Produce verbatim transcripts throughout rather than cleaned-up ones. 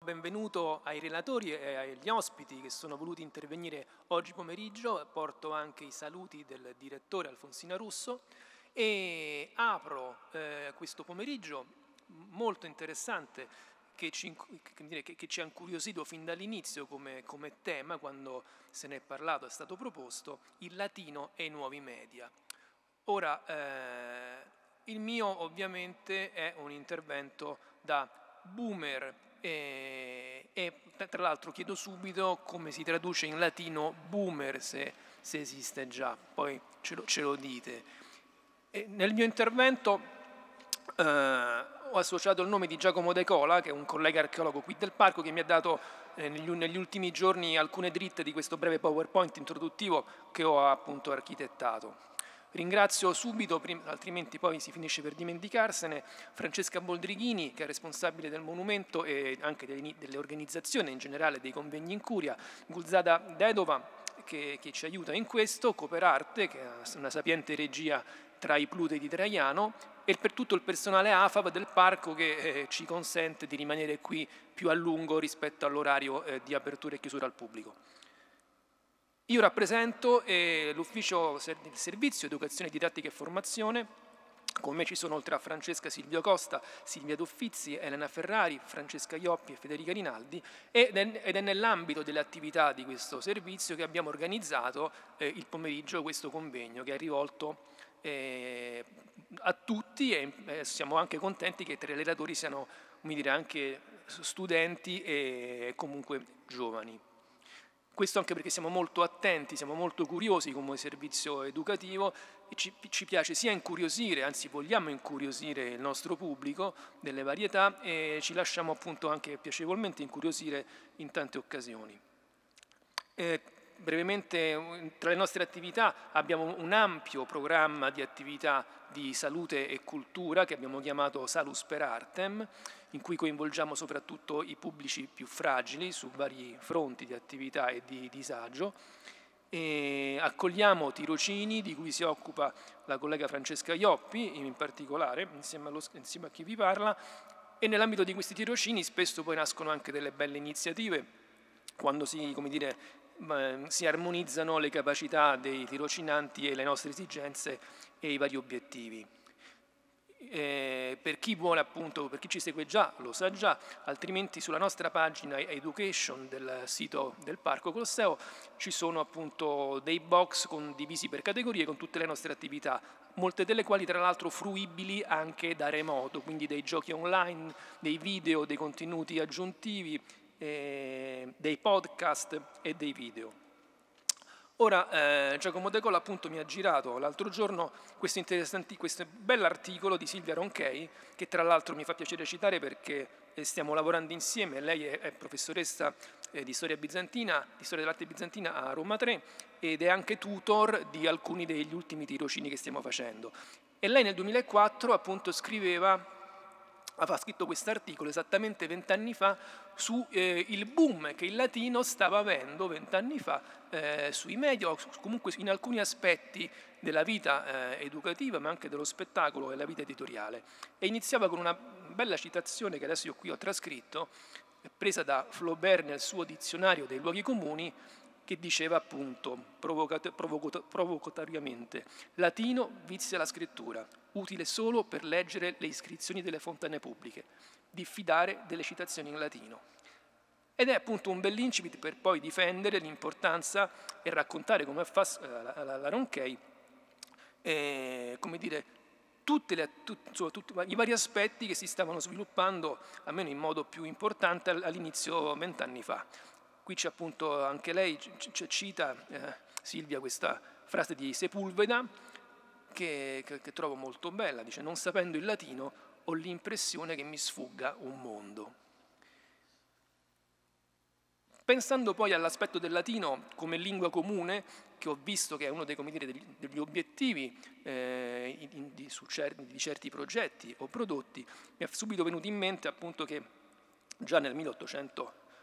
Benvenuto ai relatori e agli ospiti che sono voluti intervenire oggi pomeriggio. Porto anche i saluti del direttore Alfonsina Russo e apro eh, questo pomeriggio molto interessante che ci, che, che ci ha incuriosito fin dall'inizio come, come tema, quando se ne è parlato, è stato proposto, il latino e i nuovi media. Ora, eh, il mio ovviamente è un intervento da boomer e, e tra l'altro chiedo subito come si traduce in latino boomer, se, se esiste già, poi ce lo, ce lo dite. E nel mio intervento eh, ho associato il nome di Giacomo De Cola, che è un collega archeologo qui del parco, che mi ha dato eh, negli, negli ultimi giorni alcune dritte di questo breve PowerPoint introduttivo che ho appunto architettato. Ringrazio subito, altrimenti poi si finisce per dimenticarsene, Francesca Boldrighini, che è responsabile del monumento e anche delle organizzazioni, in generale dei convegni in curia, Gulzada Dedova, che, che ci aiuta in questo, Cooperarte, che ha una sapiente regia tra i Plutei di Traiano, e per tutto il personale A F A V del parco che eh, ci consente di rimanere qui più a lungo rispetto all'orario eh, di apertura e chiusura al pubblico. Io rappresento eh, l'ufficio del servizio Educazione, Didattica e Formazione. Con me ci sono, oltre a Francesca, Silvio Costa, Silvia Duffizi, Elena Ferrari, Francesca Ioppi e Federica Rinaldi, ed è, ed è nell'ambito delle attività di questo servizio che abbiamo organizzato eh, il pomeriggio questo convegno, che è rivolto eh, a tutti, e eh, siamo anche contenti che tra i relatori siano, come dire, anche studenti e comunque giovani. Questo anche perché siamo molto attenti, siamo molto curiosi come servizio educativo e ci, ci piace sia incuriosire, anzi vogliamo incuriosire il nostro pubblico delle varietà, e ci lasciamo appunto anche piacevolmente incuriosire in tante occasioni. Eh, brevemente, tra le nostre attività abbiamo un ampio programma di attività di salute e cultura che abbiamo chiamato Salus per Artem, in cui coinvolgiamo soprattutto i pubblici più fragili su vari fronti di attività e di disagio. E accogliamo tirocini di cui si occupa la collega Francesca Ioppi, in particolare, insieme, allo, insieme a chi vi parla, e nell'ambito di questi tirocini spesso poi nascono anche delle belle iniziative, quando si, come dire, si armonizzano le capacità dei tirocinanti e le nostre esigenze e i vari obiettivi. Eh, per chi vuole, appunto, per chi ci segue già lo sa già, altrimenti sulla nostra pagina education del sito del Parco Colosseo ci sono appunto dei box condivisi per categorie con tutte le nostre attività, molte delle quali tra l'altro fruibili anche da remoto, quindi dei giochi online, dei video, dei contenuti aggiuntivi, eh, dei podcast e dei video. Ora, eh, Giacomo De Cola appunto mi ha girato l'altro giorno questo, questo bell'articolo di Silvia Ronchei, che tra l'altro mi fa piacere citare perché stiamo lavorando insieme. Lei è, è professoressa eh, di storia bizantina, di storia dell'arte bizantina a Roma tre, ed è anche tutor di alcuni degli ultimi tirocini che stiamo facendo. E lei nel duemilaquattro appunto scriveva, aveva scritto questo articolo esattamente vent'anni fa su eh, il boom che il latino stava avendo vent'anni fa eh, sui media, o comunque in alcuni aspetti della vita eh, educativa, ma anche dello spettacolo e della vita editoriale. E iniziava con una bella citazione che adesso io qui ho trascritto, presa da Flaubert nel suo dizionario dei luoghi comuni, che diceva appunto provocatoriamente: latino vizia la scrittura, utile solo per leggere le iscrizioni delle fontane pubbliche, diffidare delle citazioni in latino. Ed è appunto un bell'incipit per poi difendere l'importanza e raccontare, come fa la, la, la Ronchei, eh, come dire, tutte le, tut, insomma, tutti i vari aspetti che si stavano sviluppando, almeno in modo più importante, all'inizio vent'anni fa. Qui c'è appunto anche lei, cita eh, Silvia questa frase di Sepulveda che, che, che trovo molto bella, dice: non sapendo il latino ho l'impressione che mi sfugga un mondo. Pensando poi all'aspetto del latino come lingua comune, che ho visto che è uno dei, come dire, degli, degli obiettivi eh, in, di, su certi, di certi progetti o prodotti, mi è subito venuto in mente appunto che già nel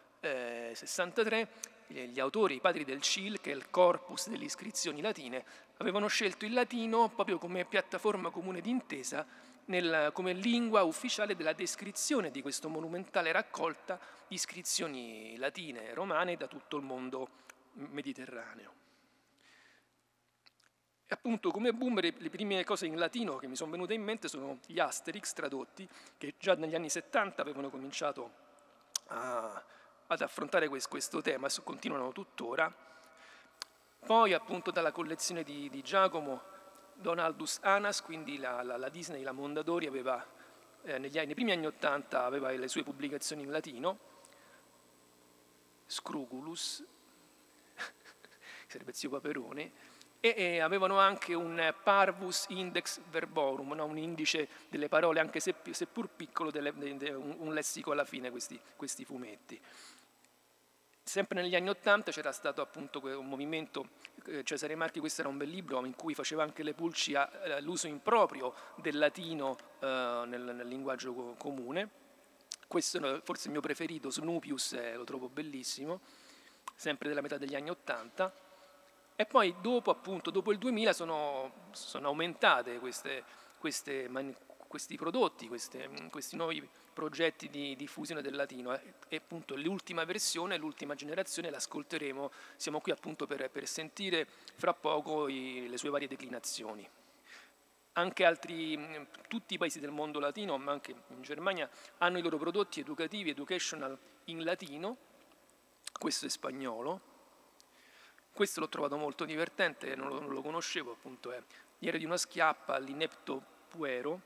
milleottocentosessantatré gli autori, i padri del C I L, che è il corpus delle iscrizioni latine, avevano scelto il latino proprio come piattaforma comune d'intesa, come lingua ufficiale della descrizione di questa monumentale raccolta di iscrizioni latine e romane da tutto il mondo mediterraneo. E appunto come boomer le prime cose in latino che mi sono venute in mente sono gli Asterix tradotti, che già negli anni settanta avevano cominciato a, ad affrontare questo, questo tema e continuano tuttora. Poi appunto dalla collezione di, di Giacomo Donaldus Anas, quindi la, la, la Disney, la Mondadori, aveva, eh, negli anni, nei primi anni Ottanta aveva le sue pubblicazioni in latino, Scrugulus, sarebbe zio Paperone, e, e avevano anche un Parvus Index Verborum, no? Un indice delle parole, anche se, seppur piccolo, delle, de, de, un, un lessico alla fine, questi, questi fumetti. Sempre negli anni Ottanta c'era stato appunto un movimento, Cesare Marchi, questo era un bel libro in cui faceva anche le pulci all'uso improprio del latino eh, nel, nel linguaggio comune. Questo è forse il mio preferito, Snupius, eh, lo trovo bellissimo, sempre della metà degli anni Ottanta. E poi dopo, appunto, dopo il duemila sono, sono aumentate queste, queste, questi prodotti, queste, questi nuovi progetti di diffusione del latino, eh, e appunto l'ultima versione, l'ultima generazione l'ascolteremo, siamo qui appunto per, per sentire fra poco i, le sue varie declinazioni. Anche altri, tutti i paesi del mondo latino, ma anche in Germania, hanno i loro prodotti educativi, educational in latino, questo è spagnolo. Questo l'ho trovato molto divertente, non lo, non lo conoscevo, appunto, è Diario di una schiappa, l'inepto puero.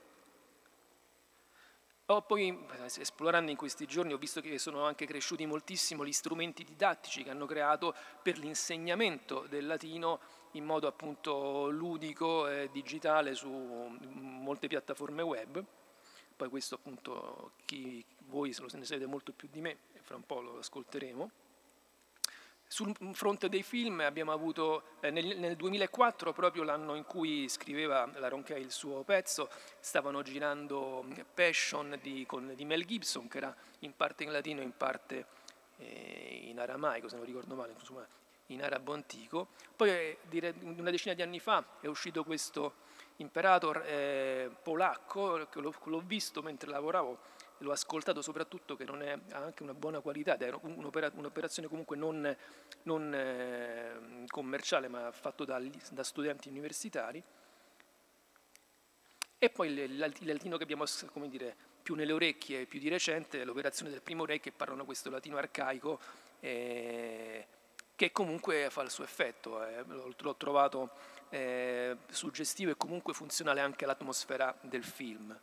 Ho poi, esplorando in questi giorni, ho visto che sono anche cresciuti moltissimo gli strumenti didattici che hanno creato per l'insegnamento del latino in modo appunto ludico e digitale su molte piattaforme web. Poi questo appunto, chi voi ne sapete molto più di me, e fra un po' lo ascolteremo. Sul fronte dei film abbiamo avuto eh, nel, nel duemilaquattro, proprio l'anno in cui scriveva la Ronchey il suo pezzo, stavano girando Passion di, con, di Mel Gibson, che era in parte in latino e in parte eh, in aramaico, se non ricordo male, insomma, in arabo antico. Poi eh, dire, una decina di anni fa è uscito questo Imperator eh, polacco, che l'ho visto mentre lavoravo, l'ho ascoltato soprattutto, che non è, ha anche una buona qualità, è un'operazione comunque non, non eh, commerciale, ma fatto da, da studenti universitari. E poi il, il latino che abbiamo, come dire, più nelle orecchie, più di recente, è l'operazione del Primo Re, che parlano questo latino arcaico, eh, che comunque fa il suo effetto. Eh, l'ho trovato eh, suggestivo e comunque funzionale anche all'atmosfera del film.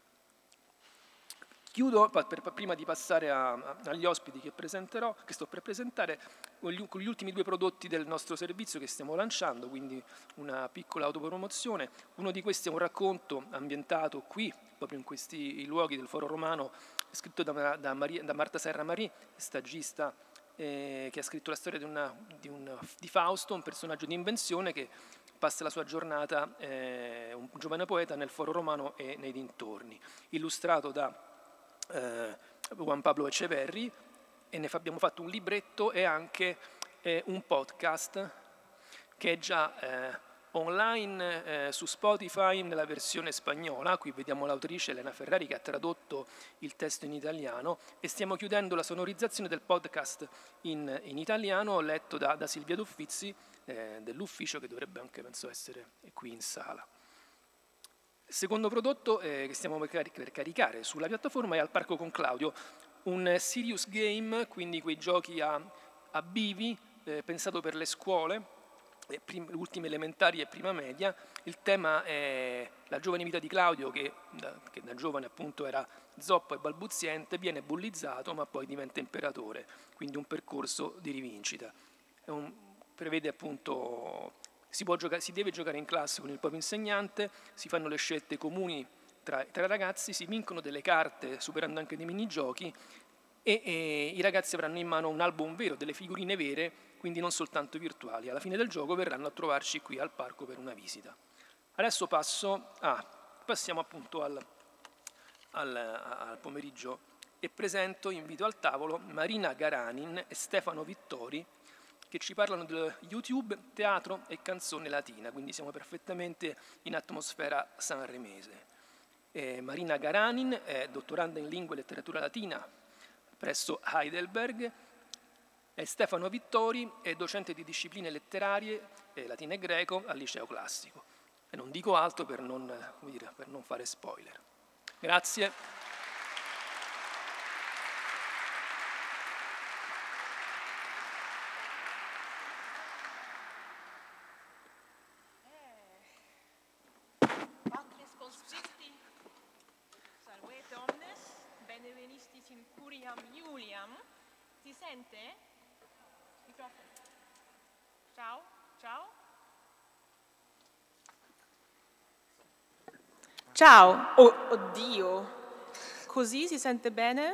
Chiudo, per, per, prima di passare a, a, agli ospiti che presenterò, che sto per presentare, con gli, con gli ultimi due prodotti del nostro servizio che stiamo lanciando, quindi una piccola autopromozione. Uno di questi è un racconto ambientato qui, proprio in questi luoghi del Foro Romano, scritto da, da, Maria, da Marta Serra Marí, stagista eh, che ha scritto la storia di, una, di, un, di Fausto, un personaggio di invenzione che passa la sua giornata, eh, un giovane poeta, nel Foro Romano e nei dintorni, illustrato da Eh, Juan Pablo Echeverri, e ne abbiamo fatto un libretto e anche eh, un podcast che è già eh, online eh, su Spotify nella versione spagnola. Qui vediamo l'autrice Elena Ferrari che ha tradotto il testo in italiano, e stiamo chiudendo la sonorizzazione del podcast in, in italiano, letto da, da Silvia D'Uffizi eh, dell'ufficio, che dovrebbe anche, penso, essere qui in sala. Il secondo prodotto eh, che stiamo per, caric per caricare sulla piattaforma è Al Parco con Claudio, un serious game, quindi quei giochi a, a bivi, eh, pensato per le scuole, eh, ultime elementari e prima media. Il tema è la giovane vita di Claudio, che da, che da giovane appunto era zoppo e balbuziente, viene bullizzato ma poi diventa imperatore, quindi un percorso di rivincita. È un, prevede appunto... Si, può giocare, si deve giocare in classe con il proprio insegnante, si fanno le scelte comuni tra, tra i ragazzi, si vincono delle carte superando anche dei minigiochi, e, e i ragazzi avranno in mano un album vero, delle figurine vere, quindi non soltanto virtuali. Alla fine del gioco verranno a trovarci qui al parco per una visita. Adesso passo a, passiamo appunto al, al, al pomeriggio, e presento, invito al tavolo Marina Garanin e Stefano Vittori, che ci parlano di YouTube, teatro e canzone latina, quindi siamo perfettamente in atmosfera sanremese. Eh, Marina Garanin è dottoranda in lingua e letteratura latina presso Heidelberg e Stefano Vittori è docente di discipline letterarie, eh, latino e greco al liceo classico. E non dico altro per non, come dire, per non fare spoiler. Grazie. In Curiam Iuliam. Si sente? Microfono. Ciao, ciao. Ciao. Oh, oddio. Così si sente bene?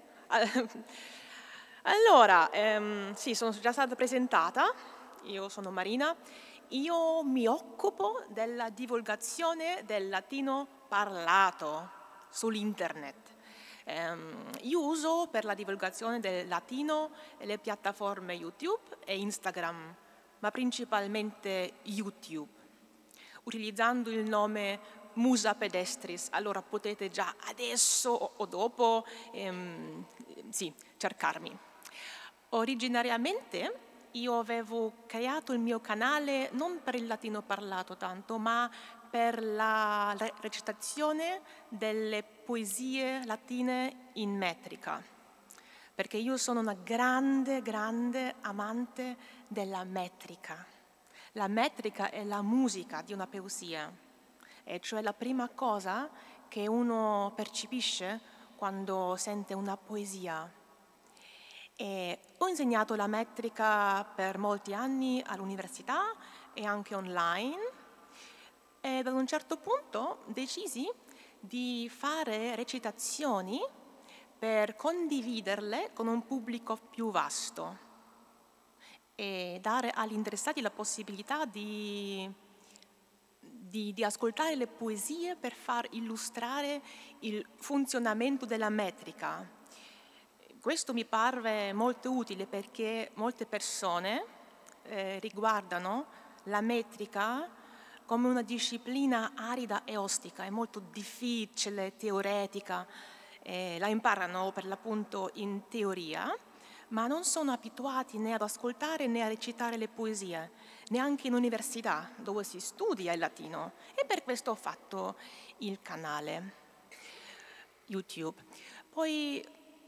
Allora, ehm, sì, sono già stata presentata. Io sono Marina. Io mi occupo della divulgazione del latino parlato sull'internet. Um, io uso per la divulgazione del latino le piattaforme YouTube e Instagram, ma principalmente YouTube, utilizzando il nome Musa Pedestris. Allora potete già adesso o dopo ehm, sì, cercarmi. Originariamente io avevo creato il mio canale non per il latino parlato tanto, ma per la recitazione delle poesie latine in metrica, perché io sono una grande, grande amante della metrica. La metrica è la musica di una poesia, e cioè la prima cosa che uno percepisce quando sente una poesia. E ho insegnato la metrica per molti anni all'università e anche online, e ad un certo punto decisi di fare recitazioni per condividerle con un pubblico più vasto e dare agli interessati la possibilità di, di, di ascoltare le poesie per far illustrare il funzionamento della metrica. Questo mi parve molto utile perché molte persone eh, riguardano la metrica come una disciplina arida e ostica, è molto difficile, teoretica, eh, la imparano per l'appunto in teoria, ma non sono abituati né ad ascoltare né a recitare le poesie, neanche in università dove si studia il latino, e per questo ho fatto il canale YouTube. Poi,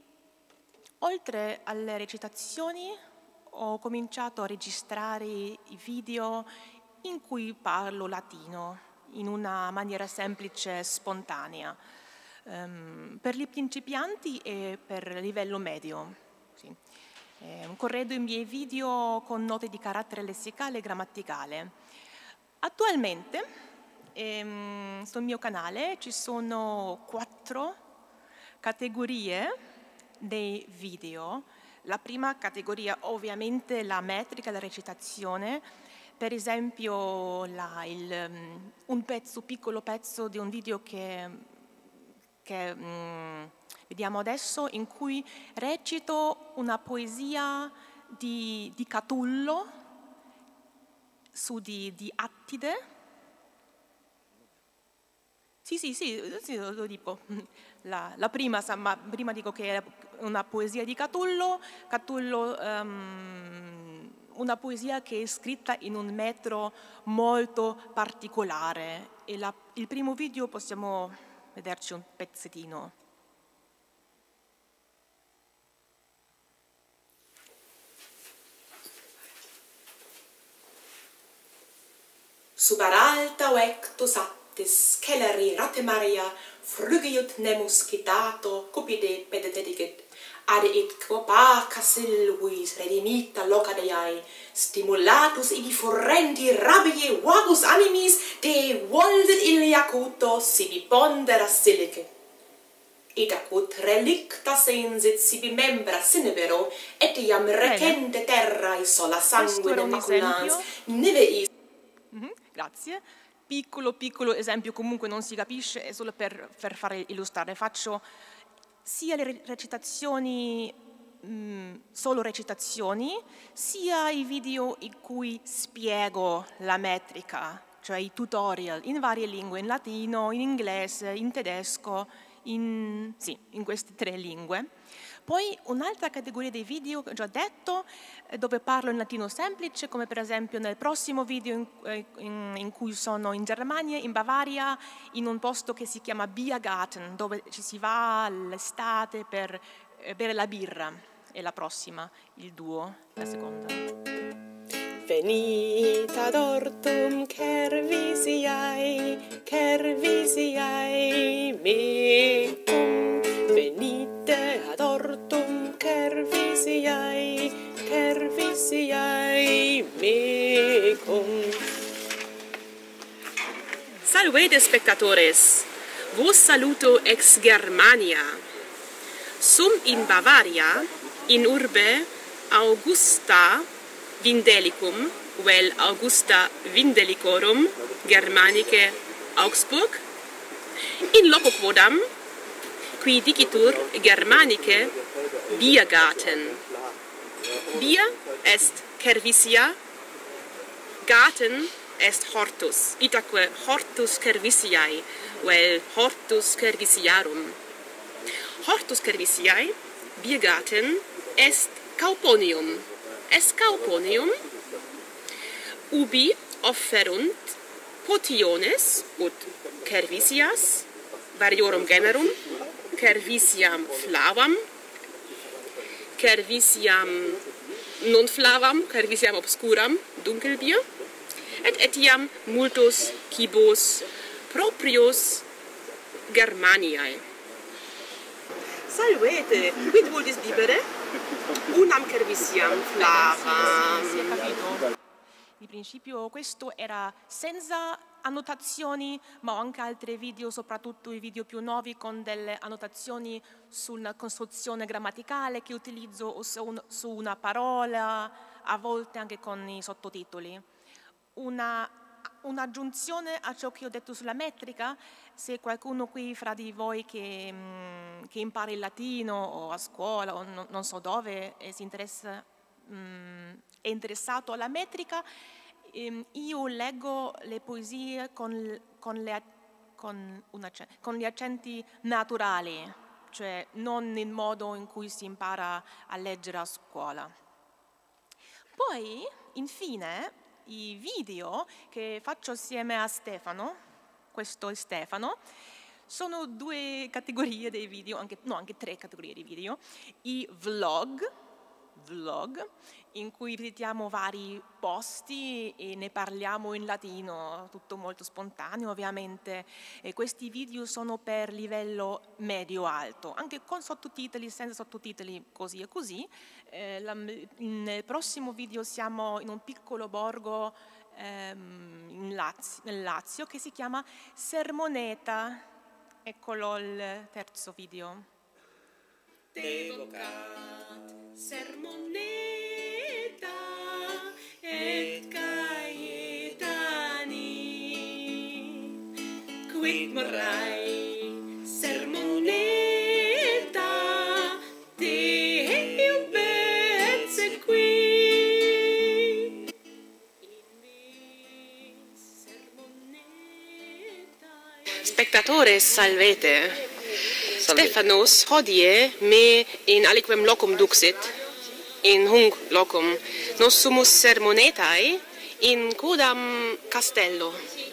oltre alle recitazioni, ho cominciato a registrare i video in cui parlo latino in una maniera semplice e spontanea, um, per gli principianti e per il livello medio. Sì. Eh, corredo i miei video con note di carattere lessicale e grammaticale. Attualmente ehm, sul mio canale ci sono quattro categorie dei video. La prima categoria ovviamente la metrica, la recitazione. Per esempio la, il, un pezzo, piccolo pezzo di un video che, che um, vediamo adesso, in cui recito una poesia di, di Catullo su di, di Attide. Sì, sì, sì, sì, lo dico. La, la prima, ma prima dico che è una poesia di Catullo. Catullo um, una poesia che è scritta in un metro molto particolare. E la, il primo video possiamo vederci un pezzettino. Subaralta vectus attis, celeri rate Maria, frugiut nemus citato, cupide pedetedigit, ad et quopaca silvis redimita loca Dei, stimulatus ibi furrenti rabie vagus animis, de volvet ilia acuto sibi pondera silice. Et acut relicta sensit sibi membra sinevero, et iam recente terra sola sanguine maculans, niveis. Mm-hmm, grazie. Piccolo, piccolo esempio, comunque non si capisce, è solo per, per fare illustrare. Faccio sia le recitazioni mh, solo recitazioni, sia i video in cui spiego la metrica, cioè i tutorial in varie lingue, in latino, in inglese, in tedesco, in, sì, in queste tre lingue. Poi un'altra categoria dei video che ho già detto, dove parlo in latino semplice, come per esempio nel prossimo video in, in, in cui sono in Germania, in Bavaria, in un posto che si chiama Biergarten, dove ci si va l'estate per bere la birra. E la prossima, il duo, la seconda. Venite ad ortum cervisiae, cervisiae mecum. Venite ad ortum cervisiae, cervisiae mecum. Salvete spectatores, vos saluto ex Germania. Sum in Bavaria, in urbe Augusta Vindelicum, vel Augusta Vindelicorum, Germanice Augsburg, in loco quodam, qui dicitur Germanice Biergarten. Bier est cervisia, Garten est hortus, itaque hortus cervisiae, vel hortus cervisiarum. Hortus cervisiae, Biergarten, est Cauponium. Est Cauponium, ubi offerunt potiones ut cervisias, variorum generum, cervisiam flavam, cervisiam non flavam, cervisiam obscuram, dunkelbier, et etiam multos cibos proprios Germaniae. Salvete, quid vultis libere? Unam cervisiam flavam. Sì, sì, sì, capito. Di principio questo era senza annotazioni, ma ho anche altri video, soprattutto i video più nuovi con delle annotazioni sulla costruzione grammaticale che utilizzo su una parola, a volte anche con i sottotitoli. Una Un'aggiunzione a ciò che ho detto sulla metrica, se qualcuno qui fra di voi che, mh, che impara il latino o a scuola o no, non so dove e si interessa, mh, è interessato alla metrica, ehm, io leggo le poesie con, con, le, con, una, con gli accenti naturali, cioè non nel modo in cui si impara a leggere a scuola. Poi, infine, i video che faccio assieme a Stefano, questo è Stefano, sono due categorie dei video, anche, no, anche tre categorie di video. I vlog, vlog, in cui visitiamo vari posti e ne parliamo in latino, tutto molto spontaneo ovviamente. E questi video sono per livello medio-alto, anche con sottotitoli, senza sottotitoli, così e così. Eh, la, nel prossimo video siamo in un piccolo borgo ehm, in Lazio, nel Lazio che si chiama Sermoneta. Eccolo il terzo video. Devocat Sermoneta et Caetani, quid morai sermoneta Deo bense qui. Spectatores, salvete. Stephanos hodie me in aliquem locum duxit, in hunc locum. Nos sumus sermonetae in quodam castello.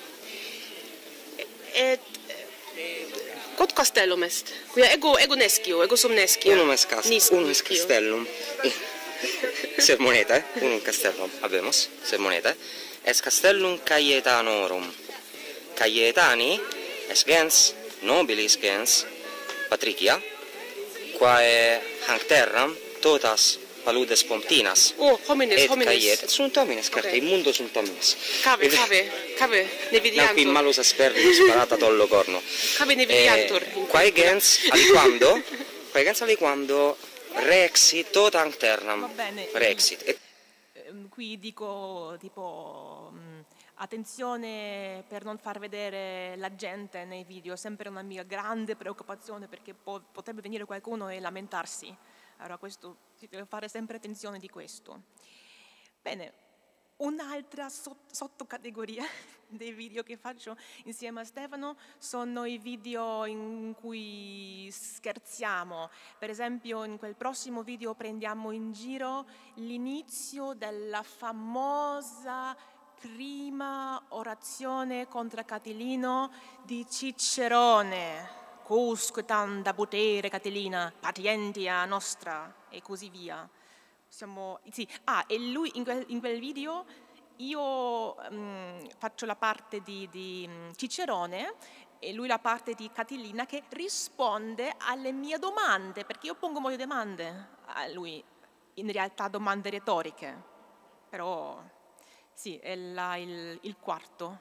Et quod castellum est? Quia ego ego nescio, ego sum nescio. Unum est castellum, unum est castellum. Sermoneta, unum castellum habemus, sermoneta. Est castellum Caetanorum. Caetani est gens nobilis gens Patricia, quae hanc terram totas paludes pomptinas. Oh, homines, et homines. Caet, et sunt homines, carte, Okay. immundo sunt homines. Cave, cave, cave, ne Nam qui vidiantur. malus aspergis parata tollo corno. Cave ne vidiantur. Eh, quae gens aliquando, quae gens aliquando rexit tot hanc terram. Va bene. Rexit. Et Ehm, Qui dico tipo mh, attenzione per non far vedere la gente nei video, è sempre una mia grande preoccupazione perché po- potrebbe venire qualcuno e lamentarsi. Allora questo, si deve fare sempre attenzione di questo. Bene, un'altra sottocategoria dei video che faccio insieme a Stefano sono i video in cui scherziamo. Per esempio in quel prossimo video prendiamo in giro l'inizio della famosa prima orazione contro Catilino di Cicerone. Cusque tanta potere, Catilina, patientia nostra, e così via. Siamo, sì. Ah, e lui in quel, in quel video io um, faccio la parte di, di Cicerone e lui la parte di Catilina che risponde alle mie domande, perché io pongo molte domande a lui, in realtà domande retoriche, però sì, è la, il, il quarto.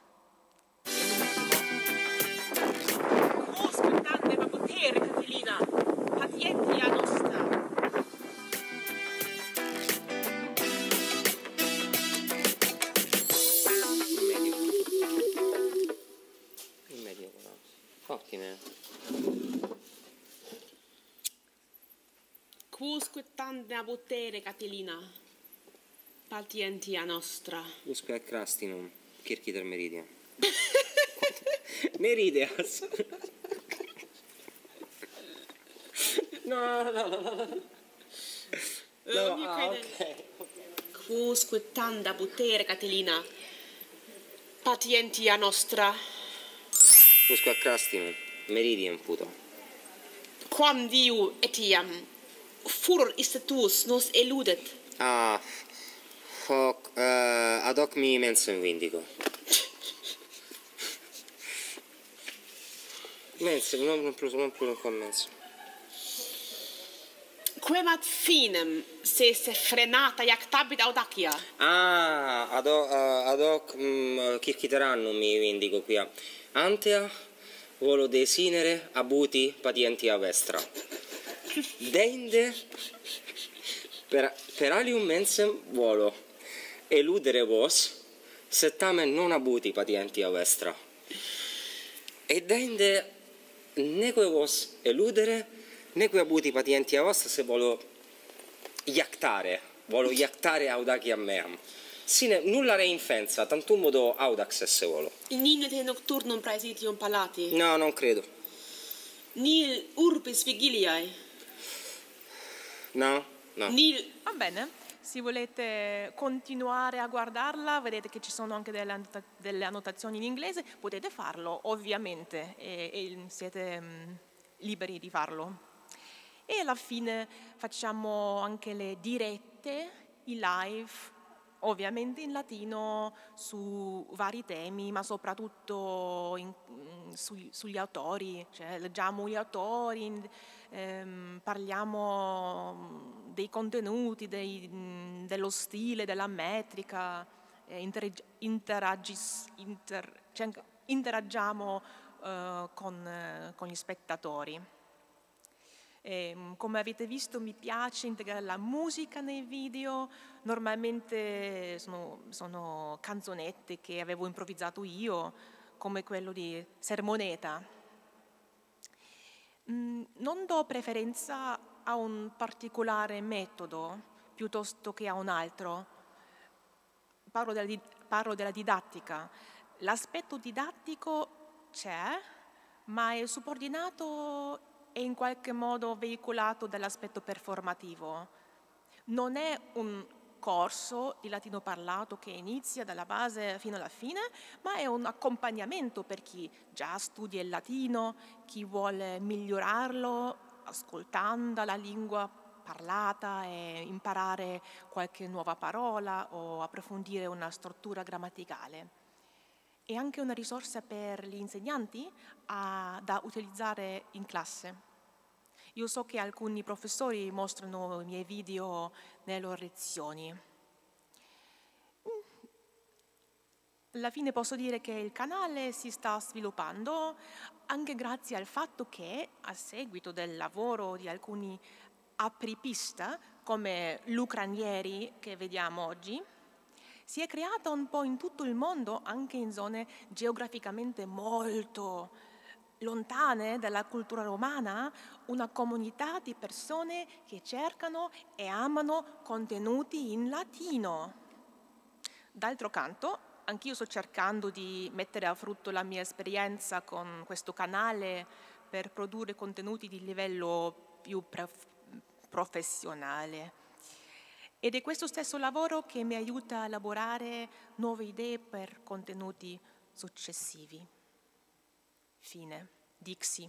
Ascoltate, ma potere, Catilina, pazienza nostra. In medio, ottime. Quusque tanta potere, Catilina, pazienza nostra. Usque crastinum, circiter meridian. Meridias. No, no, no, no. No, ah, ok. Quusque tanta potere, Catilina, pazienza nostra. Usque crastinum, meridian puto. Quam diu etiam, furor istatus nos eludet. Ah, hoc, uh, ad hoc mi mensem vindico. Mensem, non, non plus, non plus con mensem. Quemat finem se se frenata iactabit audacia. Ah, ad hoc, uh, ad hoc um, circiterannum mi vindico quia. Antea, volo desinere, abuti, patientia vestra. Deinde, per, per alium mensem volo, eludere vos, settamen non abuti, patientia vestra. E deinde, neque vos eludere, neque abuti, patientia vostra, se volo iactare, volo iactare audacia meam. Sine nulla reinfensa, tantum modo audax esse volo. Nil te nocturnum praesitium palati. No, non credo. Nil urbis vigiliae. No, no. Nil... Va bene, se volete continuare a guardarla, vedete che ci sono anche delle, annota delle annotazioni in inglese, potete farlo ovviamente e, e siete um, liberi di farlo. E alla fine facciamo anche le dirette, i live, ovviamente in latino su vari temi, ma soprattutto in, su, sugli autori, cioè leggiamo gli autori, ehm, parliamo dei contenuti, dei, dello stile, della metrica, eh, interag interagis, inter, cioè, interagiamo eh, con, eh, con gli spettatori. E, come avete visto, mi piace integrare la musica nei video. Normalmente sono, sono canzonette che avevo improvvisato io, come quello di Sermoneta. Mm, non do preferenza a un particolare metodo piuttosto che a un altro. Parlo della, parlo della didattica. L'aspetto didattico c'è, ma è subordinato e in qualche modo veicolato dall'aspetto performativo. Non è un corso di latino parlato che inizia dalla base fino alla fine, ma è un accompagnamento per chi già studia il latino, chi vuole migliorarlo ascoltando la lingua parlata e imparare qualche nuova parola o approfondire una struttura grammaticale. È anche una risorsa per gli insegnanti a, da utilizzare in classe. Io so che alcuni professori mostrano i miei video nelle loro lezioni. Alla fine posso dire che il canale si sta sviluppando anche grazie al fatto che, a seguito del lavoro di alcuni apripista, come Luca Ranieri, che vediamo oggi, si è creata un po' in tutto il mondo, anche in zone geograficamente molto lontane dalla cultura romana, una comunità di persone che cercano e amano contenuti in latino. D'altro canto, anch'io sto cercando di mettere a frutto la mia esperienza con questo canale per produrre contenuti di livello più professionale. Ed è questo stesso lavoro che mi aiuta a elaborare nuove idee per contenuti successivi. Fine. Dixi.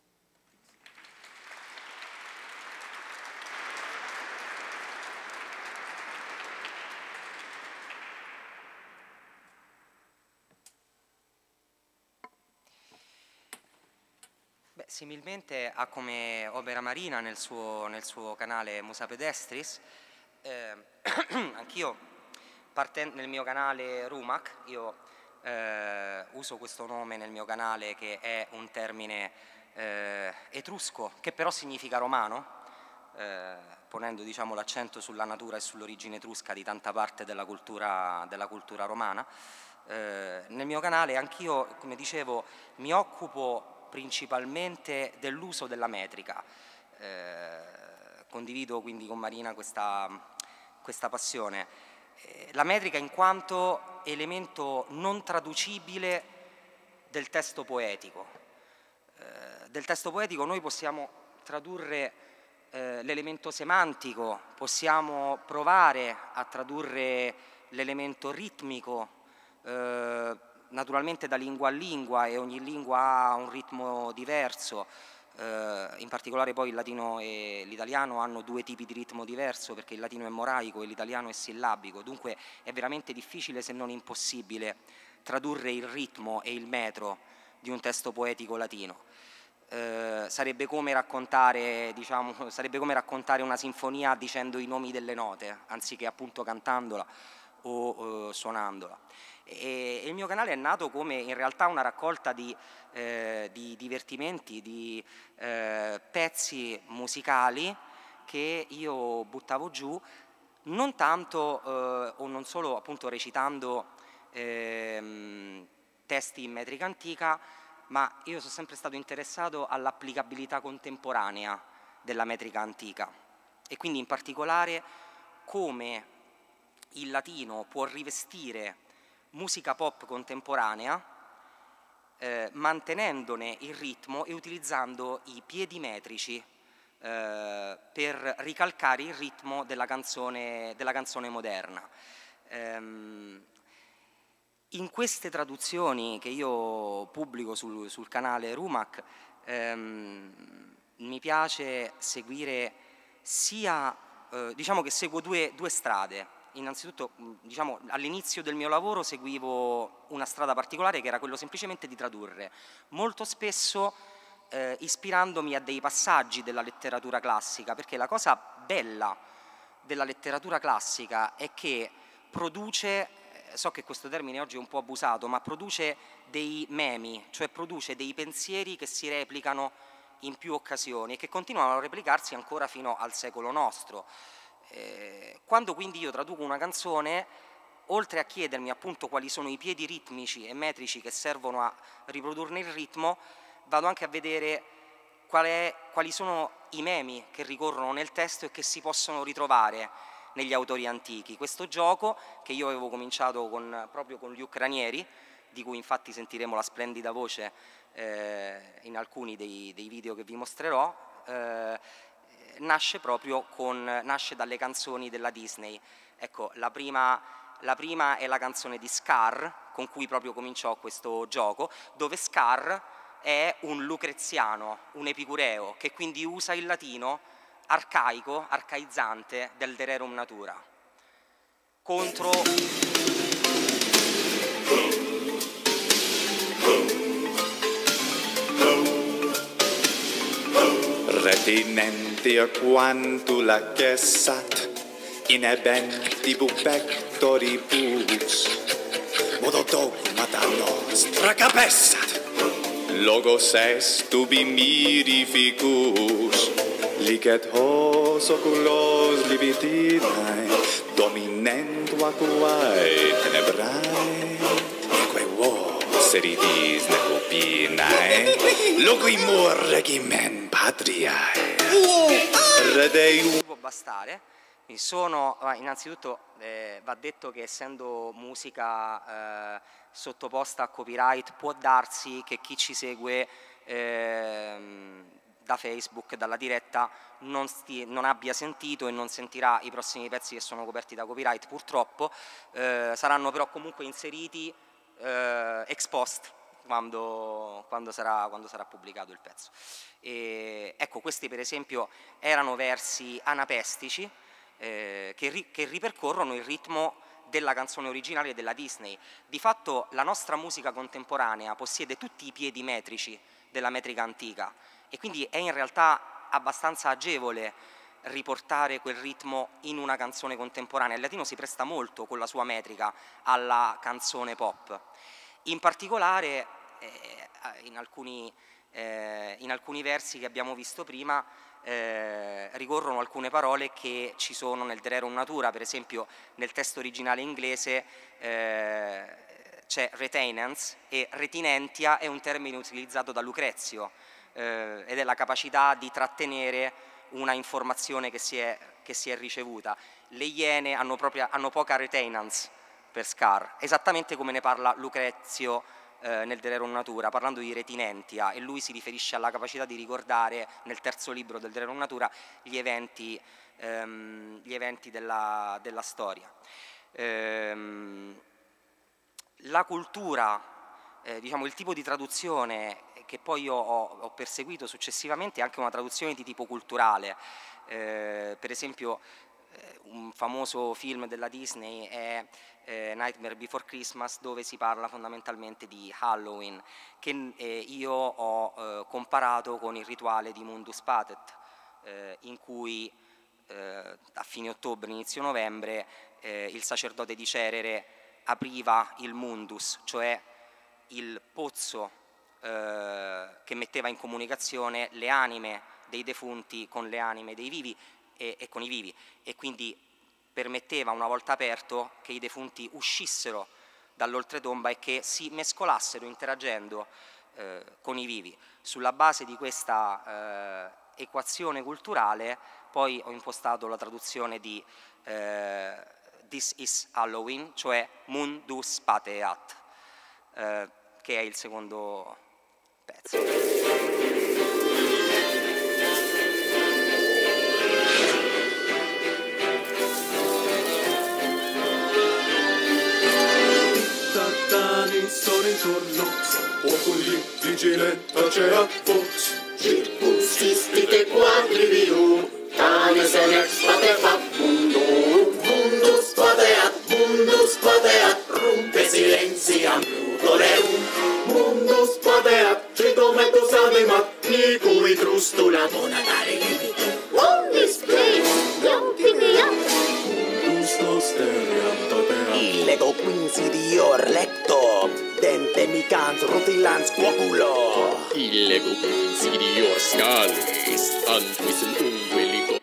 Beh, similmente a come Opera Marina nel suo, nel suo canale Musa Pedestris, eh, anch'io nel mio canale Rumac, io eh, uso questo nome nel mio canale che è un termine eh, etrusco che però significa romano, eh, ponendo diciamo, l'accento sulla natura e sull'origine etrusca di tanta parte della cultura, della cultura romana. Eh, nel mio canale anch'io, come dicevo, mi occupo principalmente dell'uso della metrica. Eh, condivido quindi con Marina questa, questa passione. Eh, la metrica in quanto elemento non traducibile del testo poetico. Eh, del testo poetico noi possiamo tradurre eh, l'elemento semantico, possiamo provare a tradurre l'elemento ritmico, eh, naturalmente da lingua a lingua, e ogni lingua ha un ritmo diverso, eh, in particolare poi il latino e l'italiano hanno due tipi di ritmo diverso, perché il latino è moraico e l'italiano è sillabico, dunque è veramente difficile, se non impossibile, tradurre il ritmo e il metro di un testo poetico latino. Eh, sarebbe come raccontare, diciamo, sarebbe come raccontare una sinfonia dicendo i nomi delle note, anziché appunto cantandola o eh, suonandola. E il mio canale è nato come in realtà una raccolta di, eh, di divertimenti, di eh, pezzi musicali che io buttavo giù, non tanto eh, o non solo appunto recitando eh, testi in metrica antica, ma io sono sempre stato interessato all'applicabilità contemporanea della metrica antica e quindi in particolare come il latino può rivestire musica pop contemporanea eh, mantenendone il ritmo e utilizzando i piedi metrici eh, per ricalcare il ritmo della canzone, della canzone moderna. Ehm, in queste traduzioni che io pubblico sul, sul canale Rumac ehm, mi piace seguire sia, eh, diciamo che seguo due, due strade. Innanzitutto, diciamo, all'inizio del mio lavoro seguivo una strada particolare che era quello semplicemente di tradurre, molto spesso eh, ispirandomi a dei passaggi della letteratura classica, perché la cosa bella della letteratura classica è che produce, so che questo termine oggi è un po' abusato, ma produce dei memi, cioè produce dei pensieri che si replicano in più occasioni e che continuano a replicarsi ancora fino al secolo nostro. Eh, quando quindi io traduco una canzone, oltre a chiedermi appunto quali sono i piedi ritmici e metrici che servono a riprodurne il ritmo, vado anche a vedere qual è, quali sono i memi che ricorrono nel testo e che si possono ritrovare negli autori antichi. Questo gioco che io avevo cominciato con, proprio con gli ucranieri, di cui infatti sentiremo la splendida voce eh, in alcuni dei, dei video che vi mostrerò, eh, nasce proprio con, nasce dalle canzoni della Disney. Ecco, la prima, la prima è la canzone di Scar, con cui proprio cominciò questo gioco, dove Scar è un lucreziano, un epicureo, che quindi usa il latino arcaico, arcaizzante del De Rerum Natura, contro... Retinenti a quanto la chessat, inebenti pectoribus, modo dogmatano stracapessat, logos est ubi mirificus, licet hos oculos libidinae, dominentu aquae tenebrae, eque vos seritis ne copinae, loco imor regimen patriae. Redei può bastare. Sono, innanzitutto eh, va detto che essendo musica eh, sottoposta a copyright può darsi che chi ci segue eh, da Facebook, dalla diretta, non, sti, non abbia sentito e non sentirà i prossimi pezzi che sono coperti da copyright, purtroppo eh, saranno però comunque inseriti eh, ex post quando, quando, sarà, quando sarà pubblicato il pezzo. E, ecco, questi per esempio erano versi anapestici eh, che, ri, che ripercorrono il ritmo della canzone originale della Disney. Di fatto la nostra musica contemporanea possiede tutti i piedi metrici della metrica antica e quindi è in realtà abbastanza agevole riportare quel ritmo in una canzone contemporanea. Il latino si presta molto con la sua metrica alla canzone pop. In particolare eh, in, alcuni, eh, in alcuni versi che abbiamo visto prima eh, ricorrono alcune parole che ci sono nel De Rerum Natura. Per esempio nel testo originale inglese eh, c'è retenence e retinentia è un termine utilizzato da Lucrezio eh, ed è la capacità di trattenere una informazione che si è, che si è ricevuta. Le Iene hanno, propria, hanno poca retenance per Scar, esattamente come ne parla Lucrezio eh, nel De Rerum Natura, parlando di retinentia, e lui si riferisce alla capacità di ricordare nel terzo libro del De Rerum Natura gli eventi, ehm, gli eventi della, della storia. Ehm, la cultura, eh, diciamo il tipo di traduzione che poi io ho, ho perseguito successivamente è anche una traduzione di tipo culturale. Eh, per esempio eh, un famoso film della Disney è eh, Nightmare Before Christmas, dove si parla fondamentalmente di Halloween, che eh, io ho eh, comparato con il rituale di Mundus Patet, eh, in cui eh, a fine ottobre, inizio novembre, eh, il sacerdote di Cerere apriva il mundus, cioè il pozzo eh, che metteva in comunicazione le anime dei defunti con le anime dei vivi e, e con i vivi, e quindi permetteva, una volta aperto, che i defunti uscissero dall'oltretomba e che si mescolassero interagendo eh, con i vivi. Sulla base di questa eh, equazione culturale poi ho impostato la traduzione di eh, This is Halloween, cioè Mundus Pateat, eh, che è il secondo pezzo. Tartani sono intorno, oculi vigile taceat vox. Circus istite quadrivium, canis en ex patefat mundo. Mundus pateat, mundus pateat, rumpe silentiam plutoreum. Mundus pateat, citometus animat, nicui trustula monatare limitum. Omnis plex, iampineat. Mundus nosteriam tateat. Illego quinsidior lecto, dente micans rutilans quoculo. Illego quinsidior scalis, antuis ungue lico.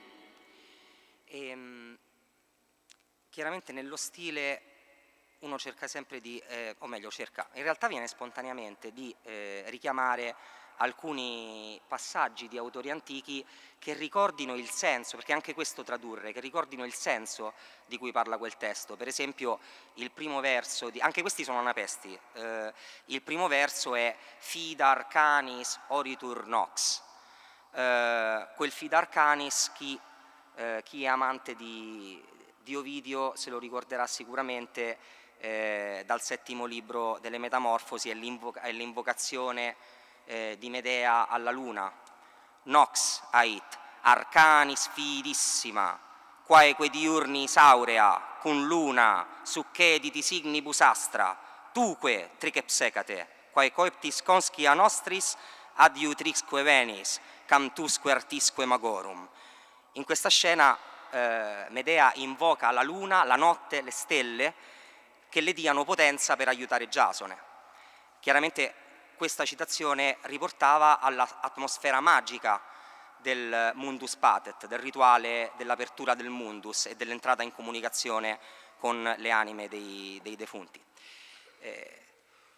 Chiaramente nello stile uno cerca sempre di, eh, o meglio cerca, in realtà viene spontaneamente di eh, richiamare alcuni passaggi di autori antichi che ricordino il senso, perché anche questo tradurre, che ricordino il senso di cui parla quel testo. Per esempio il primo verso, di, anche questi sono anapesti, eh, il primo verso è Fidar canis oritur nox, eh, quel Fidar canis, chi, eh, chi è amante di, di Ovidio se lo ricorderà sicuramente eh, dal settimo libro delle Metamorfosi, è l'invocazione eh, di Medea alla luna. Nox ait, arcanis fidissima, quaeque diurni saurea, cum luna, succediti signibus astra, tuque tricepsecate, quae coeptis conscia nostris adiutrixque venis, cantusque artisque magorum. In questa scena eh, Medea invoca la luna, la notte, le stelle, che le diano potenza per aiutare Giasone. Chiaramente questa citazione riportava all'atmosfera magica del Mundus Patet, del rituale dell'apertura del Mundus e dell'entrata in comunicazione con le anime dei, dei defunti. Eh,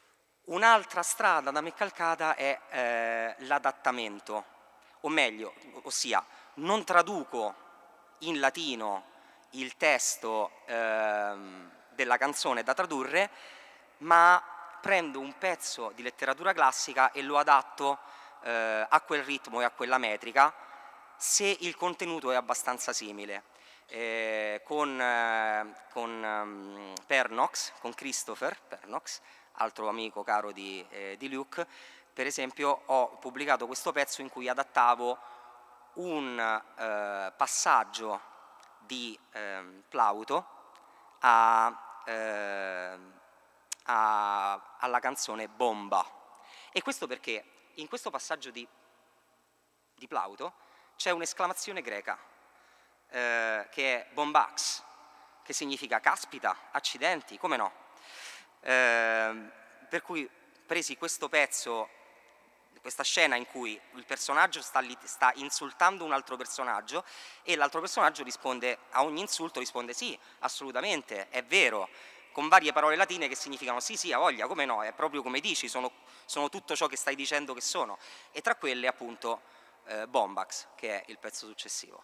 Un'altra strada da me calcata è eh, l'adattamento, o meglio, ossia non traduco in latino il testo ehm, della canzone da tradurre, ma prendo un pezzo di letteratura classica e lo adatto eh, a quel ritmo e a quella metrica, se il contenuto è abbastanza simile. Eh, con eh, con um, Pernox, con Christopher Pernox, altro amico caro di, eh, di Luke, per esempio ho pubblicato questo pezzo in cui adattavo un eh, passaggio di eh, Plauto a, eh, a, alla canzone Bomba. E questo perché in questo passaggio di, di Plauto c'è un'esclamazione greca eh, che è bombax, che significa caspita, accidenti, come no? Eh, per cui presi questo pezzo, questa scena in cui il personaggio sta, lì, sta insultando un altro personaggio e l'altro personaggio risponde a ogni insulto, risponde sì, assolutamente, è vero, con varie parole latine che significano sì, sì, ha voglia, come no, è proprio come dici, sono, sono tutto ciò che stai dicendo che sono, e tra quelle appunto eh, Bombax, che è il pezzo successivo.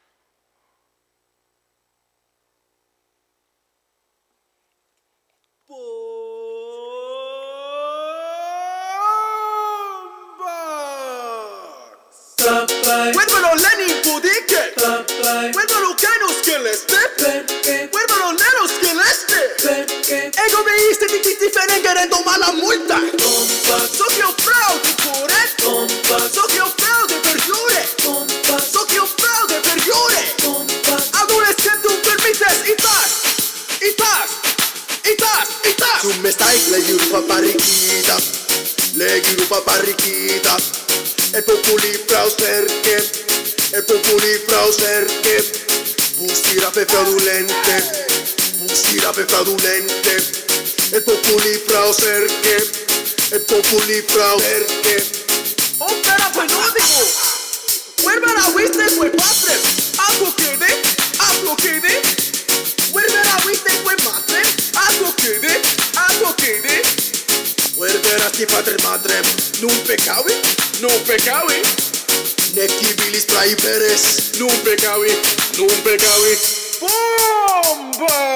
Vuelvalo Lenny Budiche, vuelvalo Canos Celeste, vuelvalo Lenos Celeste, egoísta di chi ti frengerendo ma la multa. So che ho fraude pure, so che ho fraude per giure, so che ho fraude per giure. Adolescente un permites i tas, i tas, i tas, i tas. Tu me stai leghi rupa parichita, leghi rupa parichita. E populi frausterke, e populi frausterke, pusti rape fraudulente, pusti rape fraudulente, e populi frausterke, e populi frausterke. Opera penodico, vuelvera viste fue padre, algo quede, algo quede, vuelvera viste fue madre, algo quede, algo quede. Vuelvera ti padre madre, non peccavi, non peccavi. Neki bilis prai peres, non peccavi, non peccavi. Bomba!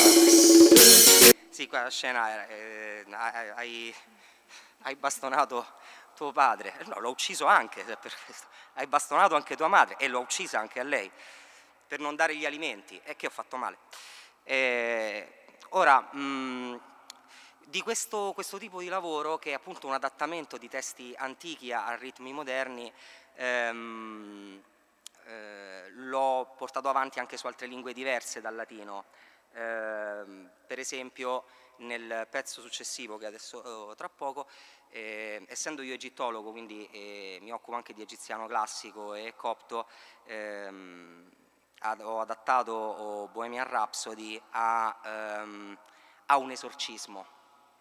Sì, qua la scena era, eh, hai, hai bastonato tuo padre, no, l'ho ucciso anche, per questo. Hai bastonato anche tua madre e l'ho uccisa anche a lei, per non dare gli alimenti, e che ho fatto male. Eh, ora, mh, di questo, questo tipo di lavoro, che è appunto un adattamento di testi antichi a, a ritmi moderni, ehm, eh, l'ho portato avanti anche su altre lingue diverse dal latino. Eh, per esempio nel pezzo successivo, che adesso oh, tra poco, eh, essendo io egittologo, quindi eh, mi occupo anche di egiziano classico e copto, ehm, ad, ho adattato oh, Bohemian Rhapsody a, ehm, a un esorcismo.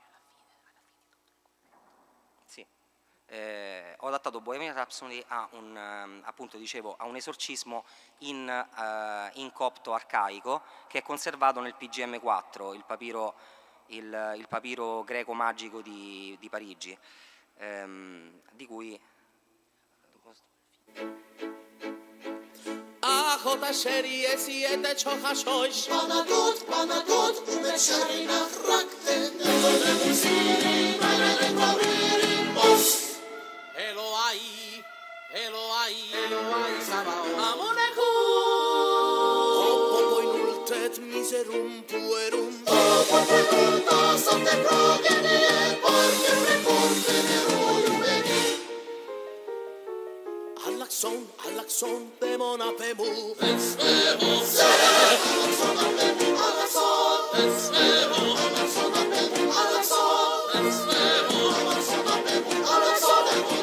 Eh, ho adattato Bohemian Rhapsody a un, um, appunto dicevo, a un esorcismo in, uh, in copto arcaico, che è conservato nel P G M quattro, il papiro, il, il papiro greco magico di, di Parigi, ehm, di cui... Ahota serie siete chohashosh. Panagut, panagut, umesharina rakte. Dole musiri, marare paviri, boss. Eloai, Eloai, Eloai Sabaoth. Amoneku. Oppo inultet miserum puerum. Oppo inultas ante progenie, porque preponte rojuveni. Alaxon, Alaxon, demon apemu. Esvemo, Alaxon apemu, Alaxon. Esvemo, Alaxon apemu, Alaxon. Esvemo, Alaxon apemu, Alaxon.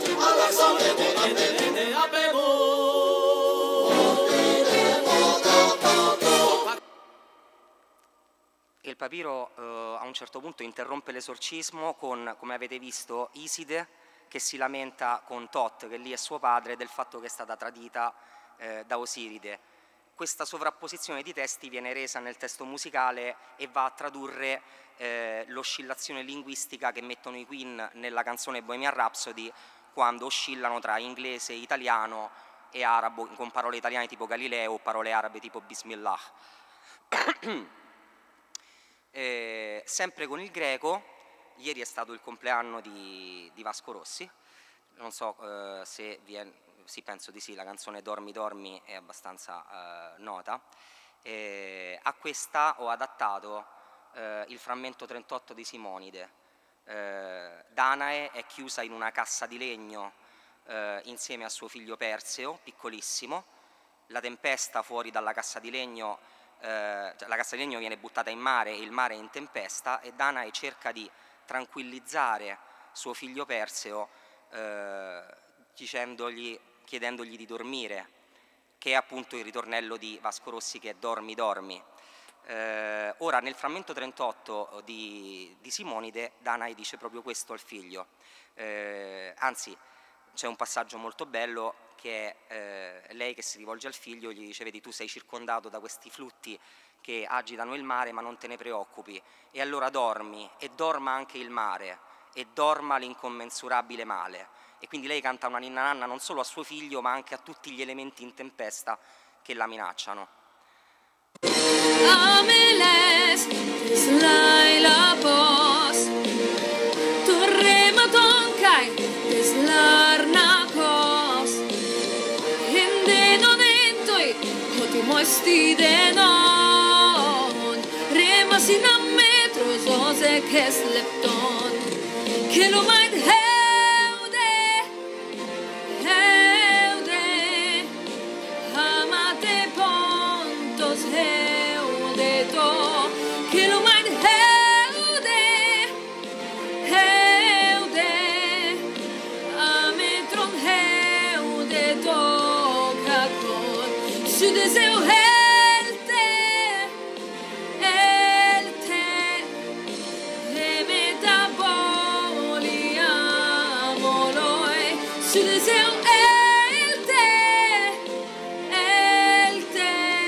Il papiro eh, a un certo punto interrompe l'esorcismo con, come avete visto, Iside che si lamenta con Tot, che lì è suo padre, del fatto che è stata tradita eh, da Osiride. questa sovrapposizione di testi viene resa nel testo musicale e va a tradurre eh, l'oscillazione linguistica che mettono i Queen nella canzone Bohemian Rhapsody, quando oscillano tra inglese, italiano e arabo, con parole italiane tipo Galileo o parole arabe tipo Bismillah. eh, sempre con il greco, ieri è stato il compleanno di, di Vasco Rossi, non so eh, se vi è, sì, penso di sì, la canzone Dormi Dormi è abbastanza eh, nota. Eh, a questa ho adattato eh, il frammento trentotto di Simonide. Eh, Danae è chiusa in una cassa di legno eh, insieme a suo figlio Perseo, piccolissimo. La tempesta fuori dalla cassa di legno, eh, cioè la cassa di legno viene buttata in mare e il mare è in tempesta, e Danae cerca di tranquillizzare suo figlio Perseo eh, dicendogli, chiedendogli di dormire, che è appunto il ritornello di Vasco Rossi, che è Dormi Dormi. Eh, ora nel frammento trentotto di, di Simonide Danae dice proprio questo al figlio, eh, anzi c'è un passaggio molto bello che è eh, lei che si rivolge al figlio, gli dice: vedi, tu sei circondato da questi flutti che agitano il mare, ma non te ne preoccupi, e allora dormi, e dorma anche il mare, e dorma l'incommensurabile male. E quindi lei canta una ninna nanna non solo a suo figlio, ma anche a tutti gli elementi in tempesta che la minacciano. Ameles, Slaila Pos, Torrema Tonkai, Teslarnakos, Hende non entoi, Hotimosti de non, Rema sin a metro, Zose kes lepton, Kilomind heude, heude, Amate pontos heude to, Kilomind heude, heude, Ametron heude to, Kakon, Sudeseu helte, helte, Hemetaboli amoloi, Sudeseu helte, helte,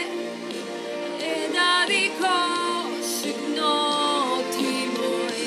Edarico signotimoi.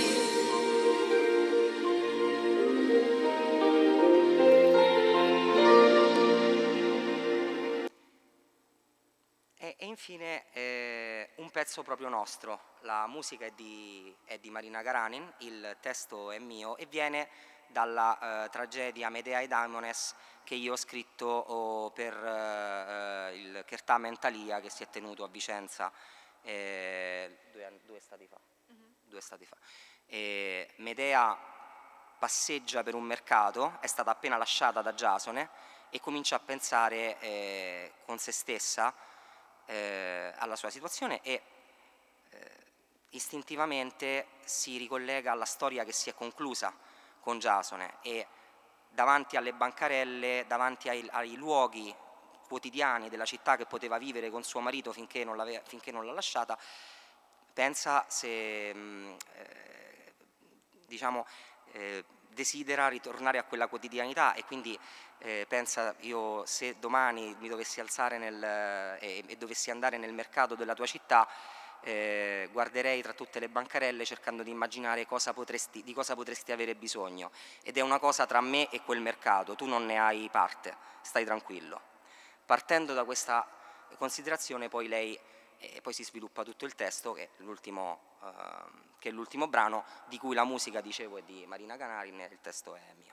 E, e infine eh, un pezzo proprio nostro. La musica è di, è di Marina Garanin, il testo è mio e viene dalla eh, tragedia Medea e Daimones che io ho scritto oh, per eh, il Certamen Thalia che si è tenuto a Vicenza eh, due, due stati fa. Mm-hmm. Due stati fa. E Medea passeggia per un mercato, è stata appena lasciata da Giasone e comincia a pensare eh, con se stessa eh, alla sua situazione e eh, istintivamente si ricollega alla storia che si è conclusa con Giasone e davanti alle bancarelle, davanti ai, ai luoghi quotidiani della città che poteva vivere con suo marito finché non l'ha finché non l'ha lasciata, pensa se mh, eh, diciamo eh, desidera ritornare a quella quotidianità e quindi eh, pensa: io se domani mi dovessi alzare nel, eh, e dovessi andare nel mercato della tua città, eh, guarderei tra tutte le bancarelle cercando di immaginare cosa potresti, di cosa potresti avere bisogno, ed è una cosa tra me e quel mercato, tu non ne hai parte, stai tranquillo. Partendo da questa considerazione poi lei e poi si sviluppa tutto il testo che è l'ultimo uh, che è l'ultimo brano, di cui la musica, dicevo, è di Marina Garanin e il testo è mio.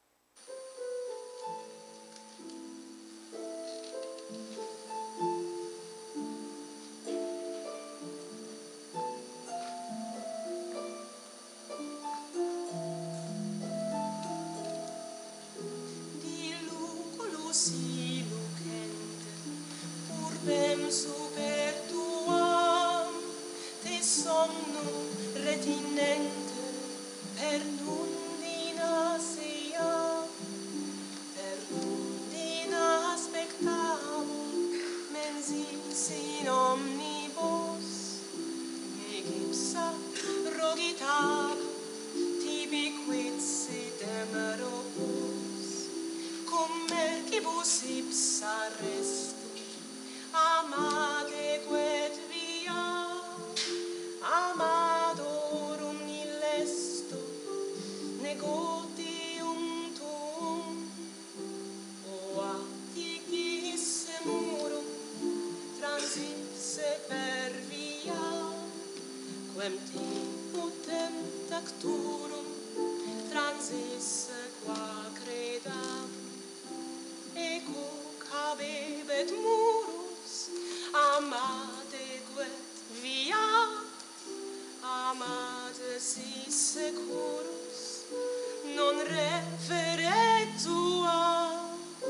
Di lucolo si lucente, urbem super tuam, te somno retinente, per nundina seia, per nundina spectamur, mensis in omnibus, e ipsa rogitab, tibi quid si demerobus, cum mercibus ipsa restu, amate quet via, amadorum illesto, negotium tuum, o antiquisse murum, transisse per via, quem timutem tacturum, transisse qua credam, ego cabebet murus, amate quet via, amate si securus, non referet tua.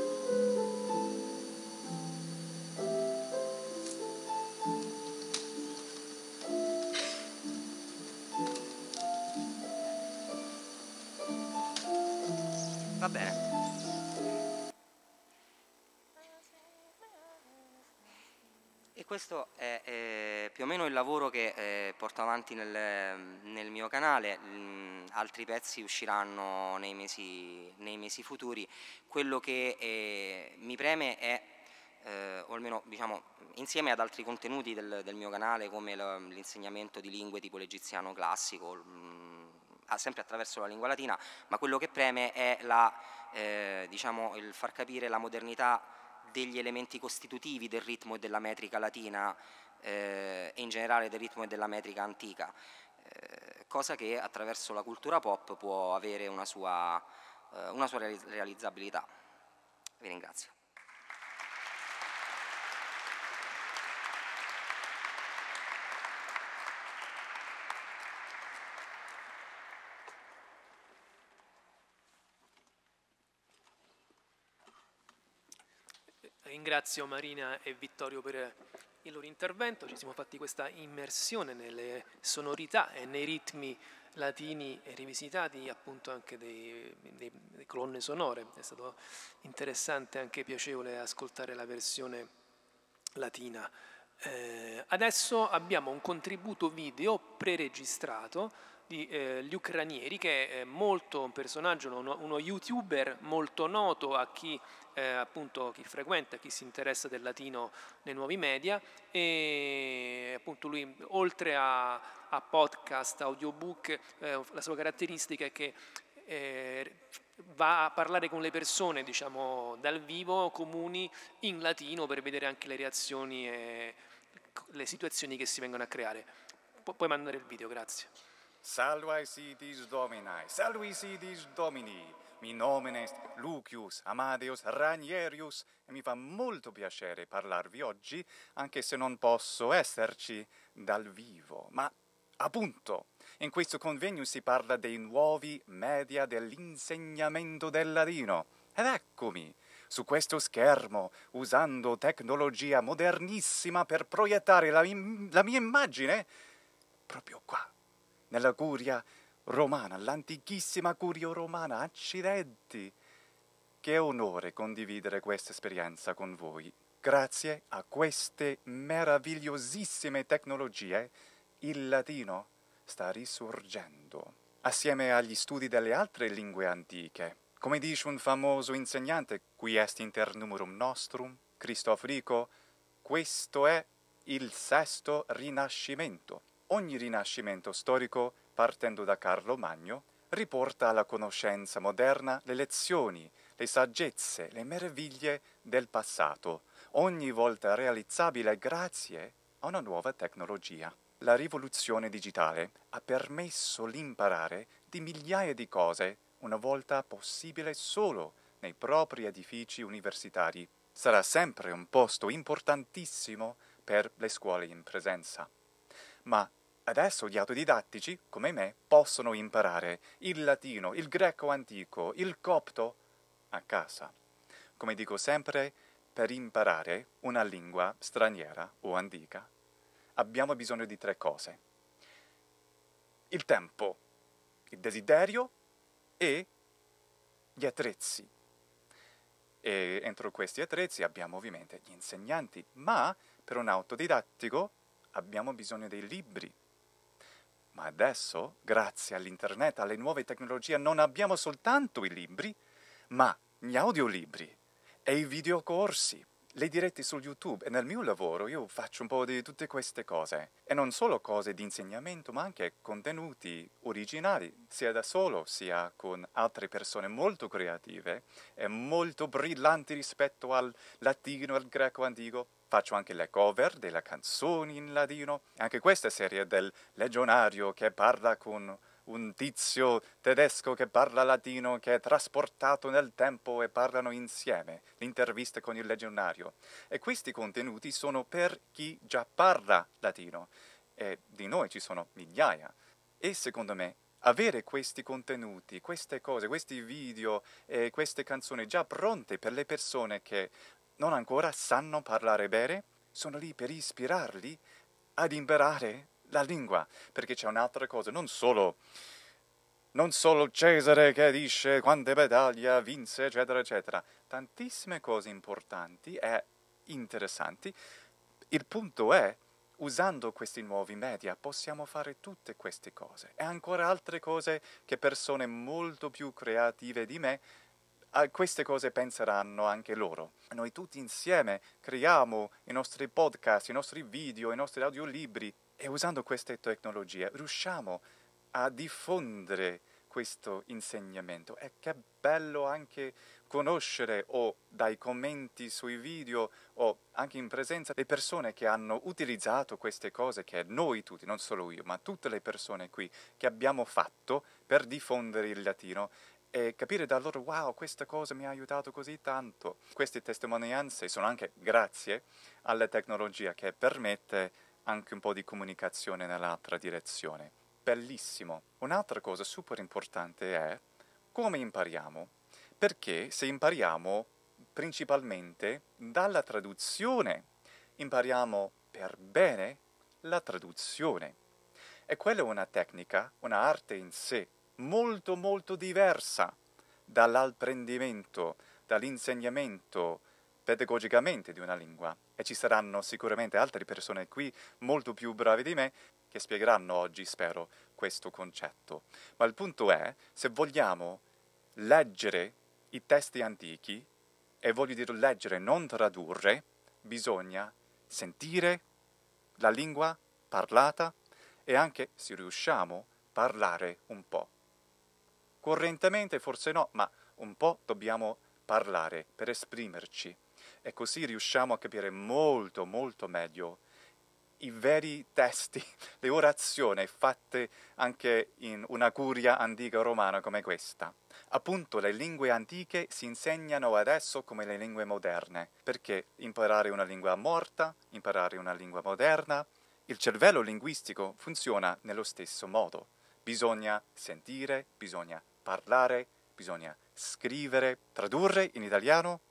Va bene. E questo è eh, più o meno il lavoro che eh, porto avanti nel, nel mio canale. Mm, altri pezzi usciranno nei mesi, nei mesi futuri. Quello che eh, mi preme è, eh, o almeno diciamo, insieme ad altri contenuti del, del mio canale, come l'insegnamento di lingue tipo l'egiziano classico, mm, sempre attraverso la lingua latina, ma quello che preme è la, eh, diciamo, il far capire la modernità degli elementi costitutivi del ritmo e della metrica latina eh, e in generale del ritmo e della metrica antica, eh, cosa che attraverso la cultura pop può avere una sua, eh, una sua realizzabilità. Vi ringrazio. Ringrazio Marina e Vittorio per il loro intervento. Ci siamo fatti questa immersione nelle sonorità e nei ritmi latini e rivisitati appunto anche dei, dei, delle colonne sonore. È stato interessante e anche piacevole ascoltare la versione latina. Eh, adesso abbiamo un contributo video preregistrato di eh, Luc Ranieri, che è molto un personaggio, uno, uno youtuber molto noto a chi eh, appunto chi frequenta, chi si interessa del latino nei nuovi media, e appunto lui oltre a, a podcast, audiobook, eh, la sua caratteristica è che eh, va a parlare con le persone, diciamo, dal vivo, comuni, in latino, per vedere anche le reazioni e le situazioni che si vengono a creare. Pu- puoi mandare il video, grazie. Salvae sidis Dominae, salvi sidis Domini, mi nomen est Lucius Amadeus Ranierius e mi fa molto piacere parlarvi oggi, anche se non posso esserci dal vivo. Ma appunto, in questo convegno si parla dei nuovi media dell'insegnamento del latino. Ed eccomi, su questo schermo, usando tecnologia modernissima per proiettare la, la mia immagine, proprio qua, nella curia romana, l'antichissima curia romana. Accidenti! Che onore condividere questa esperienza con voi. Grazie a queste meravigliosissime tecnologie, il latino sta risorgendo, assieme agli studi delle altre lingue antiche. Come dice un famoso insegnante, qui est inter numerum nostrum, Christoph Rico, questo è il sesto rinascimento. Ogni rinascimento storico, partendo da Carlo Magno, riporta alla conoscenza moderna le lezioni, le saggezze, le meraviglie del passato, ogni volta realizzabile grazie a una nuova tecnologia. La rivoluzione digitale ha permesso l'imparare di migliaia di cose, una volta possibile solo nei propri edifici universitari. Sarà sempre un posto importantissimo per le scuole in presenza. Ma adesso gli autodidattici, come me, possono imparare il latino, il greco antico, il copto a casa. Come dico sempre, per imparare una lingua straniera o antica, abbiamo bisogno di tre cose: il tempo, il desiderio e gli attrezzi. E entro questi attrezzi abbiamo ovviamente gli insegnanti, ma per un autodidattico abbiamo bisogno dei libri. Ma adesso, grazie all'internet, alle nuove tecnologie, non abbiamo soltanto i libri, ma gli audiolibri e i videocorsi. le dirette su YouTube, e nel mio lavoro io faccio un po' di tutte queste cose, e non solo cose di insegnamento, ma anche contenuti originali, sia da solo sia con altre persone molto creative e molto brillanti rispetto al latino e al greco antico. Faccio anche le cover delle canzoni in latino, anche questa serie del Legionario che parla con un tizio tedesco che parla latino, che è trasportato nel tempo e parlano insieme, l'intervista con il legionario. E questi contenuti sono per chi già parla latino, e di noi ci sono migliaia. E secondo me avere questi contenuti, queste cose, questi video e queste canzoni già pronte per le persone che non ancora sanno parlare bene, sono lì per ispirarli ad imparare la lingua, perché c'è un'altra cosa, non solo, non solo Cesare che dice quante battaglie vinse, eccetera, eccetera, tantissime cose importanti e interessanti. Il punto è, usando questi nuovi media possiamo fare tutte queste cose, e ancora altre cose che persone molto più creative di me, a queste cose penseranno anche loro. Noi tutti insieme creiamo i nostri podcast, i nostri video, i nostri audiolibri, e usando queste tecnologie riusciamo a diffondere questo insegnamento. E che bello anche conoscere, o dai commenti sui video o anche in presenza, le persone che hanno utilizzato queste cose che noi tutti, non solo io, ma tutte le persone qui, che abbiamo fatto per diffondere il latino, e capire da loro, wow, questa cosa mi ha aiutato così tanto. Queste testimonianze sono anche grazie alla tecnologia che permette anche un po' di comunicazione nell'altra direzione. Bellissimo. Un'altra cosa super importante è come impariamo, perché se impariamo principalmente dalla traduzione, impariamo per bene la traduzione. E quella è una tecnica, un'arte in sé, molto molto diversa dall'apprendimento, dall'insegnamento pedagogicamente di una lingua. E ci saranno sicuramente altre persone qui molto più bravi di me che spiegheranno oggi, spero, questo concetto. Ma il punto è, se vogliamo leggere i testi antichi, e voglio dire leggere, non tradurre, bisogna sentire la lingua parlata e anche, se riusciamo, parlare un po'. Correntemente forse no, ma un po' dobbiamo parlare per esprimerci, e così riusciamo a capire molto molto meglio i veri testi, le orazioni fatte anche in una curia antica romana come questa. Appunto, le lingue antiche si insegnano adesso come le lingue moderne, perché imparare una lingua morta, imparare una lingua moderna, il cervello linguistico funziona nello stesso modo. Bisogna sentire, bisogna parlare, bisogna scrivere, tradurre in italiano,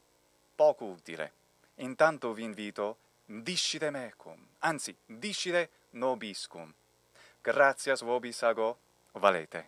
poco utile. Intanto vi invito, discite mecum, anzi, discite nobiscum. Gratias vobis ago valete.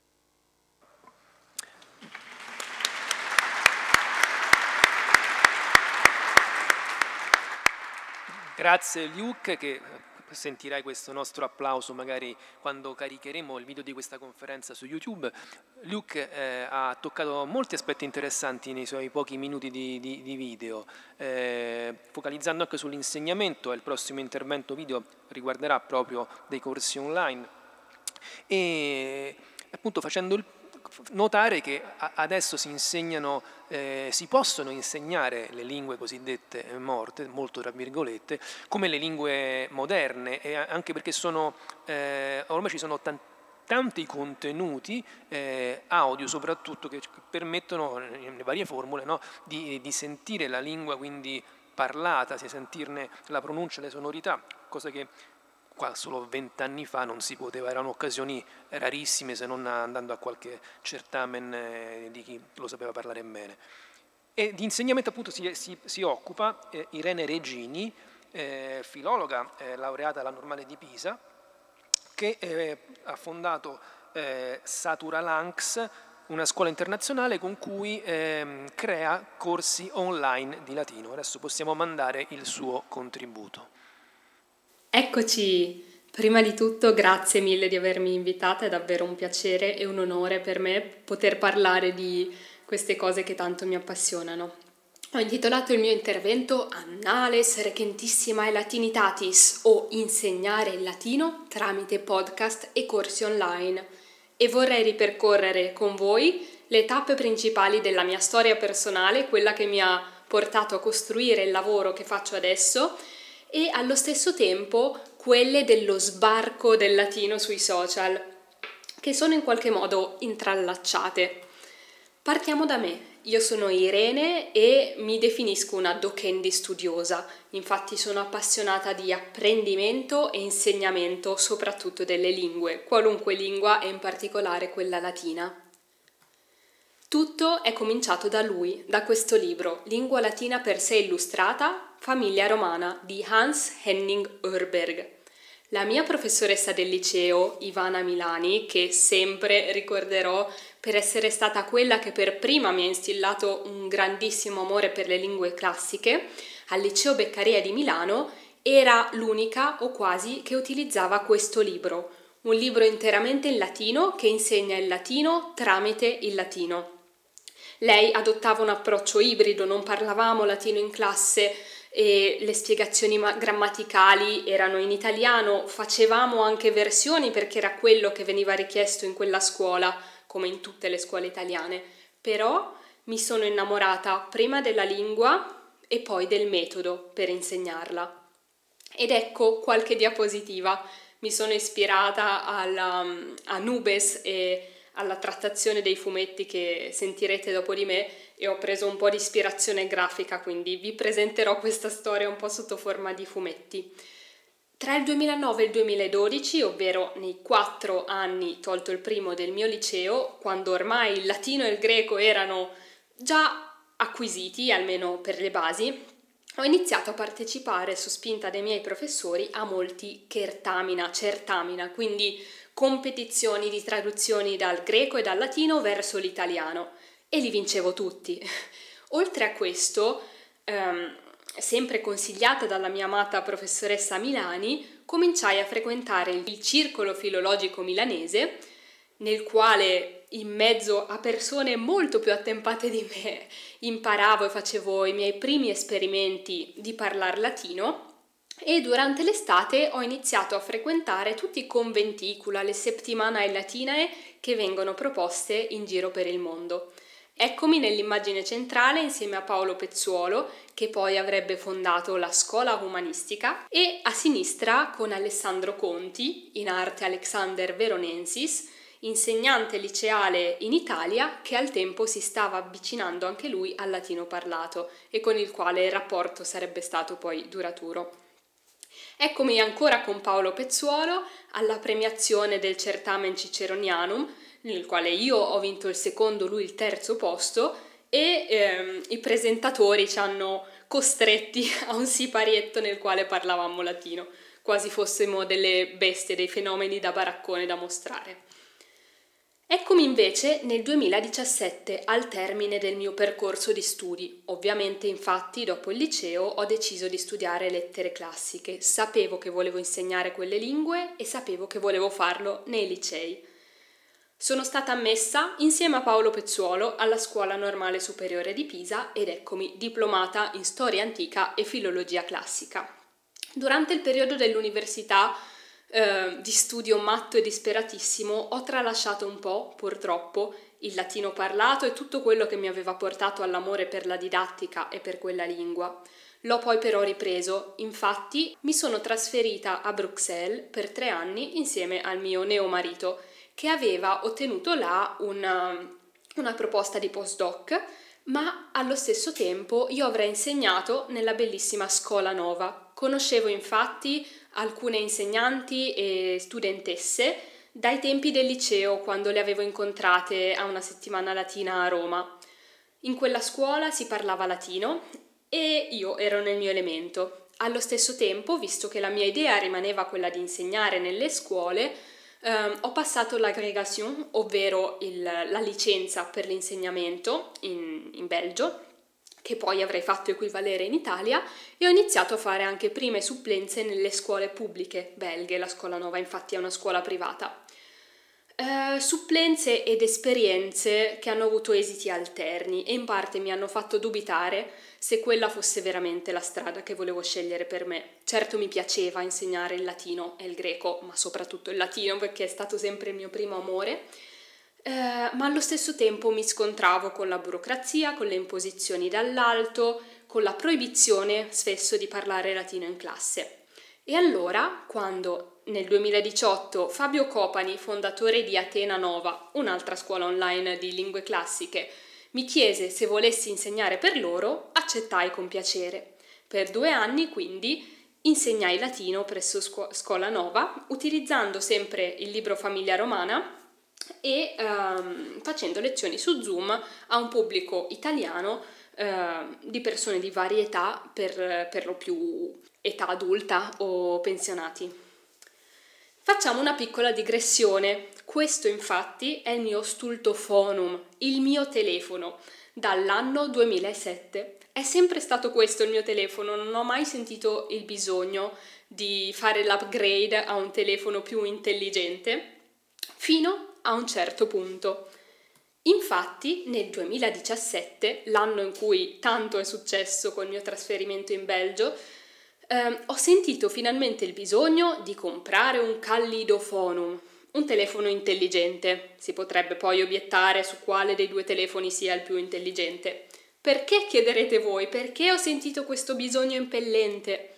Grazie Luke, che sentirai questo nostro applauso magari quando caricheremo il video di questa conferenza su YouTube. Luke eh, ha toccato molti aspetti interessanti nei suoi pochi minuti di, di, di video, eh, focalizzando anche sull'insegnamento. Il prossimo intervento video riguarderà proprio dei corsi online e appunto facendo il notare che adesso si insegnano, eh, si possono insegnare le lingue cosiddette morte, molto tra virgolette, come le lingue moderne, e anche perché sono, eh, ormai ci sono tanti tanti contenuti eh, audio soprattutto che permettono nelle varie formule, no, di, di sentire la lingua quindi parlata, di sentirne la pronuncia, le sonorità, cosa che qua solo vent'anni fa non si poteva, erano occasioni rarissime se non andando a qualche certamen eh, di chi lo sapeva parlare bene. E di insegnamento appunto si, si, si occupa eh, Irene Regini, eh, filologa eh, laureata alla Normale di Pisa, che eh, ha fondato eh, Satura Lanx, una scuola internazionale con cui eh, crea corsi online di latino. Adesso possiamo mandare il suo contributo. Eccoci! Prima di tutto grazie mille di avermi invitata, è davvero un piacere e un onore per me poter parlare di queste cose che tanto mi appassionano. Ho intitolato il mio intervento Annales Recentissima Latinitatis, o Insegnare il latino tramite podcast e corsi online, e vorrei ripercorrere con voi le tappe principali della mia storia personale, quella che mi ha portato a costruire il lavoro che faccio adesso, e allo stesso tempo quelle dello sbarco del latino sui social, che sono in qualche modo intrallacciate. Partiamo da me. Io sono Irene e mi definisco una docendi studiosa, infatti sono appassionata di apprendimento e insegnamento soprattutto delle lingue, qualunque lingua e in particolare quella latina. Tutto è cominciato da lui, da questo libro, Lingua latina per sé illustrata, Famiglia romana di Hans Henning Urberg. La mia professoressa del liceo, Ivana Milani, che sempre ricorderò per essere stata quella che per prima mi ha instillato un grandissimo amore per le lingue classiche, al liceo Beccaria di Milano, era l'unica o quasi che utilizzava questo libro, un libro interamente in latino che insegna il latino tramite il latino. Lei adottava un approccio ibrido, non parlavamo latino in classe e le spiegazioni grammaticali erano in italiano, facevamo anche versioni perché era quello che veniva richiesto in quella scuola, come in tutte le scuole italiane, però mi sono innamorata prima della lingua e poi del metodo per insegnarla. Ed ecco qualche diapositiva. Mi sono ispirata alla, a Nubes e alla trattazione dei fumetti che sentirete dopo di me e ho preso un po' di ispirazione grafica, quindi vi presenterò questa storia un po' sotto forma di fumetti. Tra il duemilanove e il duemiladodici, ovvero nei quattro anni tolto il primo del mio liceo, quando ormai il latino e il greco erano già acquisiti, almeno per le basi, ho iniziato a partecipare su spinta dei miei professori a molti certamina, certamina, quindi competizioni di traduzioni dal greco e dal latino verso l'italiano, e li vincevo tutti. Oltre a questo, ehm, sempre consigliata dalla mia amata professoressa Milani, cominciai a frequentare il circolo filologico milanese, nel quale in mezzo a persone molto più attempate di me imparavo e facevo i miei primi esperimenti di parlare latino, e durante l'estate ho iniziato a frequentare tutti i conventicula, le settimanae latinae che vengono proposte in giro per il mondo. Eccomi nell'immagine centrale insieme a Paolo Pezzuolo, che poi avrebbe fondato la Scuola Umanistica, e a sinistra con Alessandro Conti, in arte Alexander Veronensis, insegnante liceale in Italia che al tempo si stava avvicinando anche lui al latino parlato e con il quale il rapporto sarebbe stato poi duraturo. Eccomi ancora con Paolo Pezzuolo alla premiazione del Certamen Ciceronianum, nel quale io ho vinto il secondo, lui il terzo posto, e ehm, i presentatori ci hanno costretti a un siparietto nel quale parlavamo latino, quasi fossimo delle bestie, dei fenomeni da baraccone da mostrare. Eccomi invece nel duemiladiciassette al termine del mio percorso di studi. Ovviamente, infatti, dopo il liceo ho deciso di studiare lettere classiche. Sapevo che volevo insegnare quelle lingue e sapevo che volevo farlo nei licei. Sono stata ammessa insieme a Paolo Pezzuolo alla Scuola Normale Superiore di Pisa ed eccomi diplomata in storia antica e filologia classica. Durante il periodo dell'università eh, di studio matto e disperatissimo ho tralasciato un po', purtroppo, il latino parlato e tutto quello che mi aveva portato all'amore per la didattica e per quella lingua. L'ho poi però ripreso, infatti mi sono trasferita a Bruxelles per tre anni insieme al mio neomarito, che aveva ottenuto là una, una proposta di postdoc, ma allo stesso tempo io avrei insegnato nella bellissima Scuola Nova. Conoscevo infatti alcune insegnanti e studentesse dai tempi del liceo, quando le avevo incontrate a una settimana latina a Roma. In quella scuola si parlava latino e io ero nel mio elemento. Allo stesso tempo, visto che la mia idea rimaneva quella di insegnare nelle scuole, Um, ho passato l'aggregation, ovvero il, la licenza per l'insegnamento in, in Belgio, che poi avrei fatto equivalere in Italia, e ho iniziato a fare anche prime supplenze nelle scuole pubbliche belghe. La Scuola Nova infatti è una scuola privata. Eh, supplenze ed esperienze che hanno avuto esiti alterni e in parte mi hanno fatto dubitare se quella fosse veramente la strada che volevo scegliere per me. Certo mi piaceva insegnare il latino e il greco, ma soprattutto il latino perché è stato sempre il mio primo amore, eh, ma allo stesso tempo mi scontravo con la burocrazia, con le imposizioni dall'alto, con la proibizione spesso di parlare latino in classe. E allora, quando nel duemiladiciotto Fabio Copani, fondatore di Atena Nova, un'altra scuola online di lingue classiche, mi chiese se volessi insegnare per loro, accettai con piacere. Per due anni, quindi, insegnai latino presso scu- Scuola Nova, utilizzando sempre il libro Famiglia Romana e ehm, facendo lezioni su Zoom a un pubblico italiano eh, di persone di varie età, per, per lo più età adulta o pensionati. Facciamo una piccola digressione. Questo infatti è il mio Stultophonum, il mio telefono, dall'anno duemilasette. È sempre stato questo il mio telefono, non ho mai sentito il bisogno di fare l'upgrade a un telefono più intelligente, fino a un certo punto. Infatti nel duemiladiciassette, l'anno in cui tanto è successo col mio trasferimento in Belgio, Uh, ho sentito finalmente il bisogno di comprare un Callidophonum, un telefono intelligente. Si potrebbe poi obiettare su quale dei due telefoni sia il più intelligente. Perché, chiederete voi, perché ho sentito questo bisogno impellente?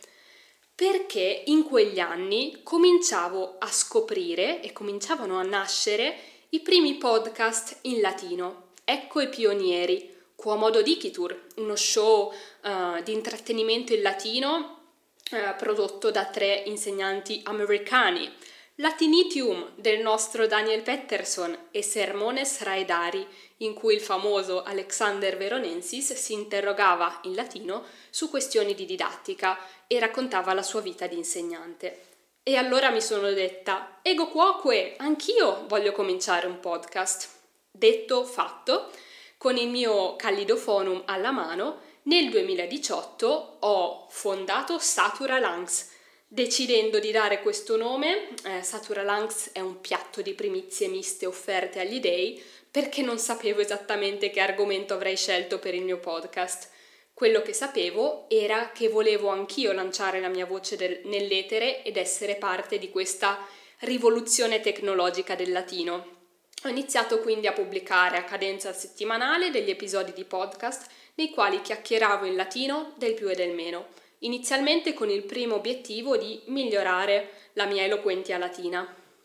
Perché in quegli anni cominciavo a scoprire e cominciavano a nascere i primi podcast in latino. Ecco i pionieri, Quomodo Dicitur, uno show uh, di intrattenimento in latino Eh, prodotto da tre insegnanti americani, Latinitium del nostro Daniel Petterson e Sermones Raedari, in cui il famoso Alexander Veronensis si interrogava in latino su questioni di didattica e raccontava la sua vita di insegnante. E allora mi sono detta, ego quoque, anch'io voglio cominciare un podcast. Detto, fatto, con il mio Callidophonum alla mano, nel duemiladiciotto ho fondato Satura Lanx, decidendo di dare questo nome. eh, Satura Lanx è un piatto di primizie miste offerte agli dei, perché non sapevo esattamente che argomento avrei scelto per il mio podcast. Quello che sapevo era che volevo anch'io lanciare la mia voce del, nell'etere ed essere parte di questa rivoluzione tecnologica del latino. Ho iniziato quindi a pubblicare a cadenza settimanale degli episodi di podcast nei quali chiacchieravo in latino del più e del meno, inizialmente con il primo obiettivo di migliorare la mia eloquentia latina.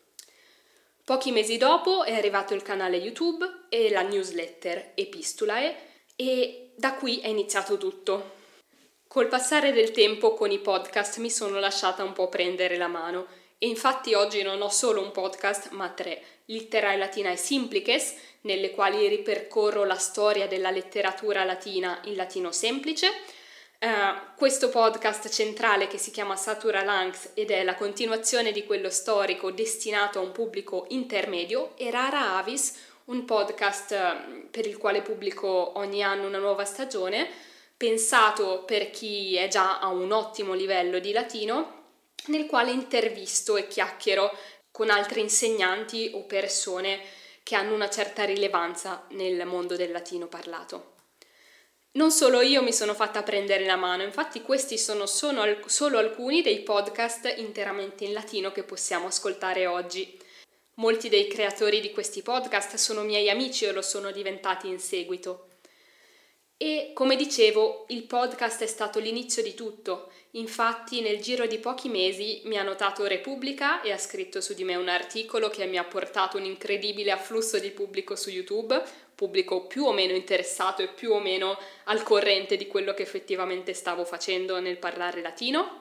Pochi mesi dopo è arrivato il canale YouTube e la newsletter Epistulae e da qui è iniziato tutto. Col passare del tempo con i podcast mi sono lasciata un po' prendere la mano e infatti oggi non ho solo un podcast ma tre, Litterae Latinae Simplices, nelle quali ripercorro la storia della letteratura latina in latino semplice, uh, questo podcast centrale che si chiama Satura Lanx ed è la continuazione di quello storico destinato a un pubblico intermedio, e Rara Avis, un podcast uh, per il quale pubblico ogni anno una nuova stagione, pensato per chi è già a un ottimo livello di latino, nel quale intervisto e chiacchiero con altri insegnanti o persone che hanno una certa rilevanza nel mondo del latino parlato. Non solo io mi sono fatta prendere la mano, infatti questi sono, sono solo alcuni dei podcast interamente in latino che possiamo ascoltare oggi. Molti dei creatori di questi podcast sono miei amici o lo sono diventati in seguito. E, come dicevo, il podcast è stato l'inizio di tutto. Infatti, nel giro di pochi mesi mi ha notato Repubblica e ha scritto su di me un articolo che mi ha portato un incredibile afflusso di pubblico su YouTube, pubblico più o meno interessato e più o meno al corrente di quello che effettivamente stavo facendo nel parlare latino.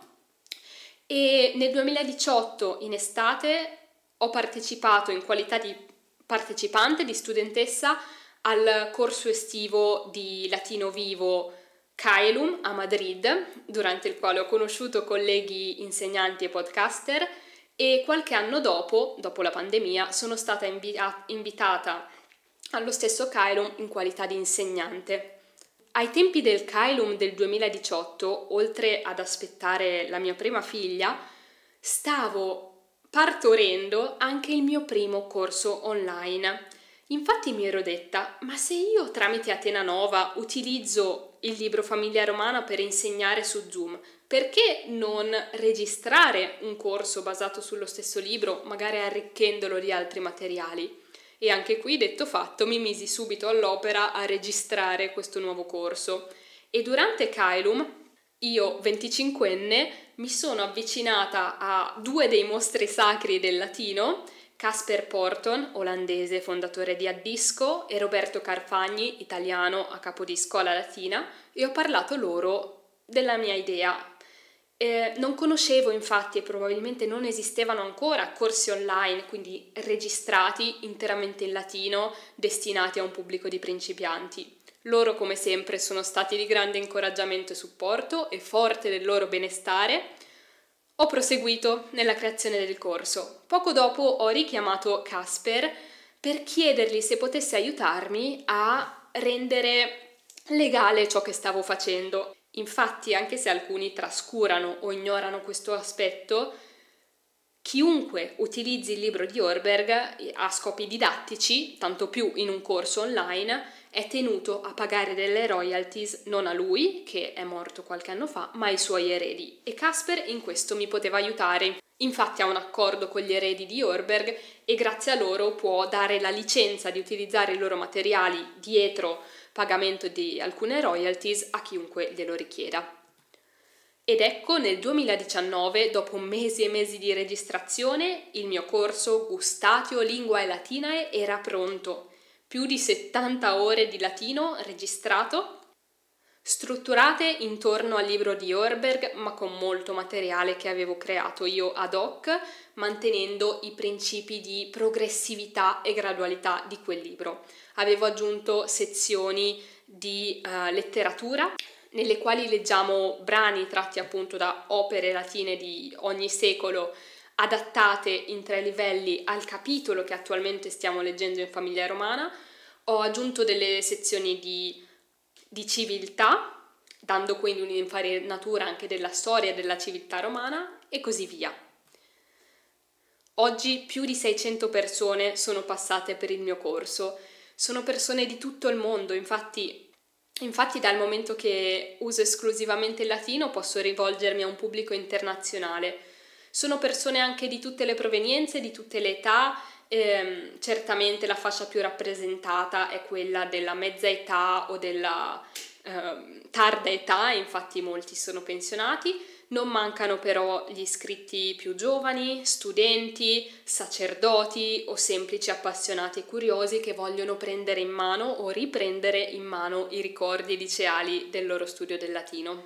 E nel duemiladiciotto, in estate, ho partecipato in qualità di partecipante, di studentessa, al corso estivo di Latino Vivo Caelum a Madrid, durante il quale ho conosciuto colleghi insegnanti e podcaster, e qualche anno dopo, dopo la pandemia, sono stata invia- invitata allo stesso Caelum in qualità di insegnante. Ai tempi del Caelum del duemiladiciotto, oltre ad aspettare la mia prima figlia, stavo partorendo anche il mio primo corso online. Infatti mi ero detta, ma se io tramite Atena Nova utilizzo il libro Famiglia Romana per insegnare su Zoom, perché non registrare un corso basato sullo stesso libro, magari arricchendolo di altri materiali? E anche qui, detto fatto, mi misi subito all'opera a registrare questo nuovo corso. E durante Caelum, io, venticinquenne, mi sono avvicinata a due dei mostri sacri del latino, Casper Porton, olandese, fondatore di Addisco, e Roberto Carfagni, italiano, a capo di Scuola Latina, e ho parlato loro della mia idea. Eh, non conoscevo infatti, e probabilmente non esistevano ancora, corsi online, quindi registrati interamente in latino, destinati a un pubblico di principianti. Loro, come sempre, sono stati di grande incoraggiamento e supporto, e forte del loro benestare ho proseguito nella creazione del corso. Poco dopo ho richiamato Casper per chiedergli se potesse aiutarmi a rendere legale ciò che stavo facendo. Infatti, anche se alcuni trascurano o ignorano questo aspetto, chiunque utilizzi il libro di Orberg a scopi didattici, tanto più in un corso online, è tenuto a pagare delle royalties non a lui, che è morto qualche anno fa, ma ai suoi eredi. E Casper in questo mi poteva aiutare. Infatti ha un accordo con gli eredi di Orberg e grazie a loro può dare la licenza di utilizzare i loro materiali dietro pagamento di alcune royalties a chiunque glielo richieda. Ed ecco, nel duemiladiciannove, dopo mesi e mesi di registrazione, il mio corso Gustatio Linguae Latinae era pronto. Più di settanta ore di latino registrato, strutturate intorno al libro di Orberg, ma con molto materiale che avevo creato io ad hoc, mantenendo i principi di progressività e gradualità di quel libro. Avevo aggiunto sezioni di uh, letteratura, nelle quali leggiamo brani tratti appunto da opere latine di ogni secolo, adattate in tre livelli al capitolo che attualmente stiamo leggendo in Famiglia Romana. Ho aggiunto delle sezioni di, di civiltà, dando quindi un'infarinatura anche della storia della civiltà romana e così via. Oggi più di seicento persone sono passate per il mio corso. Sono persone di tutto il mondo, infatti, infatti dal momento che uso esclusivamente il latino posso rivolgermi a un pubblico internazionale. Sono persone anche di tutte le provenienze, di tutte le età. Ehm, certamente la fascia più rappresentata è quella della mezza età o della eh, tarda età, infatti molti sono pensionati. Non mancano però gli iscritti più giovani, studenti, sacerdoti o semplici appassionati e curiosi che vogliono prendere in mano o riprendere in mano i ricordi liceali del loro studio del latino.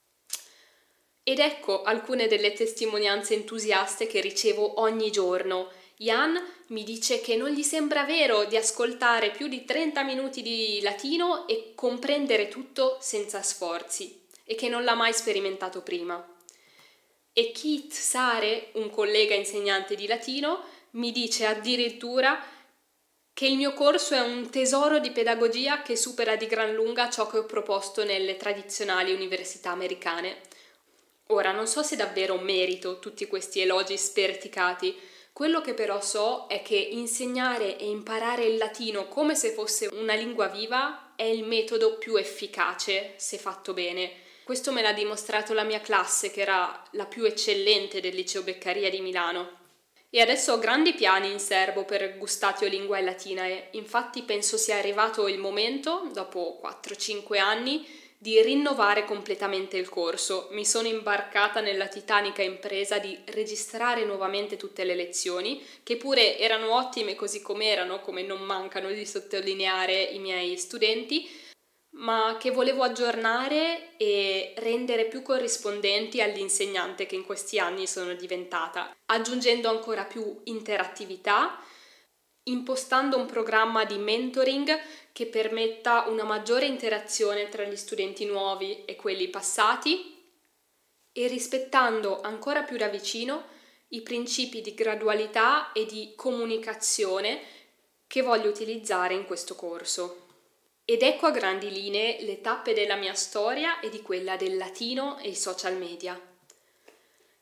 Ed ecco alcune delle testimonianze entusiaste che ricevo ogni giorno. Jan mi dice che non gli sembra vero di ascoltare più di trenta minuti di latino e comprendere tutto senza sforzi e che non l'ha mai sperimentato prima. E Keith Sare, un collega insegnante di latino, mi dice addirittura che il mio corso è un tesoro di pedagogia che supera di gran lunga ciò che ho proposto nelle tradizionali università americane. Ora, non so se davvero merito tutti questi elogi sperticati. Quello che però so è che insegnare e imparare il latino come se fosse una lingua viva è il metodo più efficace se fatto bene. Questo me l'ha dimostrato la mia classe, che era la più eccellente del liceo Beccaria di Milano. E adesso ho grandi piani in serbo per Gustatio Linguae Latinae. Infatti penso sia arrivato il momento, dopo quattro cinque anni, di rinnovare completamente il corso. Mi sono imbarcata nella titanica impresa di registrare nuovamente tutte le lezioni, che pure erano ottime così come erano, come non mancano di sottolineare i miei studenti, ma che volevo aggiornare e rendere più corrispondenti all'insegnante che in questi anni sono diventata, aggiungendo ancora più interattività, impostando un programma di mentoring che permetta una maggiore interazione tra gli studenti nuovi e quelli passati e rispettando ancora più da vicino i principi di gradualità e di comunicazione che voglio utilizzare in questo corso. Ed ecco a grandi linee le tappe della mia storia e di quella del latino e i social media.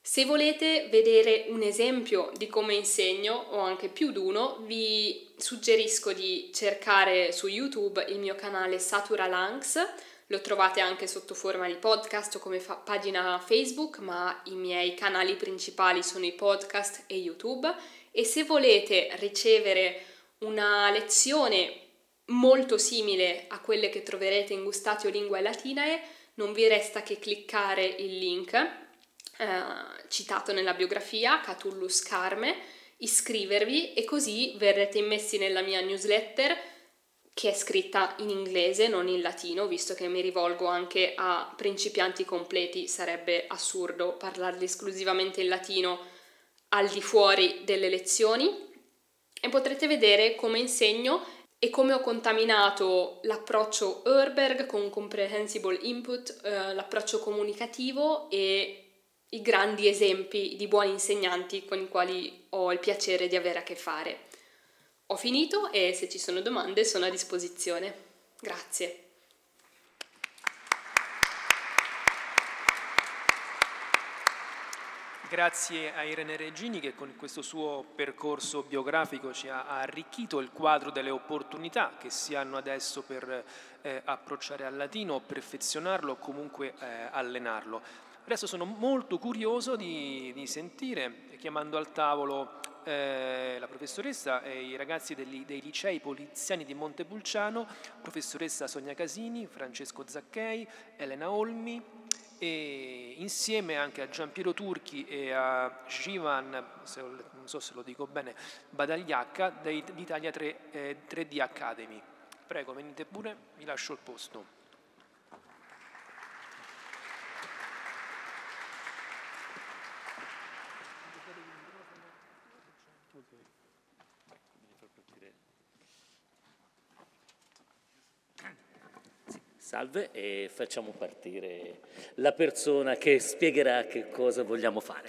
Se volete vedere un esempio di come insegno, o anche più d'uno, vi suggerisco di cercare su YouTube il mio canale Satura Lanx. Lo trovate anche sotto forma di podcast o come fa- pagina Facebook, ma i miei canali principali sono i podcast e YouTube. E se volete ricevere una lezione molto simile a quelle che troverete in Gustatio Linguae Latinae, non vi resta che cliccare il link eh, citato nella biografia, Catullus Carme, iscrivervi e così verrete immessi nella mia newsletter, che è scritta in inglese, non in latino, visto che mi rivolgo anche a principianti completi, sarebbe assurdo parlarli esclusivamente in latino al di fuori delle lezioni, e potrete vedere come insegno e come ho contaminato l'approccio Urberg con comprehensible input, eh, l'approccio comunicativo e i grandi esempi di buoni insegnanti con i quali ho il piacere di avere a che fare. Ho finito e se ci sono domande sono a disposizione. Grazie. Grazie a Irene Regini che con questo suo percorso biografico ci ha arricchito il quadro delle opportunità che si hanno adesso per eh, approcciare al latino, perfezionarlo o comunque eh, allenarlo. Adesso sono molto curioso di, di sentire, chiamando al tavolo eh, la professoressa e i ragazzi dei, dei licei poliziani di Montepulciano, professoressa Sonia Casini, Francesco Zacchei, Elena Olmi, e insieme anche a Giampiero Turchi e a Jivan, se, non so se lo dico bene, Badagliacca dell'Italia tre, eh, tre D Academy. Prego, venite pure, vi lascio il posto. Salve, e facciamo partire la persona che spiegherà che cosa vogliamo fare.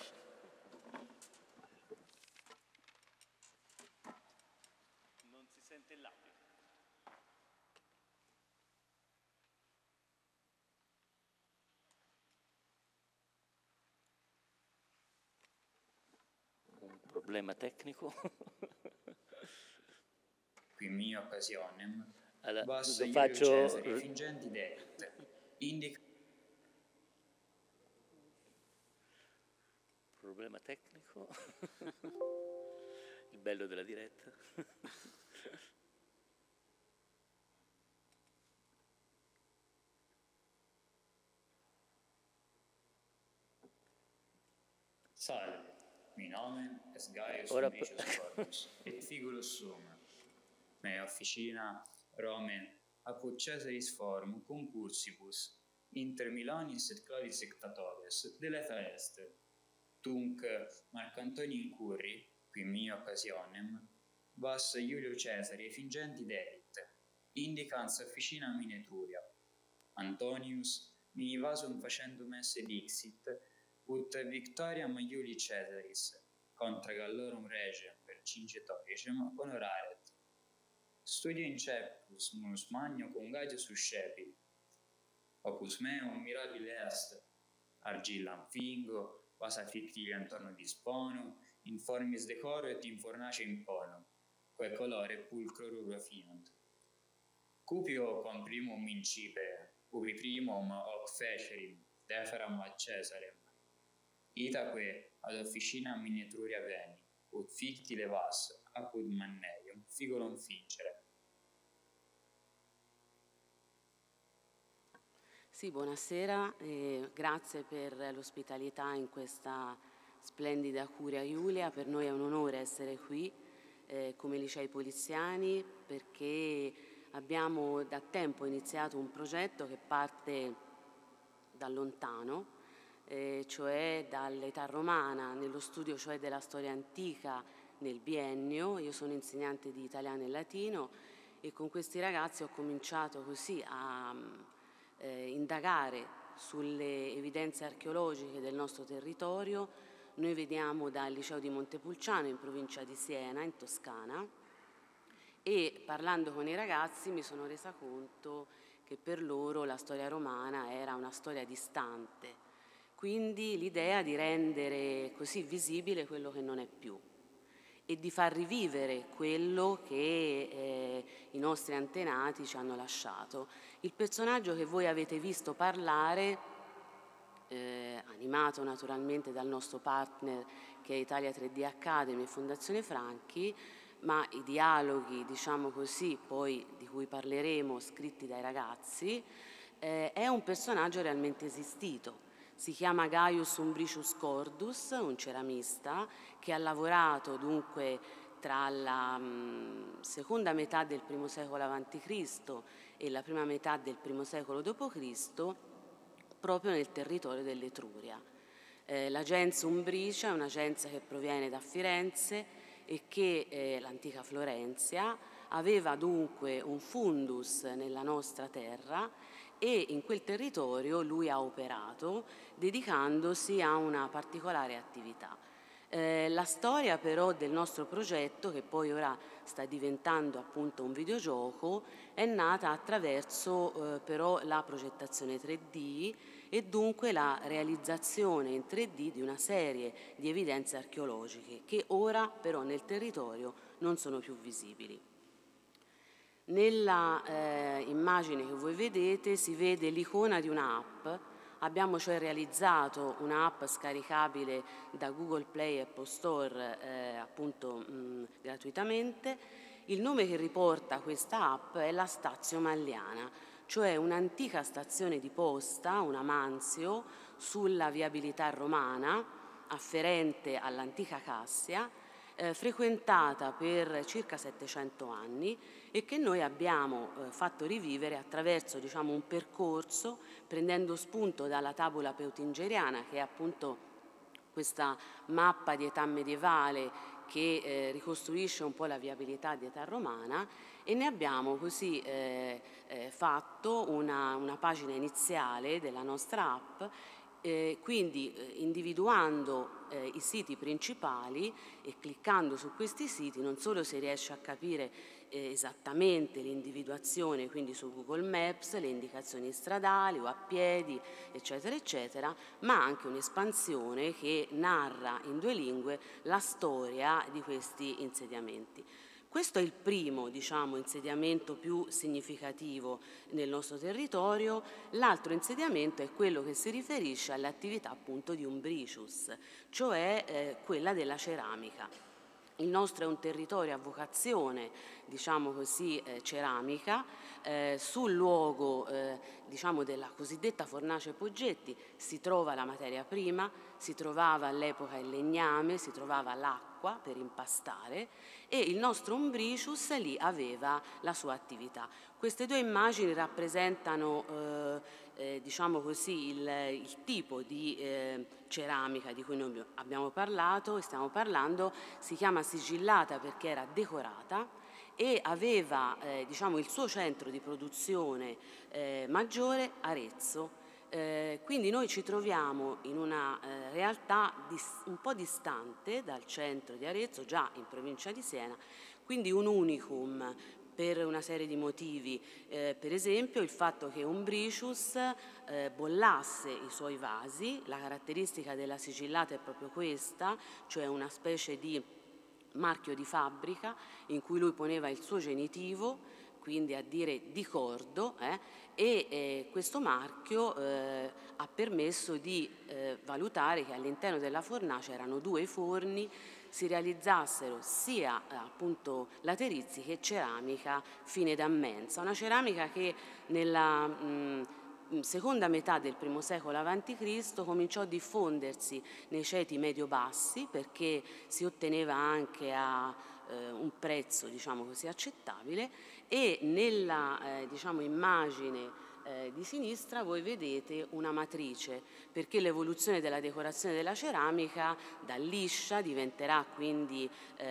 Non si sente il labbro. Un problema tecnico. Qui mia occasione. Allora, Basta lo faccio... Cesare, fingenti dette, indica... Problema tecnico. Il bello della diretta. Salve, mi nome è Gaius Ora... Domitius Corvus, et figurus sum, mea officina Romen apud Caesaris forum concursibus inter Milanis et Claudis sectatores deleta est. Tunc Marco Antonio incurri, qui mia occasionem, vas Iulio Cesari fingenti dedit, indicans officina minetruria. Antonius mini vasum facendum esse dixit, ut victoriam Iuli Caesaris contra Gallorum regem per Cingetoricem honoraret. Studio in cepus munus magno congatio suscepit, opus meum mirabile est, argillam fingo, vasa fictili antorno dispono, informis decoro et infornace impono, quae colore pulcro rubro finant. Cupio quam primum incipe, ubi primum hoc fecerim, deferam ad Caesarem. Itaque ad officina minetruria veni, ut fictile vas, apud manneium, figulum fingere. Sì, buonasera, e grazie per l'ospitalità in questa splendida Curia Iulia. Per noi è un onore essere qui eh, come licei poliziani, perché abbiamo da tempo iniziato un progetto che parte da lontano, eh, cioè dall'età romana, nello studio cioè della storia antica nel biennio. Io sono insegnante di italiano e latino e con questi ragazzi ho cominciato così a eh, indagare sulle evidenze archeologiche del nostro territorio. Noi veniamo dal liceo di Montepulciano in provincia di Siena, in Toscana, e parlando con i ragazzi mi sono resa conto che per loro la storia romana era una storia distante. quindi l'idea di rendere così visibile quello che non è più e di far rivivere quello che eh, i nostri antenati ci hanno lasciato. Il personaggio che voi avete visto parlare, eh, animato naturalmente dal nostro partner che è Italia tre D Academy e Fondazione Franchi, ma i dialoghi, diciamo così, poi di cui parleremo, scritti dai ragazzi, eh, è un personaggio realmente esistito. Si chiama Gaius Umbricius Cordus, un ceramista che ha lavorato dunque tra la mh, seconda metà del primo secolo avanti Cristo e la prima metà del primo secolo dopo Cristo proprio nel territorio dell'Etruria. Eh, la gens Umbricia è una gens che proviene da Firenze e che eh, l'antica Florenzia aveva dunque un fundus nella nostra terra e in quel territorio lui ha operato dedicandosi a una particolare attività. Eh, la storia però del nostro progetto, che poi ora sta diventando appunto un videogioco, è nata attraverso eh, però la progettazione tre D e dunque la realizzazione in tre D di una serie di evidenze archeologiche che ora però nel territorio non sono più visibili. Nella eh, immagine che voi vedete si vede l'icona di un'app. Abbiamo cioè realizzato un'app scaricabile da Google Play e Apple Store eh, appunto mh, gratuitamente. Il nome che riporta questa app è la Stazio Malliana, cioè un'antica stazione di posta, una Manzio, sulla viabilità romana afferente all'antica Cassia, eh, frequentata per circa settecento anni e che noi abbiamo eh, fatto rivivere attraverso, diciamo, un percorso prendendo spunto dalla tabula peutingeriana, che è appunto questa mappa di età medievale che eh, ricostruisce un po' la viabilità di età romana, e ne abbiamo così eh, eh, fatto una, una pagina iniziale della nostra app. Eh, quindi eh, individuando eh, i siti principali e cliccando su questi siti non solo si riesce a capire eh, esattamente l'individuazione, quindi su Google Maps, le indicazioni stradali o a piedi, eccetera, eccetera, ma anche un'espansione che narra in due lingue la storia di questi insediamenti. Questo è il primo, diciamo, insediamento più significativo nel nostro territorio. L'altro insediamento è quello che si riferisce alle attività appunto di Umbricius, cioè eh, quella della ceramica. Il nostro è un territorio a vocazione, diciamo così, eh, ceramica. Eh, sul luogo eh, diciamo della cosiddetta fornace Poggetti si trova la materia prima, si trovava all'epoca il legname, si trovava l'acqua per impastare e il nostro Umbricius lì aveva la sua attività. Queste due immagini rappresentano eh, eh, diciamo così il, il tipo di eh, ceramica di cui noi abbiamo parlato e stiamo parlando. Si chiama sigillata perché era decorata e aveva eh, diciamo, il suo centro di produzione eh, maggiore Arezzo. Eh, quindi noi ci troviamo in una eh, realtà un po' distante dal centro di Arezzo, già in provincia di Siena, quindi un unicum per una serie di motivi, eh, per esempio il fatto che Umbricius eh, bollasse i suoi vasi. La caratteristica della sigillata è proprio questa, cioè una specie di marchio di fabbrica in cui lui poneva il suo genitivo, quindi a dire di cordo, eh, e eh, questo marchio eh, ha permesso di eh, valutare che all'interno della fornace erano due forni, si realizzassero sia eh, appunto laterizi che ceramica fine da mensa, una ceramica che nella mh, seconda metà del primo secolo avanti Cristo cominciò a diffondersi nei ceti medio-bassi perché si otteneva anche a eh, un prezzo, diciamo così, accettabile, e nella eh, diciamo, immagine eh, di sinistra voi vedete una matrice, perché l'evoluzione della decorazione della ceramica da liscia diventerà quindi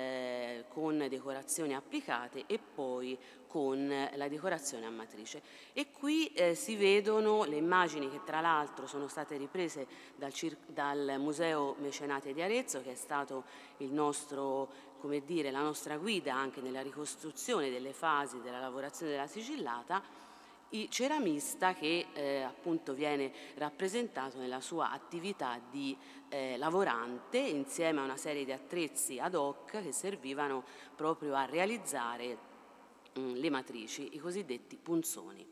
eh, con decorazioni applicate e poi con la decorazione a matrice. E qui eh, si vedono le immagini che tra l'altro sono state riprese dal, dal Museo Mecenate di Arezzo, che è stato il nostro, come dire, la nostra guida anche nella ricostruzione delle fasi della lavorazione della sigillata. il ceramista che eh, appunto viene rappresentato nella sua attività di eh, lavorante insieme a una serie di attrezzi ad hoc che servivano proprio a realizzare mh, le matrici, i cosiddetti punzoni.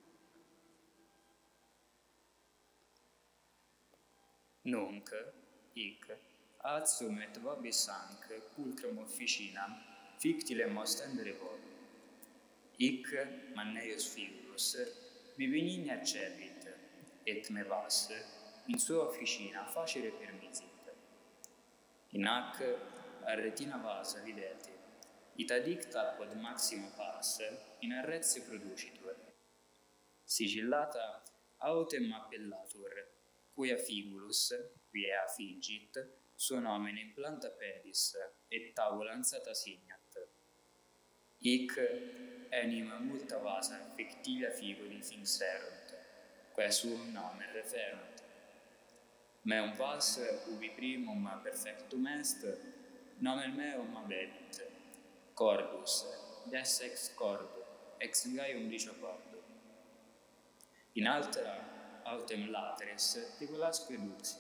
Nunc, hic, adsum et vobis anc pulcrum officinam fictilem ostendere vobi. Hic manneius figurus mi benigna accedit, et me vas in sua officina facere permisit. In hac arretina vasa videte, ita dicta quod maxima pars in arrezze producitur. Sigillata autem appellatur, quia figulus, quia fingit, suo nomine in planta pedis, et tau lanzata signat. Hic enim multa vasa fictilia figuri finserunt, quae suum nomen referunt. Meum vas ubi primum perfectum est, nomen meum habebit, cordus, des ex cordo, ex Gaium dicio cordo. In altera autem lateres tegulasque duxi.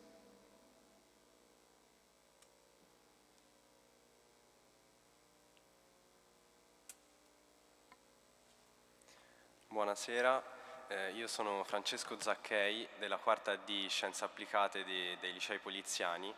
Buonasera, eh, io sono Francesco Zacchei della quarta D Scienze Applicate de, dei Licei Poliziani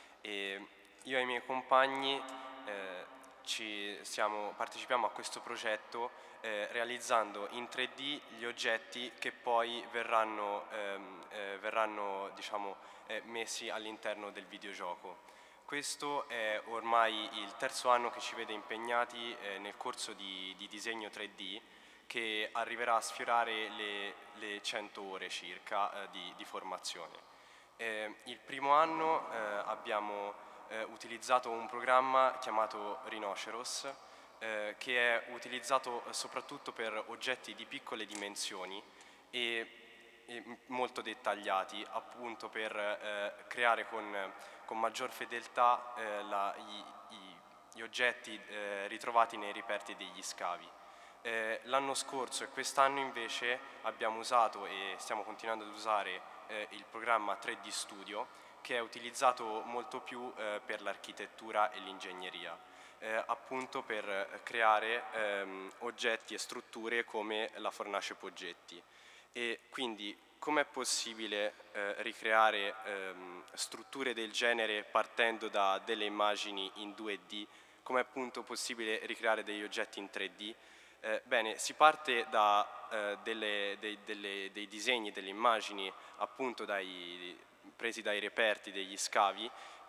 e io e i miei compagni eh, ci stiamo, partecipiamo a questo progetto eh, realizzando in tre D gli oggetti che poi verranno, ehm, eh, verranno diciamo, eh, messi all'interno del videogioco. Questo è ormai il terzo anno che ci vede impegnati eh, nel corso di, di disegno tre D che arriverà a sfiorare le, le cento ore circa eh, di, di formazione. Eh, il primo anno eh, abbiamo eh, utilizzato un programma chiamato Rhinoceros eh, che è utilizzato soprattutto per oggetti di piccole dimensioni e, e molto dettagliati, appunto per eh, creare con, con maggior fedeltà eh, la, i, i, gli oggetti eh, ritrovati nei reperti degli scavi. Eh, l'anno scorso e quest'anno invece abbiamo usato e stiamo continuando ad usare eh, il programma tre D Studio che è utilizzato molto più eh, per l'architettura e l'ingegneria, eh, appunto per creare ehm, oggetti e strutture come la fornace Poggetti. E quindi com'è possibile eh, ricreare ehm, strutture del genere partendo da delle immagini in due D? Com'è appunto possibile ricreare degli oggetti in tre D? Eh, bene, si parte da eh, delle, dei, delle, dei disegni, delle immagini appunto dai, presi dai reperti degli scavi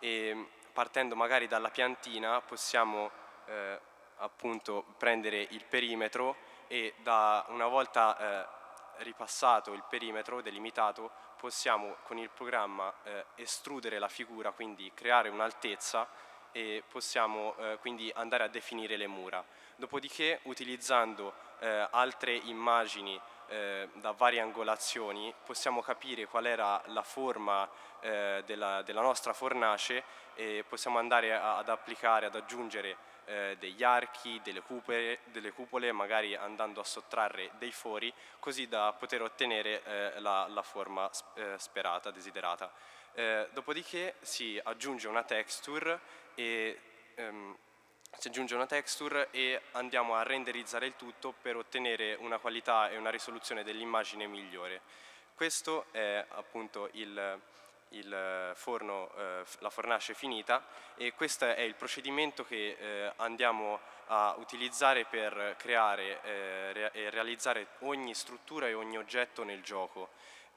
e partendo magari dalla piantina possiamo eh, appunto prendere il perimetro e da una volta eh, ripassato il perimetro delimitato possiamo con il programma eh, estrudere la figura, quindi creare un'altezza e possiamo eh, quindi andare a definire le mura. Dopodiché, utilizzando eh, altre immagini eh, da varie angolazioni, possiamo capire qual era la forma eh, della, della nostra fornace e possiamo andare a, ad applicare, ad aggiungere eh, degli archi, delle cupole, delle cupole, magari andando a sottrarre dei fori, così da poter ottenere eh, la, la forma eh, sperata, desiderata. Eh, dopodiché si aggiunge una texture e ehm, si aggiunge una texture e andiamo a renderizzare il tutto per ottenere una qualità e una risoluzione dell'immagine migliore. Questo è appunto il, il forno, eh, la fornace finita e questo è il procedimento che eh, andiamo a utilizzare per creare eh, e realizzare ogni struttura e ogni oggetto nel gioco.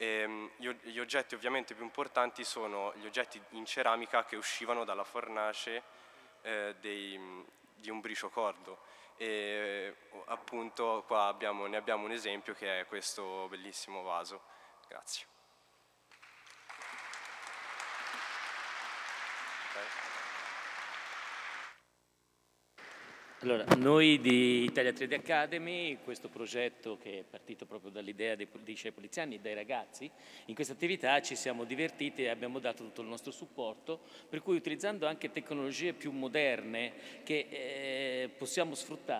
E, gli oggetti ovviamente più importanti sono gli oggetti in ceramica che uscivano dalla fornace eh, dei, di un bricio cordo e appunto qua abbiamo, ne abbiamo un esempio che è questo bellissimo vaso. Grazie. Okay. Allora, noi di Italia tre D Academy, questo progetto che è partito proprio dall'idea dei licei poliziani e dai ragazzi, in questa attività ci siamo divertiti e abbiamo dato tutto il nostro supporto, per cui utilizzando anche tecnologie più moderne che eh, possiamo sfruttare,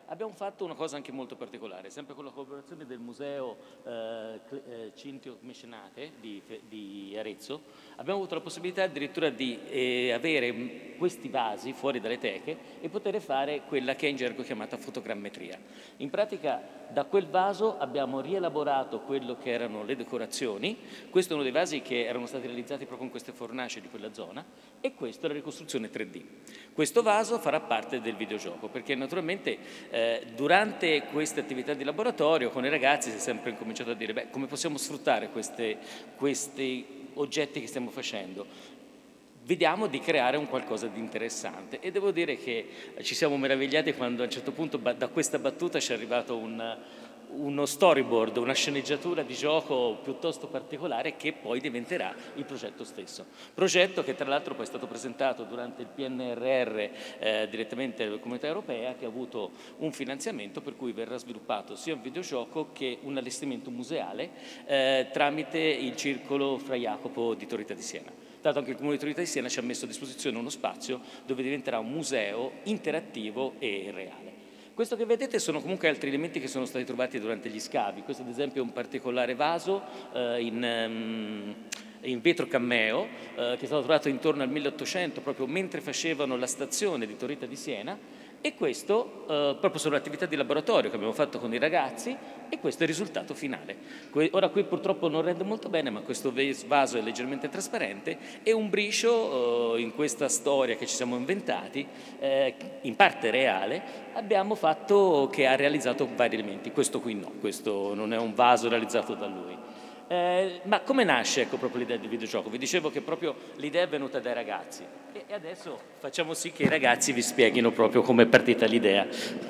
abbiamo fatto una cosa anche molto particolare, sempre con la collaborazione del Museo eh, eh, Cintio Mecenate di, di Arezzo. Abbiamo avuto la possibilità addirittura di eh, avere questi vasi fuori dalle teche e poter fare quella che è in gergo chiamata fotogrammetria. In pratica da quel vaso abbiamo rielaborato quello che erano le decorazioni. Questo è uno dei vasi che erano stati realizzati proprio in queste fornaci di quella zona, e questa è la ricostruzione tre D. Questo vaso farà parte del videogioco, perché naturalmente eh, durante queste attività di laboratorio con i ragazzi si è sempre incominciato a dire beh, come possiamo sfruttare queste, questi oggetti che stiamo facendo. Vediamo di creare un qualcosa di interessante, e devo dire che ci siamo meravigliati quando a un certo punto da questa battuta ci è arrivato un, uno storyboard, una sceneggiatura di gioco piuttosto particolare che poi diventerà il progetto stesso. Progetto che tra l'altro poi è stato presentato durante il P N R R eh, direttamente alla Comunità Europea, che ha avuto un finanziamento per cui verrà sviluppato sia un videogioco che un allestimento museale eh, tramite il Circolo Fra Jacopo di Torrita di Siena. Tanto anche il Comune di Torrita di Siena ci ha messo a disposizione uno spazio dove diventerà un museo interattivo e reale. Questo che vedete sono comunque altri elementi che sono stati trovati durante gli scavi. Questo ad esempio è un particolare vaso eh, in, um, in vetro cammeo eh, che è stato trovato intorno al milleottocento, proprio mentre facevano la stazione di Torrita di Siena, e questo eh, proprio sono attività di laboratorio che abbiamo fatto con i ragazzi, e questo è il risultato finale. Que ora qui purtroppo non rende molto bene, ma questo vaso è leggermente trasparente, e un briciolo eh, in questa storia che ci siamo inventati, eh, in parte reale, abbiamo fatto che ha realizzato vari elementi. Questo qui no, questo non è un vaso realizzato da lui. Eh, ma come nasce ecco, proprio l'idea del videogioco? Vi dicevo che proprio l'idea è venuta dai ragazzi, e adesso facciamo sì che i ragazzi vi spieghino proprio come è partita l'idea.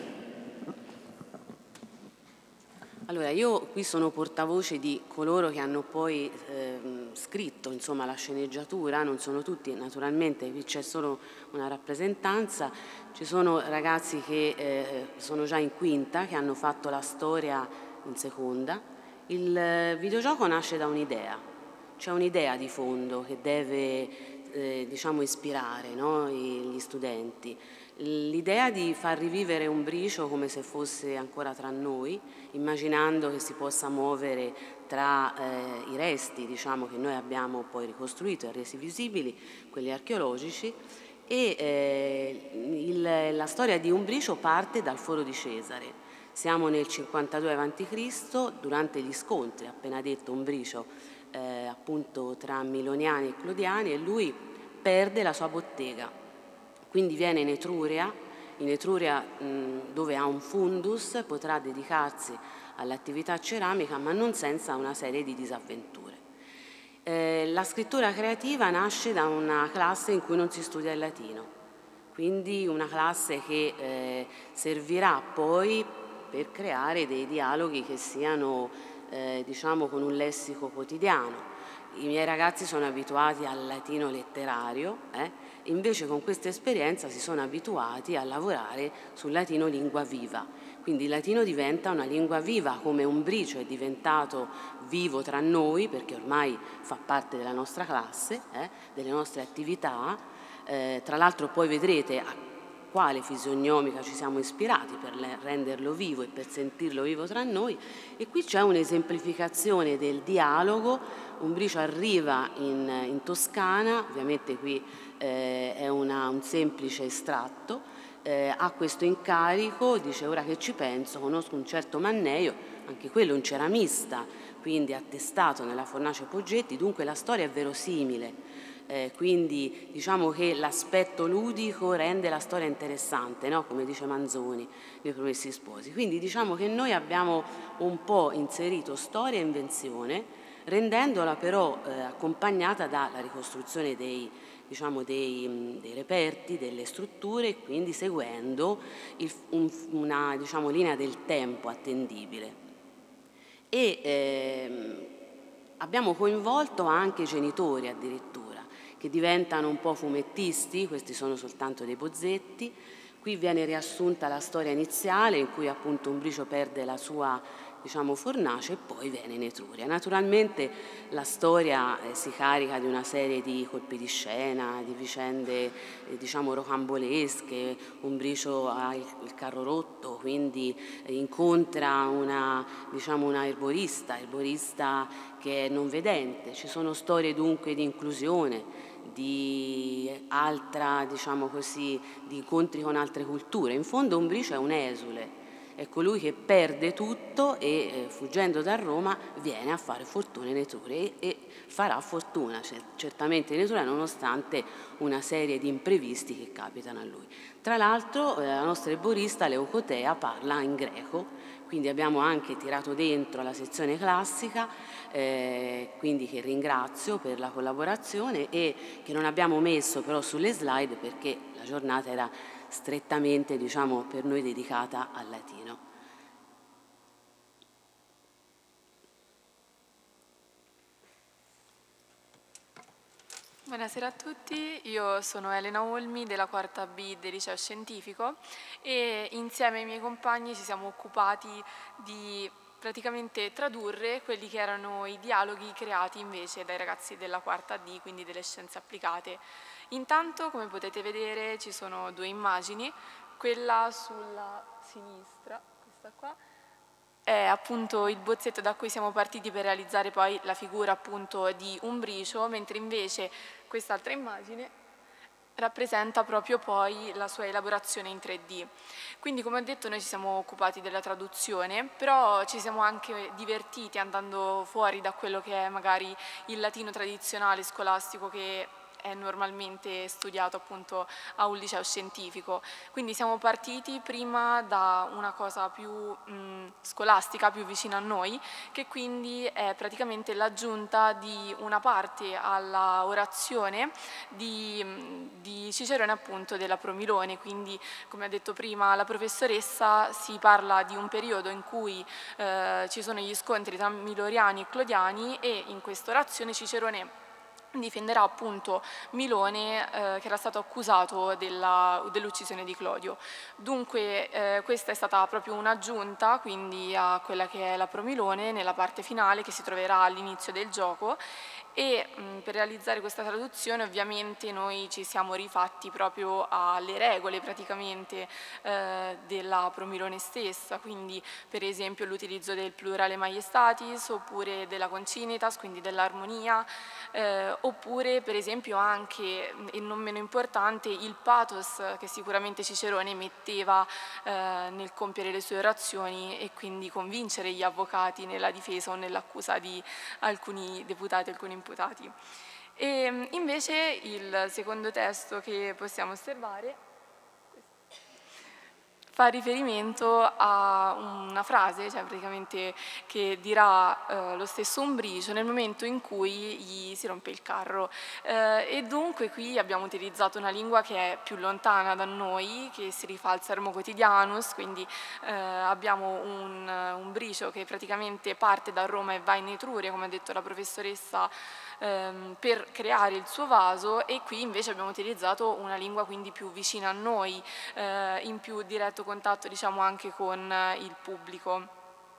Allora, io qui sono portavoce di coloro che hanno poi eh, scritto insomma, la sceneggiatura, non sono tutti naturalmente, qui c'è solo una rappresentanza, ci sono ragazzi che eh, sono già in quinta, che hanno fatto la storia in seconda. Il videogioco nasce da un'idea, c'è un'idea di fondo che deve eh, diciamo ispirare no, gli studenti. L'idea di far rivivere un bricio come se fosse ancora tra noi, immaginando che si possa muovere tra eh, i resti diciamo, che noi abbiamo poi ricostruito e resi visibili, quelli archeologici, e eh, il, la storia di un bricio parte dal Foro di Cesare. Siamo nel cinquantadue avanti Cristo, durante gli scontri, appena detto, un bricio eh, appunto tra Miloniani e Clodiani, e lui perde la sua bottega. Quindi viene in Etruria, in Etruria mh, dove ha un fundus, potrà dedicarsi all'attività ceramica, ma non senza una serie di disavventure. Eh, la scrittura creativa nasce da una classe in cui non si studia il latino, quindi una classe che eh, servirà poi per creare dei dialoghi che siano eh, diciamo con un lessico quotidiano. I miei ragazzi sono abituati al latino letterario, eh, invece con questa esperienza si sono abituati a lavorare sul latino lingua viva. Quindi il latino diventa una lingua viva, come un bricio è diventato vivo tra noi, perché ormai fa parte della nostra classe, eh, delle nostre attività. Eh, tra l'altro poi vedrete a quale fisionomica ci siamo ispirati per renderlo vivo e per sentirlo vivo tra noi, e qui c'è un'esemplificazione del dialogo. Un bricio arriva in, in Toscana, ovviamente qui eh, è una, un semplice estratto, eh, ha questo incarico, dice ora che ci penso, conosco un certo Manneio, anche quello un ceramista, quindi attestato nella fornace Poggetti, dunque la storia è verosimile. Eh, quindi diciamo che l'aspetto ludico rende la storia interessante, no? Come dice Manzoni nei Promessi Sposi. Quindi diciamo che noi abbiamo un po' inserito storia e invenzione, rendendola però eh, accompagnata dalla ricostruzione dei, diciamo, dei, dei reperti, delle strutture, e quindi seguendo il, un, una diciamo, linea del tempo attendibile. E ehm, abbiamo coinvolto anche i genitori addirittura, che diventano un po' fumettisti, questi sono soltanto dei bozzetti. Qui viene riassunta la storia iniziale in cui appunto un bricio perde la sua diciamo, fornace e poi viene in Etruria. Naturalmente la storia eh, si carica di una serie di colpi di scena, di vicende eh, diciamo rocambolesche. Umbricio ha il, il carro rotto, quindi eh, incontra una, diciamo, una erborista, erborista che è non vedente. Ci sono storie dunque di inclusione, di altra, diciamo così, di incontri con altre culture. In fondo Umbricio è un esule, è colui che perde tutto e eh, fuggendo da Roma viene a fare fortuna in Etruria e, e farà fortuna certamente in Etruria nonostante una serie di imprevisti che capitano a lui. Tra l'altro eh, la nostra erborista Leucotea parla in greco, quindi abbiamo anche tirato dentro la sezione classica, eh, quindi che ringrazio per la collaborazione e che non abbiamo messo però sulle slide perché la giornata era strettamente, diciamo, per noi dedicata al latino. Buonasera a tutti, io sono Elena Olmi della quarta B del liceo scientifico e insieme ai miei compagni ci siamo occupati di praticamente tradurre quelli che erano i dialoghi creati invece dai ragazzi della quarta D, quindi delle scienze applicate. Intanto, come potete vedere, ci sono due immagini, quella sulla sinistra, questa qua, è appunto il bozzetto da cui siamo partiti per realizzare poi la figura appunto di Umbricio, mentre invece quest'altra immagine rappresenta proprio poi la sua elaborazione in tre D. Quindi, come ho detto, noi ci siamo occupati della traduzione, però ci siamo anche divertiti andando fuori da quello che è magari il latino tradizionale scolastico che è normalmente studiato appunto a un liceo scientifico. Quindi siamo partiti prima da una cosa più mh, scolastica, più vicina a noi, che quindi è praticamente l'aggiunta di una parte alla orazione di, di Cicerone appunto della Promilone. Quindi, come ha detto prima la professoressa, si parla di un periodo in cui eh, ci sono gli scontri tra Miloriani e Clodiani e in questa orazione Cicerone difenderà appunto Milone eh, che era stato accusato dell'uccisione di Clodio. Dunque eh, questa è stata proprio un'aggiunta quindi a quella che è la Promilone nella parte finale che si troverà all'inizio del gioco e mh, per realizzare questa traduzione ovviamente noi ci siamo rifatti proprio alle regole praticamente eh, della Promilone stessa, quindi per esempio l'utilizzo del plurale maiestatis oppure della concinitas, quindi dell'armonia, eh, oppure per esempio anche, e non meno importante, il pathos che sicuramente Cicerone metteva eh, nel compiere le sue orazioni e quindi convincere gli avvocati nella difesa o nell'accusa di alcuni deputati, alcuni imputati. E invece il secondo testo che possiamo osservare fa riferimento a una frase, cioè praticamente che dirà eh, lo stesso Umbricio nel momento in cui gli si rompe il carro. Eh, e dunque qui abbiamo utilizzato una lingua che è più lontana da noi, che si rifà al Sermo Quotidianus, quindi eh, abbiamo un Umbricio che praticamente parte da Roma e va in Etruria, come ha detto la professoressa, ehm, per creare il suo vaso, e qui invece abbiamo utilizzato una lingua quindi più vicina a noi, eh, in più diretto contatto diciamo anche con il pubblico.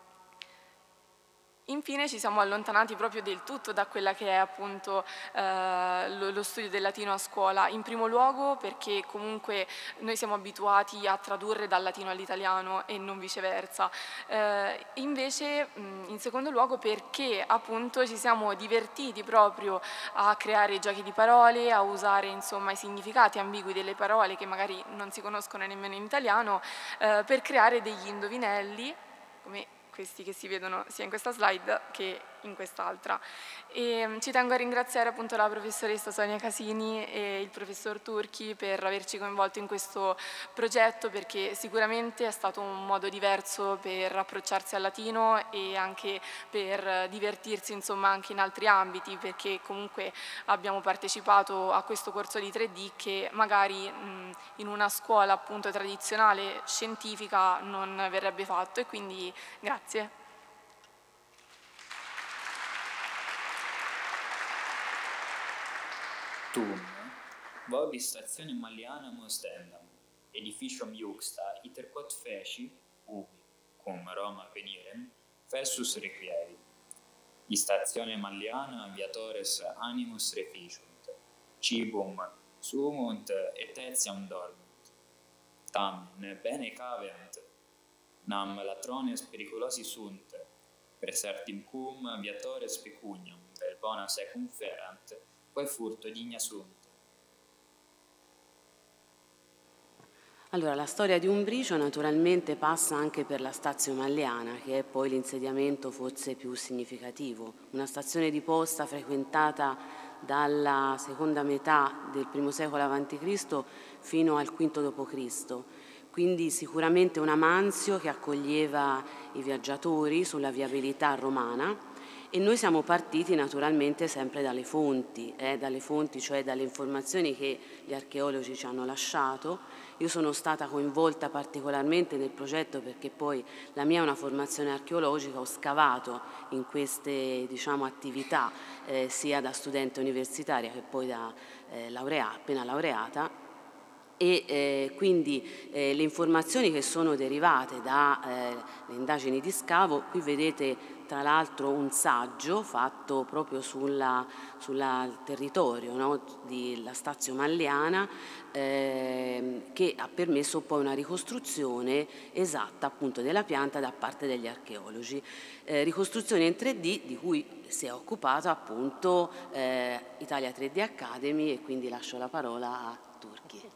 Infine ci siamo allontanati proprio del tutto da quella che è appunto eh, lo, lo studio del latino a scuola, in primo luogo perché comunque noi siamo abituati a tradurre dal latino all'italiano e non viceversa, eh, invece mh, in secondo luogo perché appunto ci siamo divertiti proprio a creare giochi di parole, a usare insomma i significati ambigui delle parole che magari non si conoscono nemmeno in italiano, eh, per creare degli indovinelli come questi che si vedono sia in questa slide che in quest'altra. E ci tengo a ringraziare appunto la professoressa Sonia Casini e il professor Turchi per averci coinvolto in questo progetto, perché sicuramente è stato un modo diverso per approcciarsi al latino e anche per divertirsi insomma anche in altri ambiti, perché comunque abbiamo partecipato a questo corso di tre D che magari mh, in una scuola appunto tradizionale scientifica non verrebbe fatto, e quindi grazie. Tum, Vobi stazione Mallianam ostendam, edificium iuxta iter quod feci, ubi, cum Roma venirem, versus requievi. Stazione Malliana viatores animus reficiunt, cibum sumunt et etiam dormunt. Tamen bene caveant, nam latrones periculosi sunt, per certim cum viatores pecunium vel bona secum ferant, quae furto digna sunt. Allora, la storia di Umbricio naturalmente passa anche per la Stazio Malliana, che è poi l'insediamento forse più significativo. Una stazione di posta frequentata dalla seconda metà del primo secolo avanti Cristo fino al quinto dopo Cristo. Quindi sicuramente un amanzio che accoglieva i viaggiatori sulla viabilità romana. E noi siamo partiti naturalmente sempre dalle fonti, eh, dalle fonti, cioè dalle informazioni che gli archeologi ci hanno lasciato. Io sono stata coinvolta particolarmente nel progetto perché poi la mia è una formazione archeologica, ho scavato in queste, diciamo, attività eh, sia da studente universitaria che poi da eh, laurea, appena laureata. E eh, quindi eh, le informazioni che sono derivate dalle eh, indagini di scavo, qui vedete tra l'altro un saggio fatto proprio sul territorio, no, della Stazio Malliana eh, che ha permesso poi una ricostruzione esatta appunto della pianta da parte degli archeologi. Eh, ricostruzione in tre D di cui si è occupato appunto eh, Italia tre D Academy, e quindi lascio la parola a Turchi.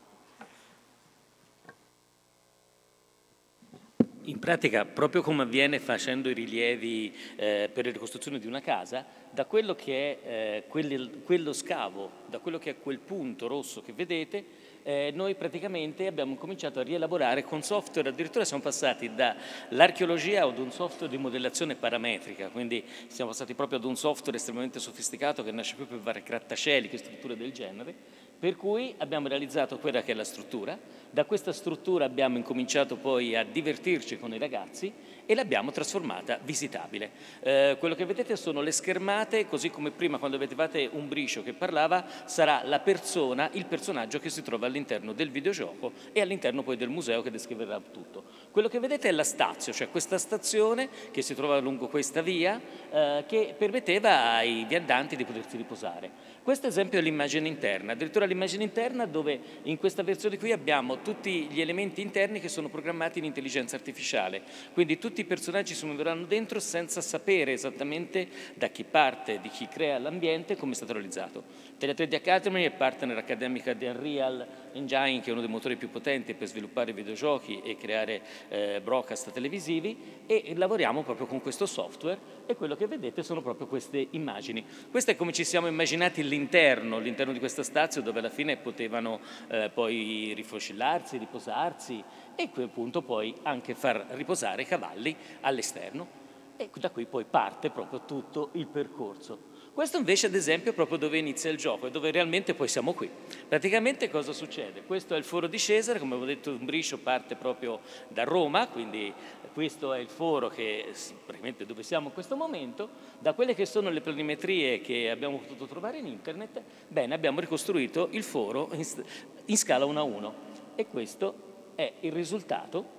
In pratica, proprio come avviene facendo i rilievi eh, per la ricostruzione di una casa, da quello che è eh, quelli, quello scavo, da quello che è quel punto rosso che vedete, eh, noi praticamente abbiamo cominciato a rielaborare con software, addirittura siamo passati dall'archeologia ad un software di modellazione parametrica, quindi siamo passati proprio ad un software estremamente sofisticato che nasce proprio per fare grattacieli, che strutture del genere, per cui abbiamo realizzato quella che è la struttura. Da questa struttura abbiamo incominciato poi a divertirci con i ragazzi e l'abbiamo trasformata visitabile. Eh, quello che vedete sono le schermate, così come prima quando vedevate Umbricio che parlava, sarà la persona, il personaggio che si trova all'interno del videogioco e all'interno poi del museo che descriverà tutto. Quello che vedete è la Stazio, cioè questa stazione che si trova lungo questa via eh, che permetteva ai viandanti di potersi riposare. Questo esempio è l'immagine interna, addirittura l'immagine interna dove in questa versione qui abbiamo tutti gli elementi interni che sono programmati in intelligenza artificiale, quindi tutti i personaggi si muoveranno dentro senza sapere esattamente da chi parte, di chi crea l'ambiente, come è stato realizzato. Italia tre D Academy è partner accademica di Unreal Engine, che è uno dei motori più potenti per sviluppare videogiochi e creare eh, broadcast televisivi, e lavoriamo proprio con questo software, e quello che vedete sono proprio queste immagini. Questo è come ci siamo immaginati l'interno, l'interno di questa stazio, dove alla fine potevano eh, poi rifocillarsi, riposarsi e a quel punto poi anche far riposare i cavalli all'esterno, e da qui poi parte proprio tutto il percorso. Questo invece ad esempio è proprio dove inizia il gioco e dove realmente poi siamo qui. Praticamente cosa succede? Questo è il foro di Cesare, come avevo detto Umbricio parte proprio da Roma, quindi questo è il foro che praticamente dove siamo in questo momento. Da quelle che sono le planimetrie che abbiamo potuto trovare in internet, bene, abbiamo ricostruito il foro in, in scala uno a uno, e questo è il risultato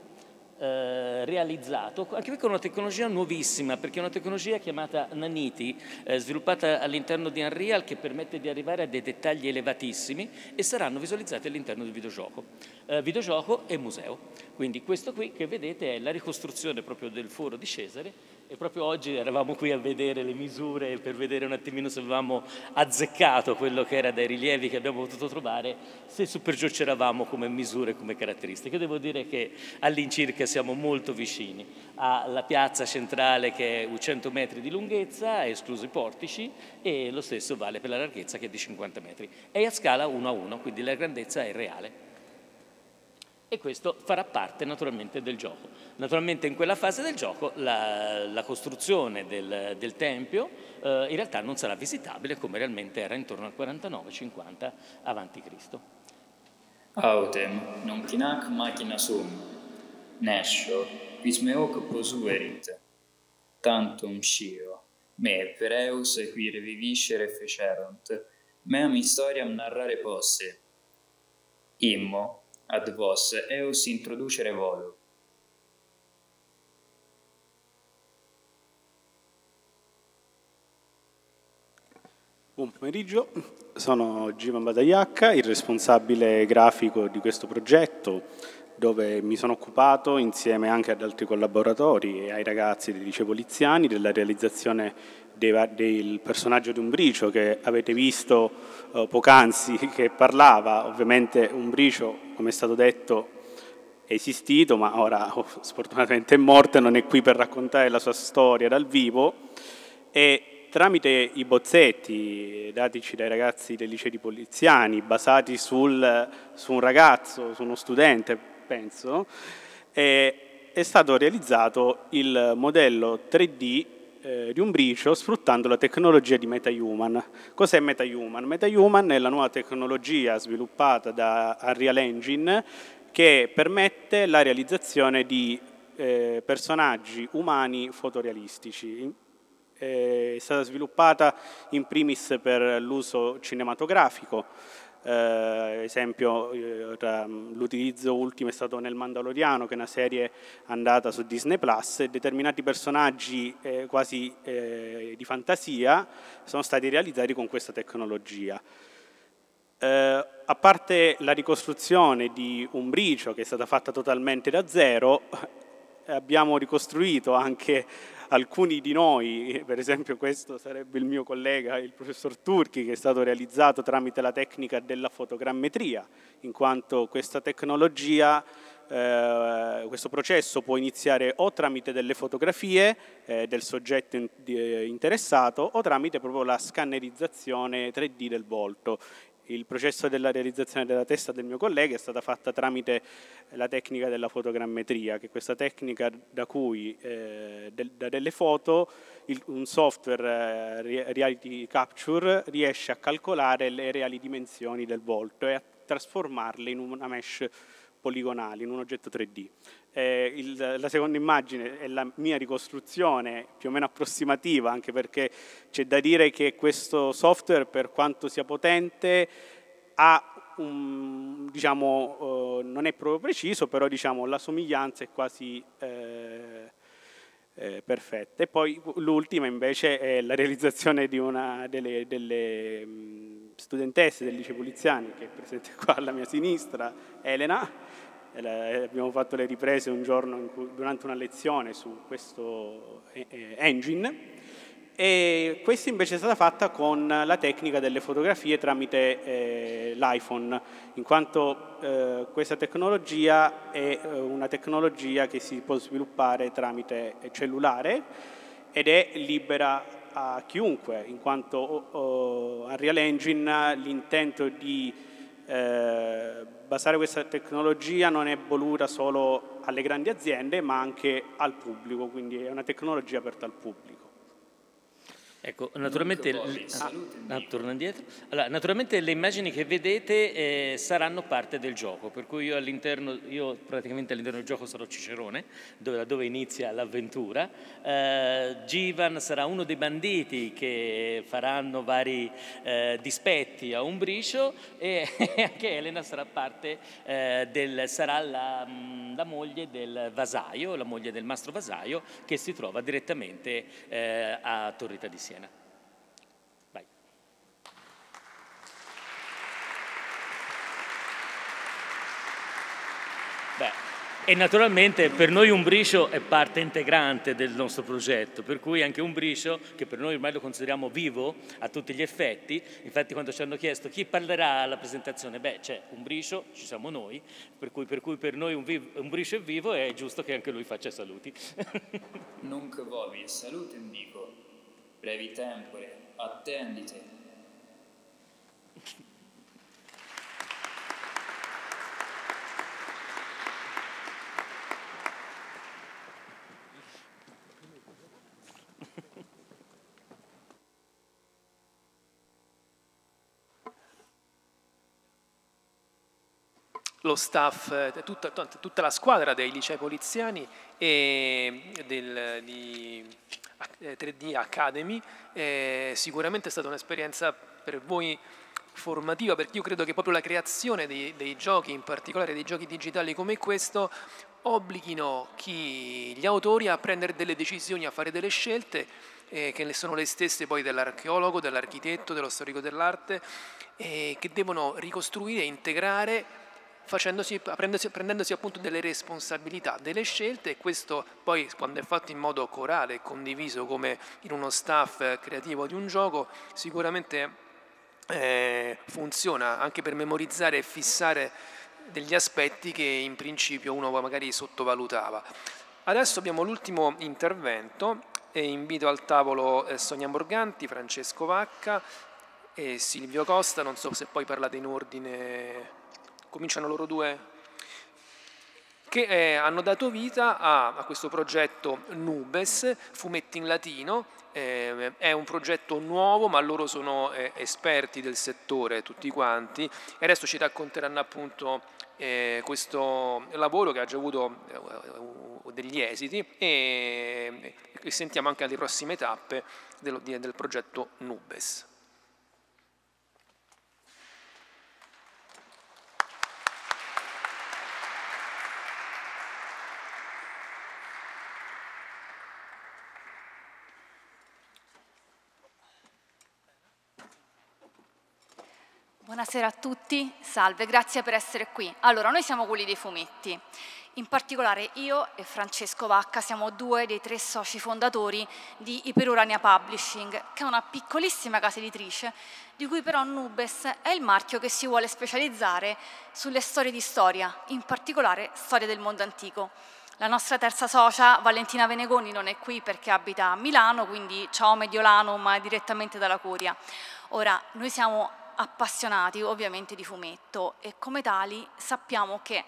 Eh, realizzato, anche qui con una tecnologia nuovissima, perché è una tecnologia chiamata Naniti, eh, sviluppata all'interno di Unreal, che permette di arrivare a dei dettagli elevatissimi e saranno visualizzati all'interno del videogioco. Eh, videogioco e museo. Quindi questo qui che vedete è la ricostruzione proprio del foro di Cesare, e proprio oggi eravamo qui a vedere le misure per vedere un attimino se avevamo azzeccato quello che era dai rilievi che abbiamo potuto trovare, se su per giù c'eravamo come misure, come caratteristiche. Devo dire che all'incirca siamo molto vicini alla piazza centrale, che è cento metri di lunghezza, escluso i portici, e lo stesso vale per la larghezza, che è di cinquanta metri. È a scala uno a uno, quindi la grandezza è reale. E questo farà parte naturalmente del gioco. Naturalmente in quella fase del gioco la, la costruzione del, del tempio eh, in realtà non sarà visitabile come realmente era intorno al quarantanove cinquanta avanti Cristo. Autem, non tinac machina sum, nescio, quis me hoc posuerit, tantum scio, me per eus qui reviviscere fecerunt, meam historiam narrare posse, immo, ad vos eus introducere volo. Buon pomeriggio, sono Givan Badayacca, il responsabile grafico di questo progetto, dove mi sono occupato insieme anche ad altri collaboratori e ai ragazzi dei licei poliziani della realizzazione dei, del personaggio di Umbricio che avete visto eh, poc'anzi che parlava. Ovviamente Umbricio, come è stato detto, è esistito, ma ora oh, sfortunatamente è morto e non è qui per raccontare la sua storia dal vivo. E tramite i bozzetti datici dai ragazzi dei licei poliziani, basati sul, su un ragazzo, su uno studente, penso, è, è stato realizzato il modello tre D eh, di Umbricio sfruttando la tecnologia di MetaHuman. Cos'è MetaHuman? MetaHuman è la nuova tecnologia sviluppata da Unreal Engine che permette la realizzazione di eh, personaggi umani fotorealistici. È stata sviluppata in primis per l'uso cinematografico, eh, esempio eh, l'utilizzo ultimo è stato nel Mandaloriano, che è una serie andata su Disney Plus, e determinati personaggi eh, quasi eh, di fantasia sono stati realizzati con questa tecnologia. Eh, a parte la ricostruzione di Umbricio, che è stata fatta totalmente da zero, abbiamo ricostruito anche alcuni di noi, per esempio questo sarebbe il mio collega, il professor Turchi, che è stato realizzato tramite la tecnica della fotogrammetria, in quanto questa tecnologia, eh, questo processo può iniziare o tramite delle fotografie eh, del soggetto in, di, interessato o tramite proprio la scannerizzazione tre D del volto. Il processo della realizzazione della testa del mio collega è stata fatta tramite la tecnica della fotogrammetria, che è questa tecnica da cui eh, del, da delle foto il, un software eh, Reality Capture riesce a calcolare le reali dimensioni del volto e a trasformarle in una mesh poligonale, in un oggetto tre D. Eh, il, la seconda immagine è la mia ricostruzione più o meno approssimativa, anche perché c'è da dire che questo software, per quanto sia potente, ha un, diciamo, eh, non è proprio preciso, però diciamo, la somiglianza è quasi eh, eh, perfetta. E poi l'ultima invece è la realizzazione di una delle, delle mh, studentesse del liceo poliziani, che è presente qua alla mia sinistra, Elena. Abbiamo fatto le riprese un giorno in cui, durante una lezione su questo eh, engine, e questa invece è stata fatta con la tecnica delle fotografie tramite eh, l'iPhone, in quanto eh, questa tecnologia è eh, una tecnologia che si può sviluppare tramite cellulare ed è libera a chiunque, in quanto oh, Unreal Engine l'intento di Eh, basare questa tecnologia non è voluta solo alle grandi aziende ma anche al pubblico, quindi è una tecnologia aperta al pubblico. Ecco, naturalmente, ah, ah, torno indietro. Allora, naturalmente le immagini che vedete eh, saranno parte del gioco, per cui io all'interno, io praticamente all'interno del gioco sarò Cicerone, dove, da dove inizia l'avventura. Eh, Givan sarà uno dei banditi che faranno vari eh, dispetti a Umbricio, e anche Elena sarà parte eh, del, sarà la, la moglie del vasaio, la moglie del mastro vasaio, che si trova direttamente eh, a Torrita di Siena. Vai. Beh, e naturalmente per noi Umbricio è parte integrante del nostro progetto, per cui anche Umbricio, che per noi ormai lo consideriamo vivo a tutti gli effetti, infatti quando ci hanno chiesto chi parlerà alla presentazione, beh, c'è Umbricio, ci siamo noi, per cui per, cui per noi Umbricio è vivo e è giusto che anche lui faccia i saluti. Nunc vovi salutem dico, brevi tempore, attendite. Lo staff, tutta, tutta la squadra dei licei poliziani e del, di tre D Academy. Eh, sicuramente è stata un'esperienza per voi formativa, perché io credo che proprio la creazione dei, dei giochi, in particolare dei giochi digitali come questo, obblighino chi, gli autori a prendere delle decisioni, a fare delle scelte eh, che sono le stesse poi dell'archeologo, dell'architetto, dello storico dell'arte, eh, che devono ricostruire e integrare facendosi, prendendosi, prendendosi appunto delle responsabilità, delle scelte, e questo poi quando è fatto in modo corale e condiviso come in uno staff creativo di un gioco sicuramente eh, funziona anche per memorizzare e fissare degli aspetti che in principio uno magari sottovalutava. Adesso abbiamo l'ultimo intervento e invito al tavolo eh, Sonia Morganti, Francesco Vacca e Silvio Costa, non so se poi parlate in ordine. Cominciano loro due, che eh, hanno dato vita a, a questo progetto Nubes, fumetti in latino. Eh, è un progetto nuovo, ma loro sono eh, esperti del settore tutti quanti, e adesso ci racconteranno appunto eh, questo lavoro che ha già avuto eh, degli esiti, e, e sentiamo anche le prossime tappe del, del progetto Nubes. Buonasera a tutti, salve, grazie per essere qui. Allora, noi siamo quelli dei fumetti, in particolare io e Francesco Vacca siamo due dei tre soci fondatori di Iperurania Publishing, che è una piccolissima casa editrice, di cui però Nubes è il marchio che si vuole specializzare sulle storie di storia, in particolare storie del mondo antico. La nostra terza socia, Valentina Venegoni, non è qui perché abita a Milano, quindi ciao Mediolanum direttamente dalla Curia. Ora, noi siamo appassionati ovviamente di fumetto e come tali sappiamo che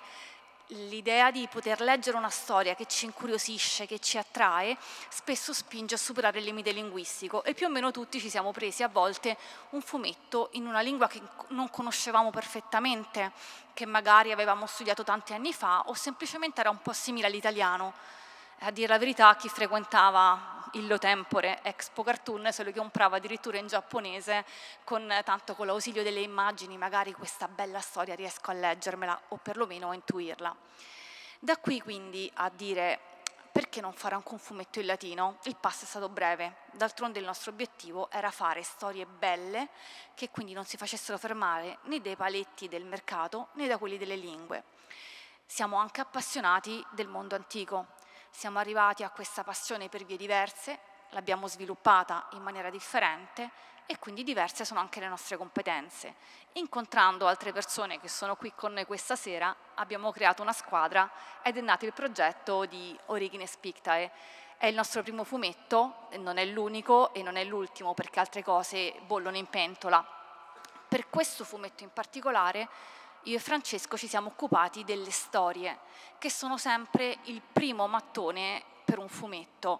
l'idea di poter leggere una storia che ci incuriosisce, che ci attrae, spesso spinge a superare il limite linguistico, e più o meno tutti ci siamo presi a volte un fumetto in una lingua che non conoscevamo perfettamente, che magari avevamo studiato tanti anni fa o semplicemente era un po' simile all'italiano. A dire la verità, chi frequentava Illo Tempore Expo Cartoon se lo comprava addirittura in giapponese, con, tanto con l'ausilio delle immagini magari questa bella storia riesco a leggermela o perlomeno a intuirla. Da qui quindi a dire perché non fare anche un fumetto in latino? Il passo è stato breve, d'altronde il nostro obiettivo era fare storie belle che quindi non si facessero fermare né dai paletti del mercato né da quelli delle lingue. Siamo anche appassionati del mondo antico. Siamo arrivati a questa passione per vie diverse, l'abbiamo sviluppata in maniera differente e quindi diverse sono anche le nostre competenze. Incontrando altre persone che sono qui con noi questa sera, abbiamo creato una squadra ed è nato il progetto di Origines Pictae. È il nostro primo fumetto, non è l'unico e non è l'ultimo perché altre cose bollono in pentola. Per questo fumetto in particolare io e Francesco ci siamo occupati delle storie, che sono sempre il primo mattone per un fumetto.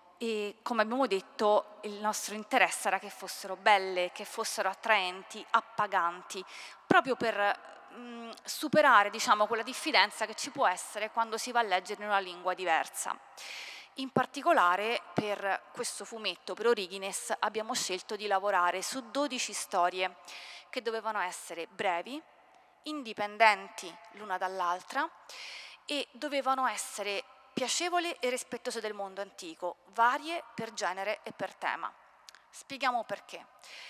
E come abbiamo detto, il nostro interesse era che fossero belle, che fossero attraenti, appaganti, proprio per mh, superare, diciamo, quella diffidenza che ci può essere quando si va a leggere in una lingua diversa. In particolare per questo fumetto, per Origines, abbiamo scelto di lavorare su dodici storie che dovevano essere brevi, indipendenti l'una dall'altra e dovevano essere piacevoli e rispettose del mondo antico, varie per genere e per tema. Spieghiamo perché.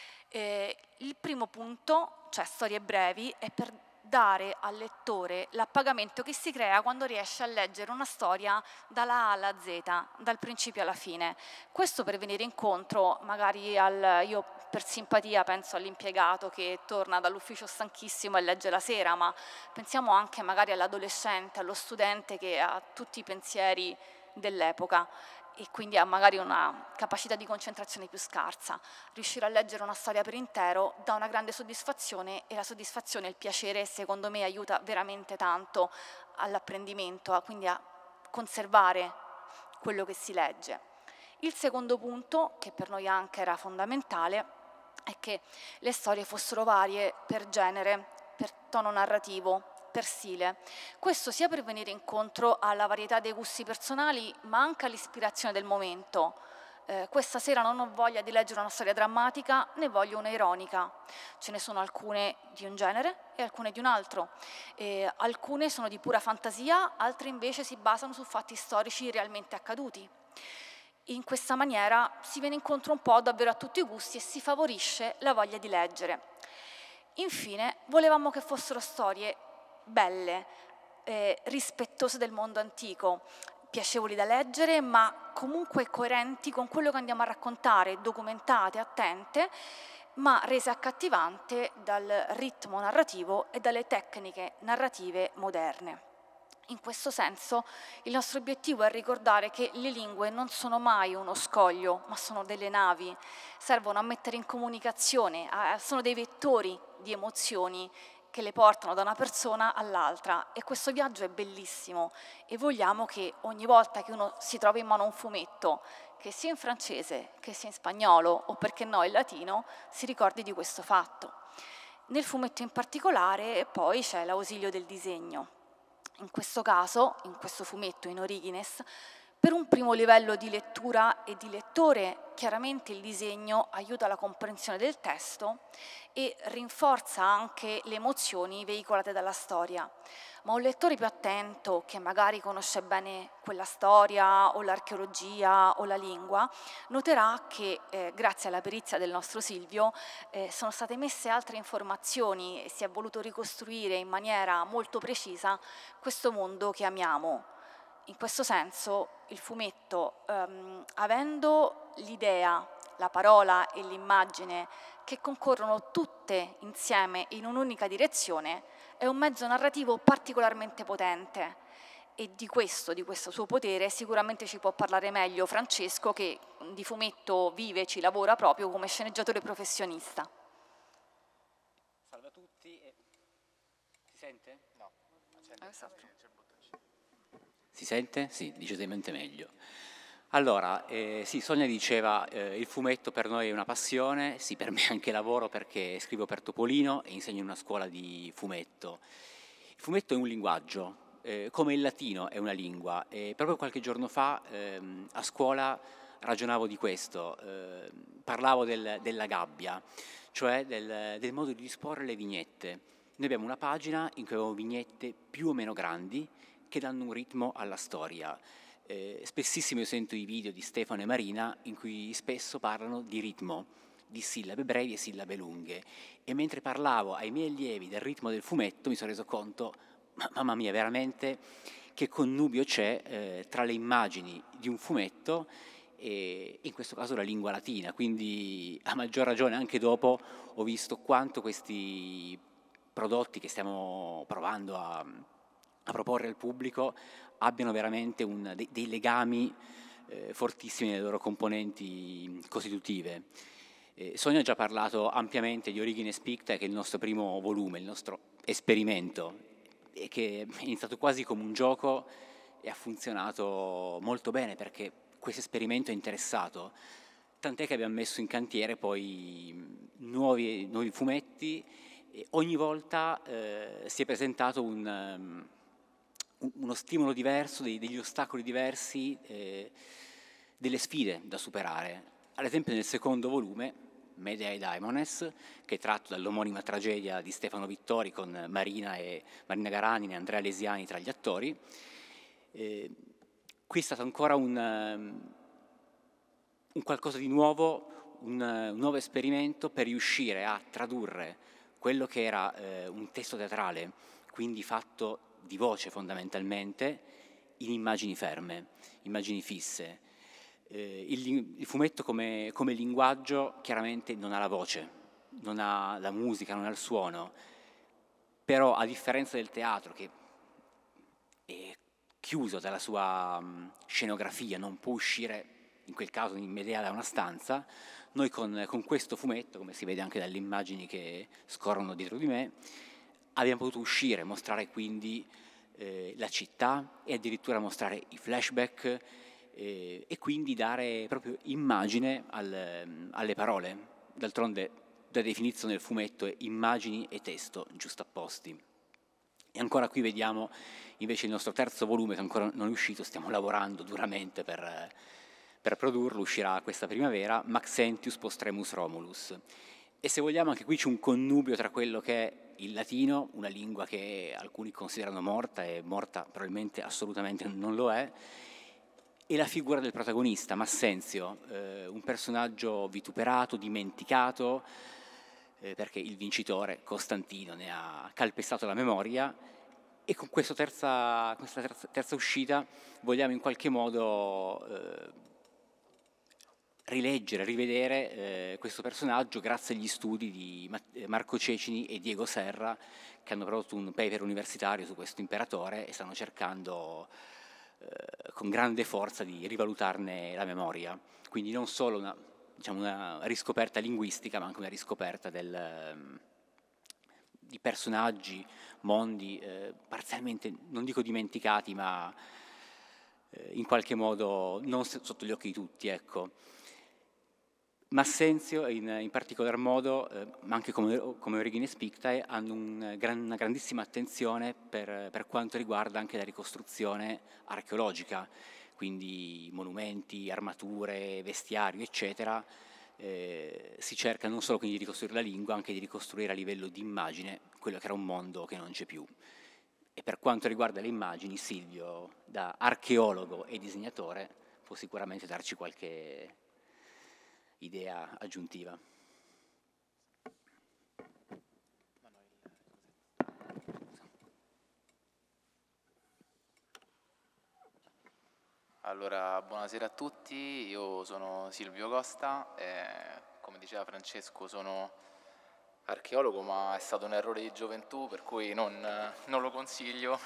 Eh, il primo punto, cioè storie brevi, è per dare al lettore l'appagamento che si crea quando riesce a leggere una storia dalla A alla Z, dal principio alla fine. Questo per venire incontro magari al... io per simpatia penso all'impiegato che torna dall'ufficio stanchissimo e legge la sera, ma pensiamo anche magari all'adolescente, allo studente che ha tutti i pensieri dell'epoca e quindi ha magari una capacità di concentrazione più scarsa. Riuscire a leggere una storia per intero dà una grande soddisfazione e la soddisfazione e il piacere secondo me aiuta veramente tanto all'apprendimento, quindi a conservare quello che si legge. Il secondo punto, che per noi anche era fondamentale, è che le storie fossero varie per genere, per tono narrativo, per stile. Questo sia per venire incontro alla varietà dei gusti personali, ma anche all'ispirazione del momento. Eh, questa sera non ho voglia di leggere una storia drammatica, ne voglio una ironica. Ce ne sono alcune di un genere e alcune di un altro. Eh, alcune sono di pura fantasia, altre invece si basano su fatti storici realmente accaduti. In questa maniera si viene incontro un po' davvero a tutti i gusti e si favorisce la voglia di leggere. Infine, volevamo che fossero storie belle, eh, rispettose del mondo antico, piacevoli da leggere, ma comunque coerenti con quello che andiamo a raccontare, documentate, attente, ma rese accattivante dal ritmo narrativo e dalle tecniche narrative moderne. In questo senso il nostro obiettivo è ricordare che le lingue non sono mai uno scoglio, ma sono delle navi, servono a mettere in comunicazione, a, sono dei vettori di emozioni che le portano da una persona all'altra, e questo viaggio è bellissimo e vogliamo che ogni volta che uno si trova in mano un fumetto, che sia in francese, che sia in spagnolo o perché no in latino, si ricordi di questo fatto. Nel fumetto in particolare poi c'è l'ausilio del disegno. In questo caso, in questo fumetto in Origines, per un primo livello di lettura e di lettore, chiaramente il disegno aiuta la comprensione del testo e rinforza anche le emozioni veicolate dalla storia. Ma un lettore più attento, che magari conosce bene quella storia o l'archeologia o la lingua, noterà che eh, grazie alla perizia del nostro Silvio eh, sono state messe altre informazioni e si è voluto ricostruire in maniera molto precisa questo mondo che amiamo. In questo senso il fumetto, ehm, avendo l'idea, la parola e l'immagine che concorrono tutte insieme in un'unica direzione, è un mezzo narrativo particolarmente potente, e di questo, di questo suo potere sicuramente ci può parlare meglio Francesco, che di fumetto vive e ci lavora proprio come sceneggiatore professionista. Salve a tutti. E... Si sente? No. Si sente? Sì, decisamente meglio. Allora, eh, sì, Sonia diceva eh, il fumetto per noi è una passione, sì, per me è anche lavoro perché scrivo per Topolino e insegno in una scuola di fumetto. Il fumetto è un linguaggio, eh, come il latino è una lingua, e proprio qualche giorno fa ehm, a scuola ragionavo di questo, eh, parlavo del, della gabbia, cioè del, del modo di disporre le vignette. Noi abbiamo una pagina in cui abbiamo vignette più o meno grandi che danno un ritmo alla storia. Eh, spessissimo io sento i video di Stefano e Marina in cui spesso parlano di ritmo, di sillabe brevi e sillabe lunghe, e mentre parlavo ai miei allievi del ritmo del fumetto mi sono reso conto, ma, mamma mia, veramente che connubio c'è eh, tra le immagini di un fumetto e in questo caso la lingua latina, quindi a maggior ragione anche dopo ho visto quanto questi prodotti che stiamo provando a, a proporre al pubblico abbiano veramente un, dei, dei legami eh, fortissimi nelle loro componenti costitutive. Eh, Sonia ha già parlato ampiamente di Origines Picta, che è il nostro primo volume, il nostro esperimento, e che è iniziato quasi come un gioco e ha funzionato molto bene perché questo esperimento è interessato, tant'è che abbiamo messo in cantiere poi nuovi, nuovi fumetti, e ogni volta eh, si è presentato un... uno stimolo diverso, dei, degli ostacoli diversi, eh, delle sfide da superare. Ad esempio nel secondo volume, Medea e Daimones, che è tratto dall'omonima tragedia di Stefano Vittori con Marina, e, Marina Garanini e Andrea Lesiani tra gli attori, eh, qui è stato ancora un, un qualcosa di nuovo, un, un nuovo esperimento per riuscire a tradurre quello che era eh, un testo teatrale, quindi fatto di voce fondamentalmente, in immagini ferme, immagini fisse. Eh, il, il fumetto come, come linguaggio chiaramente non ha la voce, non ha la musica, non ha il suono, però a differenza del teatro, che è chiuso dalla sua um, scenografia, non può uscire in quel caso in Medea da una stanza, noi con, con questo fumetto, come si vede anche dalle immagini che scorrono dietro di me, abbiamo potuto uscire, mostrare quindi eh, la città e addirittura mostrare i flashback eh, e quindi dare proprio immagine al, alle parole. D'altronde la definizione del fumetto è immagini e testo giustapposti. E ancora qui vediamo invece il nostro terzo volume che ancora non è uscito, stiamo lavorando duramente per, per produrlo, uscirà questa primavera, Maxentius Postremus Romulus. E se vogliamo anche qui c'è un connubio tra quello che è il latino, una lingua che alcuni considerano morta, e morta probabilmente assolutamente non lo è, e la figura del protagonista, Massenzio, eh, un personaggio vituperato, dimenticato, eh, perché il vincitore, Costantino, ne ha calpestato la memoria, e con questa terza, questa terza, terza uscita vogliamo in qualche modo eh, rileggere, rivedere eh, questo personaggio grazie agli studi di Marco Cecini e Diego Serra, che hanno prodotto un paper universitario su questo imperatore e stanno cercando eh, con grande forza di rivalutarne la memoria. Quindi non solo una, diciamo, una riscoperta linguistica, ma anche una riscoperta del, di personaggi, mondi eh, parzialmente, non dico dimenticati, ma eh, in qualche modo non sotto gli occhi di tutti, ecco. Massenzio in, in particolar modo, eh, ma anche come, come Origines Pictae, hanno un gran, una grandissima attenzione per, per quanto riguarda anche la ricostruzione archeologica, quindi monumenti, armature, vestiario, eccetera. Eh, si cerca non solo quindi di ricostruire la lingua, anche di ricostruire a livello di immagine quello che era un mondo che non c'è più. E per quanto riguarda le immagini, Silvio, da archeologo e disegnatore, può sicuramente darci qualche idea aggiuntiva. Allora, buonasera a tutti, io sono Silvio Costa, e, come diceva Francesco, sono archeologo, ma è stato un errore di gioventù, per cui non, non lo consiglio.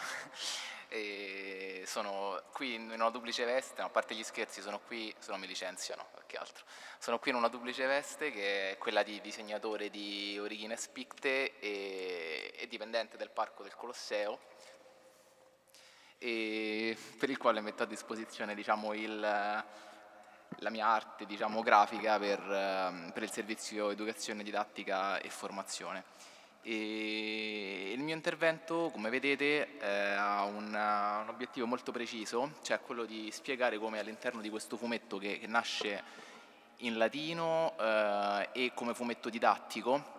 E sono qui in una duplice veste, a parte gli scherzi, sono qui, se no mi licenziano, che altro. Sono qui in una duplice veste che è quella di disegnatore di Origines Pictae e, e dipendente del Parco del Colosseo, e per il quale metto a disposizione, diciamo, il, la mia arte, diciamo, grafica per, per il servizio educazione, didattica e formazione. E il mio intervento, come vedete, eh, ha un, un obiettivo molto preciso, cioè quello di spiegare come all'interno di questo fumetto che, che nasce in latino eh, e come fumetto didattico,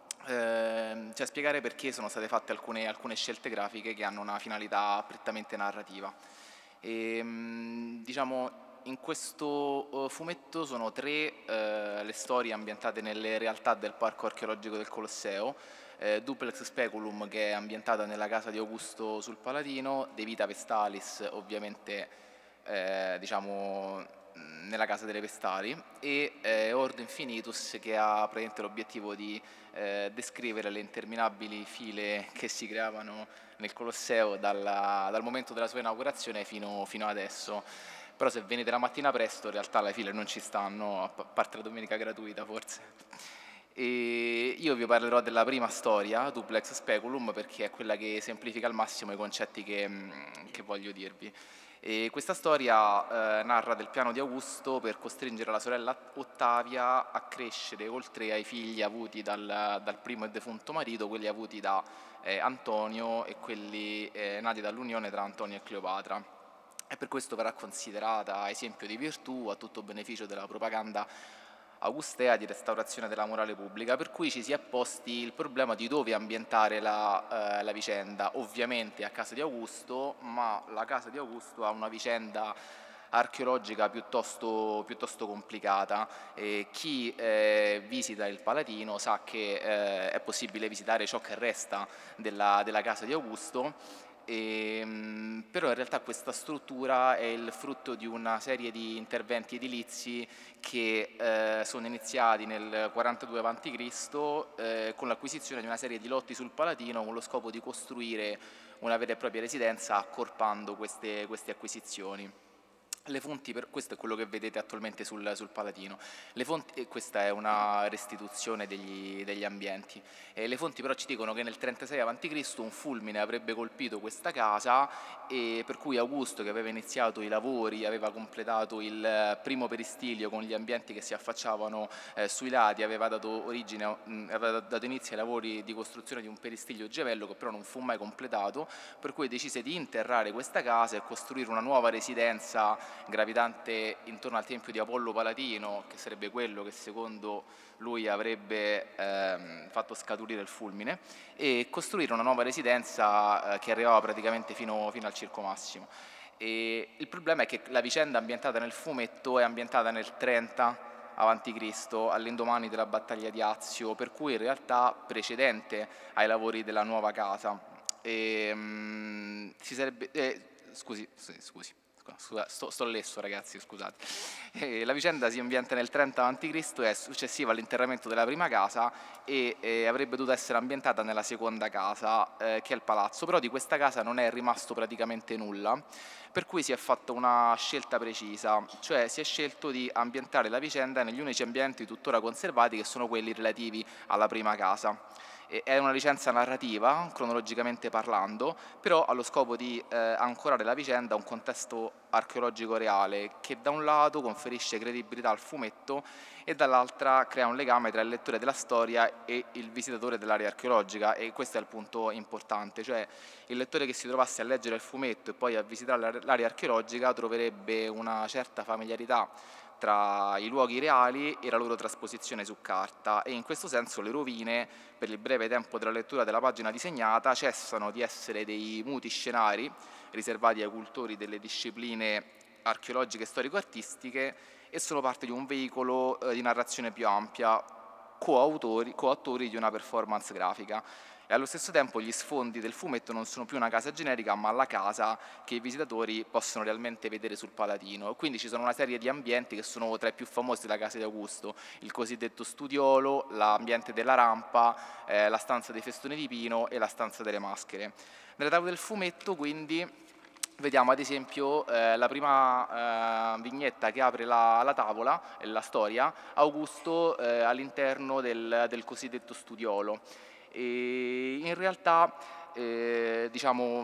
eh, cioè spiegare perché sono state fatte alcune, alcune scelte grafiche che hanno una finalità prettamente narrativa. E, diciamo, in questo fumetto sono tre eh, le storie ambientate nelle realtà del Parco Archeologico del Colosseo. Eh, Duplex Speculum, che è ambientata nella casa di Augusto sul Palatino, De Vita Vestalis, ovviamente eh, diciamo nella casa delle Vestali, e eh, Ordo Infinitus, che ha praticamente l'obiettivo di eh, descrivere le interminabili file che si creavano nel Colosseo dalla, dal momento della sua inaugurazione fino, fino adesso. Però se venite la mattina presto in realtà le file non ci stanno, a parte la domenica gratuita forse. E io vi parlerò della prima storia, Duplex Speculum, perché è quella che semplifica al massimo i concetti che, che voglio dirvi. E questa storia eh, narra del piano di Augusto per costringere la sorella Ottavia a crescere, oltre ai figli avuti dal, dal primo e defunto marito, quelli avuti da eh, Antonio e quelli eh, nati dall'unione tra Antonio e Cleopatra. E per questo verrà considerata esempio di virtù a tutto beneficio della propaganda augustea di restaurazione della morale pubblica, per cui ci si è posti il problema di dove ambientare la, eh, la vicenda. Ovviamente a casa di Augusto, ma la casa di Augusto ha una vicenda archeologica piuttosto, piuttosto complicata. E chi eh, visita il Palatino sa che eh, è possibile visitare ciò che resta della, della casa di Augusto. E, però in realtà questa struttura è il frutto di una serie di interventi edilizi che eh, sono iniziati nel quarantadue avanti Cristo eh, con l'acquisizione di una serie di lotti sul Palatino con lo scopo di costruire una vera e propria residenza accorpando queste, queste acquisizioni. Le fonti, per, questo è quello che vedete attualmente sul, sul Palatino. Le fonti, questa è una restituzione degli, degli ambienti. E le fonti però ci dicono che nel trentasei avanti Cristo un fulmine avrebbe colpito questa casa, e per cui Augusto, che aveva iniziato i lavori, aveva completato il primo peristilio con gli ambienti che si affacciavano eh, sui lati, aveva dato, origine, mh, aveva dato inizio ai lavori di costruzione di un peristilio gemello che però non fu mai completato, per cui decise di interrare questa casa e costruire una nuova residenza gravitante intorno al tempio di Apollo Palatino, che sarebbe quello che secondo lui avrebbe ehm, fatto scaturire il fulmine, e costruire una nuova residenza eh, che arrivava praticamente fino, fino al Circo Massimo. E il problema è che la vicenda ambientata nel fumetto è ambientata nel trenta avanti Cristo, all'indomani della battaglia di Azio, per cui in realtà precedente ai lavori della nuova casa. E, um, si sarebbe, eh, scusi, scusi, scusa, sto, sto lesso ragazzi, scusate. E la vicenda si ambienta nel trenta avanti Cristo, è successiva all'interramento della prima casa e eh, avrebbe dovuto essere ambientata nella seconda casa, eh, che è il palazzo, però di questa casa non è rimasto praticamente nulla, per cui si è fatta una scelta precisa, cioè si è scelto di ambientare la vicenda negli unici ambienti tuttora conservati, che sono quelli relativi alla prima casa. È una licenza narrativa, cronologicamente parlando, però ha lo scopo di eh, ancorare la vicenda a un contesto archeologico reale che da un lato conferisce credibilità al fumetto e dall'altra crea un legame tra il lettore della storia e il visitatore dell'area archeologica, e questo è il punto importante, cioè il lettore che si trovasse a leggere il fumetto e poi a visitare l'area archeologica troverebbe una certa familiarità tra i luoghi reali e la loro trasposizione su carta, e in questo senso le rovine, per il breve tempo della lettura della pagina disegnata, cessano di essere dei muti scenari riservati ai cultori delle discipline archeologiche e storico-artistiche e sono parte di un veicolo eh, di narrazione più ampia, coautori, coautori di una performance grafica. E allo stesso tempo gli sfondi del fumetto non sono più una casa generica, ma la casa che i visitatori possono realmente vedere sul Palatino. Quindi ci sono una serie di ambienti che sono tra i più famosi della casa di Augusto: il cosiddetto studiolo, l'ambiente della rampa, eh, la stanza dei festoni di pino e la stanza delle maschere. Nella tavola del fumetto, quindi, vediamo ad esempio eh, la prima eh, vignetta che apre la, la tavola, la storia, Augusto eh, all'interno del, del cosiddetto studiolo. E in realtà eh, diciamo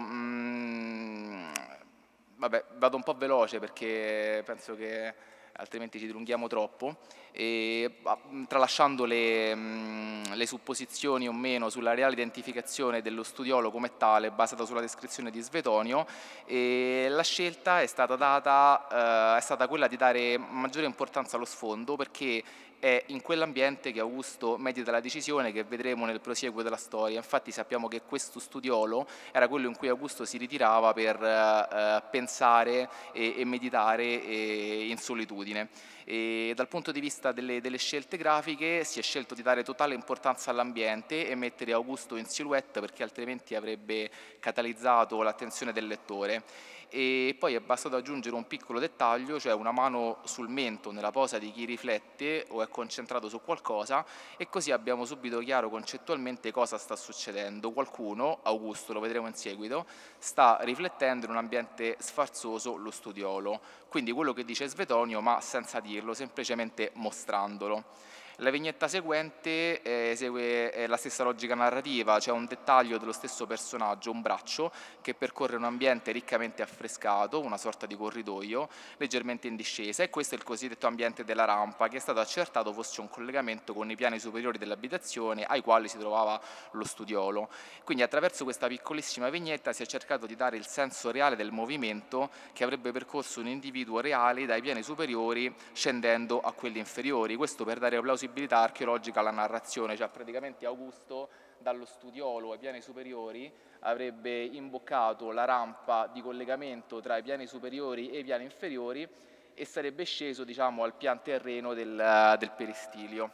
mh, vabbè, vado un po' veloce perché penso che altrimenti ci dilunghiamo troppo, e, tralasciando le, mh, le supposizioni o meno sulla reale identificazione dello studiolo come tale basata sulla descrizione di Svetonio, e la scelta è stata data eh, è stata quella di dare maggiore importanza allo sfondo, perché è in quell'ambiente che Augusto medita la decisione che vedremo nel prosieguo della storia. Infatti sappiamo che questo studiolo era quello in cui Augusto si ritirava per eh, pensare e, e meditare e, in solitudine. E dal punto di vista delle, delle scelte grafiche si è scelto di dare totale importanza all'ambiente e mettere Augusto in silhouette, perché altrimenti avrebbe catalizzato l'attenzione del lettore. E poi è bastato aggiungere un piccolo dettaglio, cioè una mano sul mento nella posa di chi riflette o è concentrato su qualcosa, e così abbiamo subito chiaro concettualmente cosa sta succedendo. Qualcuno, Augusto, lo vedremo in seguito, sta riflettendo in un ambiente sfarzoso, lo studiolo. Quindi quello che dice Svetonio, ma senza dirlo, semplicemente mostrandolo. La vignetta seguente eh, segue eh, la stessa logica narrativa, c'è cioè un dettaglio dello stesso personaggio, un braccio, che percorre un ambiente riccamente affrescato, una sorta di corridoio, leggermente in discesa, e questo è il cosiddetto ambiente della rampa, che è stato accertato fosse un collegamento con i piani superiori dell'abitazione ai quali si trovava lo studiolo. Quindi attraverso questa piccolissima vignetta si è cercato di dare il senso reale del movimento che avrebbe percorso un individuo reale dai piani superiori scendendo a quelli inferiori, questo per dare plausibilità archeologica alla narrazione, cioè praticamente Augusto dallo studiolo ai piani superiori avrebbe imboccato la rampa di collegamento tra i piani superiori e i piani inferiori e sarebbe sceso, diciamo, al pian terreno del, del peristilio.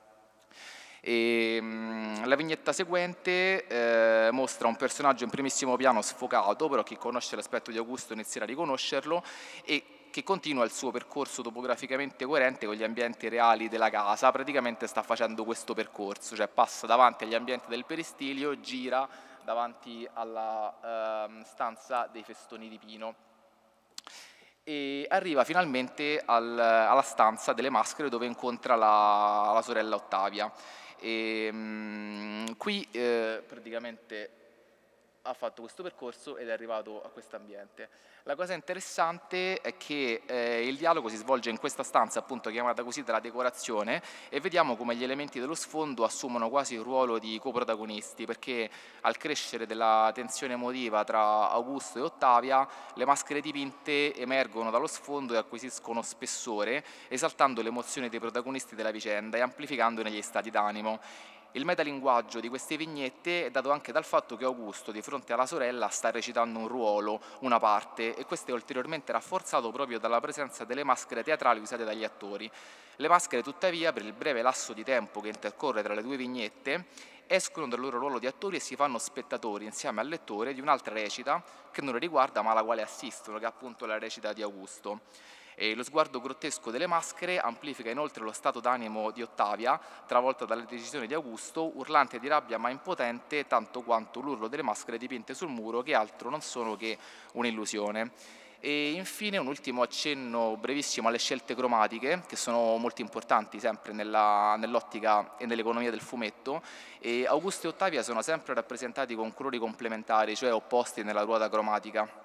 E, mh, la vignetta seguente eh, mostra un personaggio in primissimo piano sfocato, però chi conosce l'aspetto di Augusto inizierà a riconoscerlo, e che continua il suo percorso topograficamente coerente con gli ambienti reali della casa. Praticamente sta facendo questo percorso, cioè passa davanti agli ambienti del peristilio, gira davanti alla eh, stanza dei festoni di pino e arriva finalmente al, alla stanza delle maschere, dove incontra la, la sorella Ottavia. E, mh, qui eh, praticamente ha fatto questo percorso ed è arrivato a questo ambiente. La cosa interessante è che eh, il dialogo si svolge in questa stanza, appunto chiamata così dalla decorazione, e vediamo come gli elementi dello sfondo assumono quasi il ruolo di coprotagonisti, perché al crescere della tensione emotiva tra Augusto e Ottavia, le maschere dipinte emergono dallo sfondo e acquisiscono spessore, esaltando le emozioni dei protagonisti della vicenda e amplificandone gli stati d'animo. Il metalinguaggio di queste vignette è dato anche dal fatto che Augusto, di fronte alla sorella, sta recitando un ruolo, una parte, e questo è ulteriormente rafforzato proprio dalla presenza delle maschere teatrali usate dagli attori. Le maschere, tuttavia, per il breve lasso di tempo che intercorre tra le due vignette, escono dal loro ruolo di attori e si fanno spettatori insieme al lettore di un'altra recita che non le riguarda ma alla quale assistono, che è appunto la recita di Augusto. E lo sguardo grottesco delle maschere amplifica inoltre lo stato d'animo di Ottavia, travolta dalle decisioni di Augusto, urlante di rabbia ma impotente, tanto quanto l'urlo delle maschere dipinte sul muro, che altro non sono che un'illusione. E infine un ultimo accenno brevissimo alle scelte cromatiche, che sono molto importanti sempre nella, nell'ottica e nell'economia del fumetto. E Augusto e Ottavia sono sempre rappresentati con colori complementari, cioè opposti nella ruota cromatica.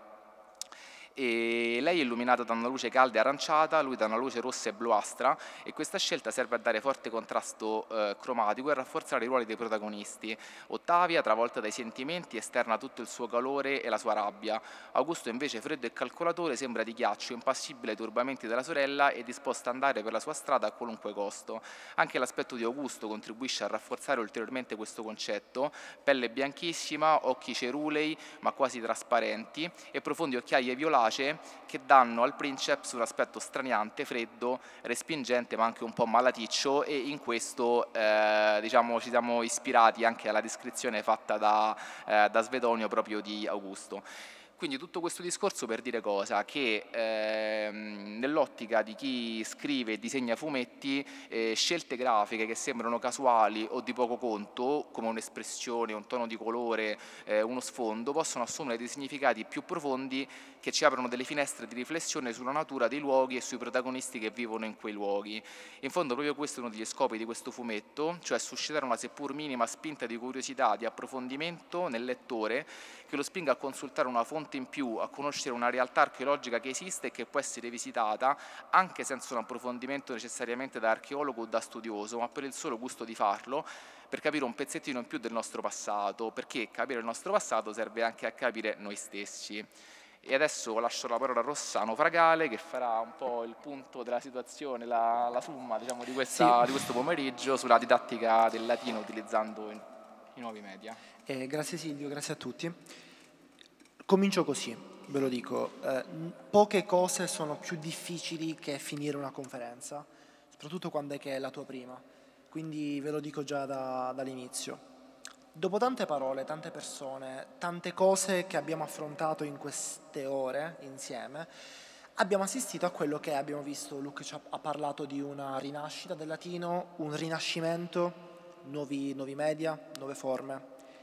E lei è illuminata da una luce calda e aranciata, lui da una luce rossa e bluastra, e questa scelta serve a dare forte contrasto eh, cromatico e a rafforzare i ruoli dei protagonisti. Ottavia, travolta dai sentimenti, esterna tutto il suo calore e la sua rabbia. Augusto, invece, freddo e calcolatore, sembra di ghiaccio, impassibile ai turbamenti della sorella e disposto ad andare per la sua strada a qualunque costo. Anche l'aspetto di Augusto contribuisce a rafforzare ulteriormente questo concetto: pelle bianchissima, occhi cerulei ma quasi trasparenti e profondi occhiaie violacee che danno al princeps un aspetto straniante, freddo, respingente ma anche un po' malaticcio, e in questo eh, diciamo, ci siamo ispirati anche alla descrizione fatta da, eh, da Svedonio proprio di Augusto. Quindi tutto questo discorso per dire cosa? Che eh, nell'ottica di chi scrive e disegna fumetti, eh, scelte grafiche che sembrano casuali o di poco conto, come un'espressione, un tono di colore, eh, uno sfondo, possono assumere dei significati più profondi che ci aprono delle finestre di riflessione sulla natura dei luoghi e sui protagonisti che vivono in quei luoghi. In fondo proprio questo è uno degli scopi di questo fumetto, cioè suscitare una seppur minima spinta di curiosità, di approfondimento nel lettore, che lo spinga a consultare una fonte in più, a conoscere una realtà archeologica che esiste e che può essere visitata anche senza un approfondimento necessariamente da archeologo o da studioso, ma per il solo gusto di farlo, per capire un pezzettino in più del nostro passato, perché capire il nostro passato serve anche a capire noi stessi. E adesso lascio la parola a Rossano Fragale, che farà un po' il punto della situazione, la, la summa, diciamo, di, questa, sì. di questo pomeriggio sulla didattica del latino utilizzando i, i nuovi media. Eh, grazie Silvio, grazie a tutti. Comincio così, ve lo dico. Eh, poche cose sono più difficili che finire una conferenza, soprattutto quando è che è la tua prima. Quindi ve lo dico già da, dall'inizio. Dopo tante parole, tante persone, tante cose che abbiamo affrontato in queste ore insieme, abbiamo assistito a quello che abbiamo visto. Luca ci ha, ha parlato di una rinascita del latino, un rinascimento, nuovi, nuovi media, nuove forme.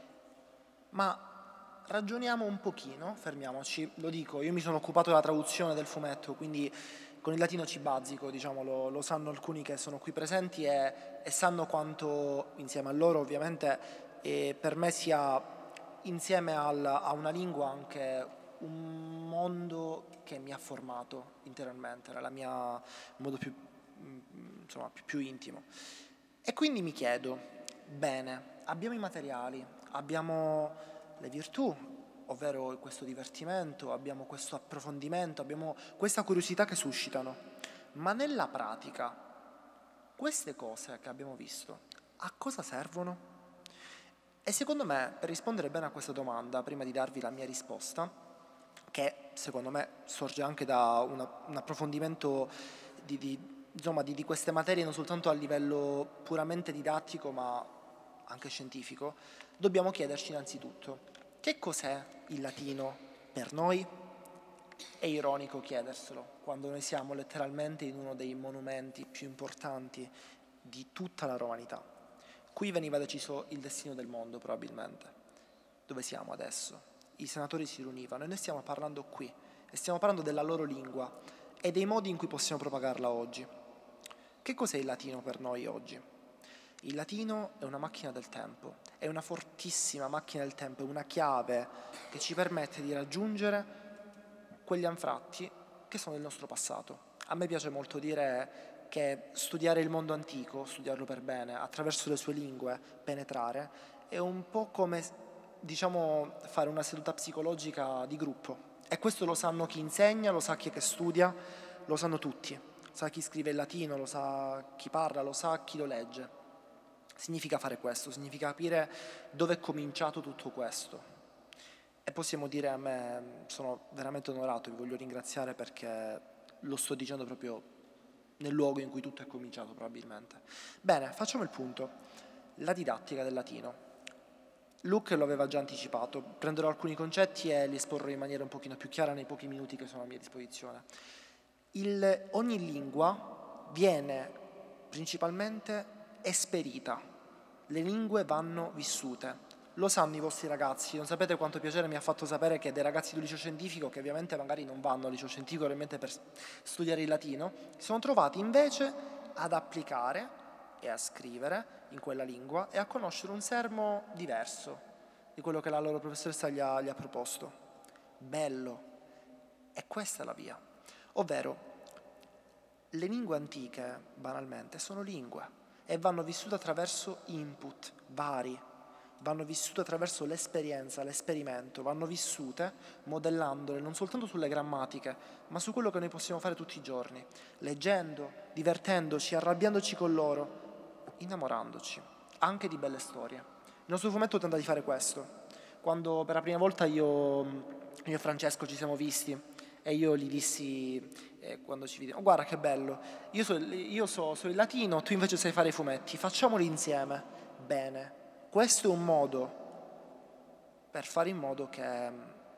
Ma ragioniamo un pochino, fermiamoci, lo dico, io mi sono occupato della traduzione del fumetto, quindi con il latino ci bazzico, diciamo, lo, lo sanno alcuni che sono qui presenti e, e sanno quanto, insieme a loro ovviamente, e per me sia insieme al, a una lingua anche un mondo che mi ha formato interiormente, era la mia, un modo più, insomma, più, più intimo. E quindi mi chiedo, bene, abbiamo i materiali, abbiamo le virtù, ovvero questo divertimento, abbiamo questo approfondimento, abbiamo questa curiosità che suscitano, ma nella pratica queste cose che abbiamo visto a cosa servono? E secondo me, per rispondere bene a questa domanda, prima di darvi la mia risposta, che secondo me sorge anche da una, un approfondimento di, di, insomma, di, di queste materie non soltanto a livello puramente didattico ma anche scientifico, dobbiamo chiederci innanzitutto che cos'è il latino per noi? È ironico chiederselo quando noi siamo letteralmente in uno dei monumenti più importanti di tutta la romanità. Qui veniva deciso il destino del mondo, probabilmente. Dove siamo adesso? I senatori si riunivano e noi stiamo parlando qui, e stiamo parlando della loro lingua e dei modi in cui possiamo propagarla oggi. Che cos'è il latino per noi oggi? Il latino è una macchina del tempo, è una fortissima macchina del tempo, è una chiave che ci permette di raggiungere quegli anfratti che sono del nostro passato. A me piace molto dire che studiare il mondo antico, studiarlo per bene, attraverso le sue lingue, penetrare, è un po' come, diciamo, fare una seduta psicologica di gruppo. E questo lo sanno chi insegna, lo sa chi che studia, lo sanno tutti. Sa chi scrive il latino, lo sa chi parla, lo sa chi lo legge. significa fare questo, significa capire dove è cominciato tutto questo. E possiamo dire, a me sono veramente onorato, vi voglio ringraziare perché lo sto dicendo proprio nel luogo in cui tutto è cominciato probabilmente. Bene, facciamo il punto. La didattica del latino. Luke lo aveva già anticipato, prenderò alcuni concetti e li esporrò in maniera un pochino più chiara nei pochi minuti che sono a mia disposizione. Il, ogni lingua viene principalmente esperita, le lingue vanno vissute. Lo sanno i vostri ragazzi, non sapete quanto piacere mi ha fatto sapere che dei ragazzi di un liceo scientifico, che ovviamente magari non vanno al liceo scientifico realmente per studiare il latino, si sono trovati invece ad applicare e a scrivere in quella lingua e a conoscere un sermo diverso di quello che la loro professoressa gli ha, gli ha proposto. Bello. E questa è la via. Ovvero, le lingue antiche, banalmente, sono lingue e vanno vissute attraverso input vari, vanno vissute attraverso l'esperienza, l'esperimento, vanno vissute modellandole non soltanto sulle grammatiche, ma su quello che noi possiamo fare tutti i giorni, leggendo, divertendoci, arrabbiandoci con loro, innamorandoci, anche di belle storie. Il nostro fumetto tenta di fare questo. Quando per la prima volta io, io e Francesco ci siamo visti e io gli dissi, eh, quando ci vediamo, guarda che bello, io so, io so, so il latino, tu invece sai fare i fumetti, facciamoli insieme. Bene. Questo è un modo per fare in modo che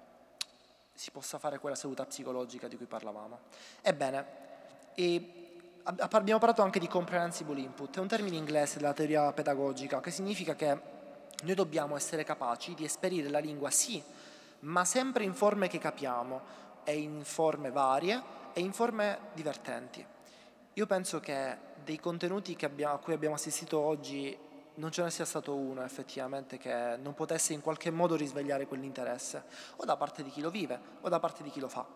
si possa fare quella seduta psicologica di cui parlavamo. Ebbene, e abbiamo parlato anche di comprehensible input, è un termine inglese della teoria pedagogica che significa che noi dobbiamo essere capaci di esperire la lingua, sì, ma sempre in forme che capiamo, e in forme varie e in forme divertenti. Io penso che dei contenuti che abbiamo, a cui abbiamo assistito oggi non ce ne sia stato uno effettivamente che non potesse in qualche modo risvegliare quell'interesse, o da parte di chi lo vive, o da parte di chi lo fa.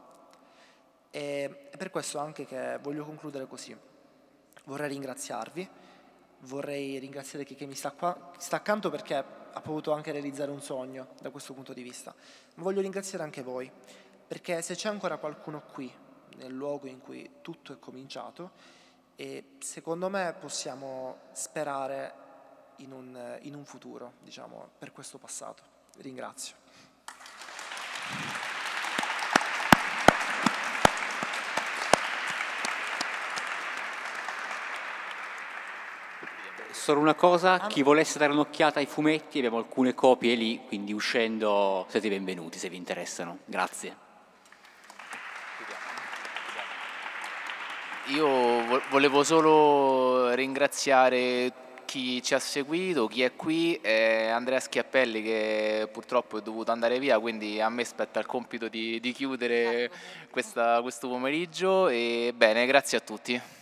E è per questo anche che voglio concludere così. Vorrei ringraziarvi, vorrei ringraziare chi che mi sta qua, sta accanto perché ha potuto anche realizzare un sogno da questo punto di vista, ma voglio ringraziare anche voi, perché se c'è ancora qualcuno qui, nel luogo in cui tutto è cominciato, e secondo me possiamo sperare In un, in un futuro, diciamo, per questo passato. Ringrazio. Solo una cosa, chi volesse dare un'occhiata ai fumetti, abbiamo alcune copie lì, quindi uscendo siete benvenuti se vi interessano. Grazie. Io volevo solo ringraziare chi ci ha seguito, chi è qui, è Andrea Schiappelli che purtroppo è dovuto andare via, quindi a me spetta il compito di, di chiudere questa, questo pomeriggio e bene, grazie a tutti.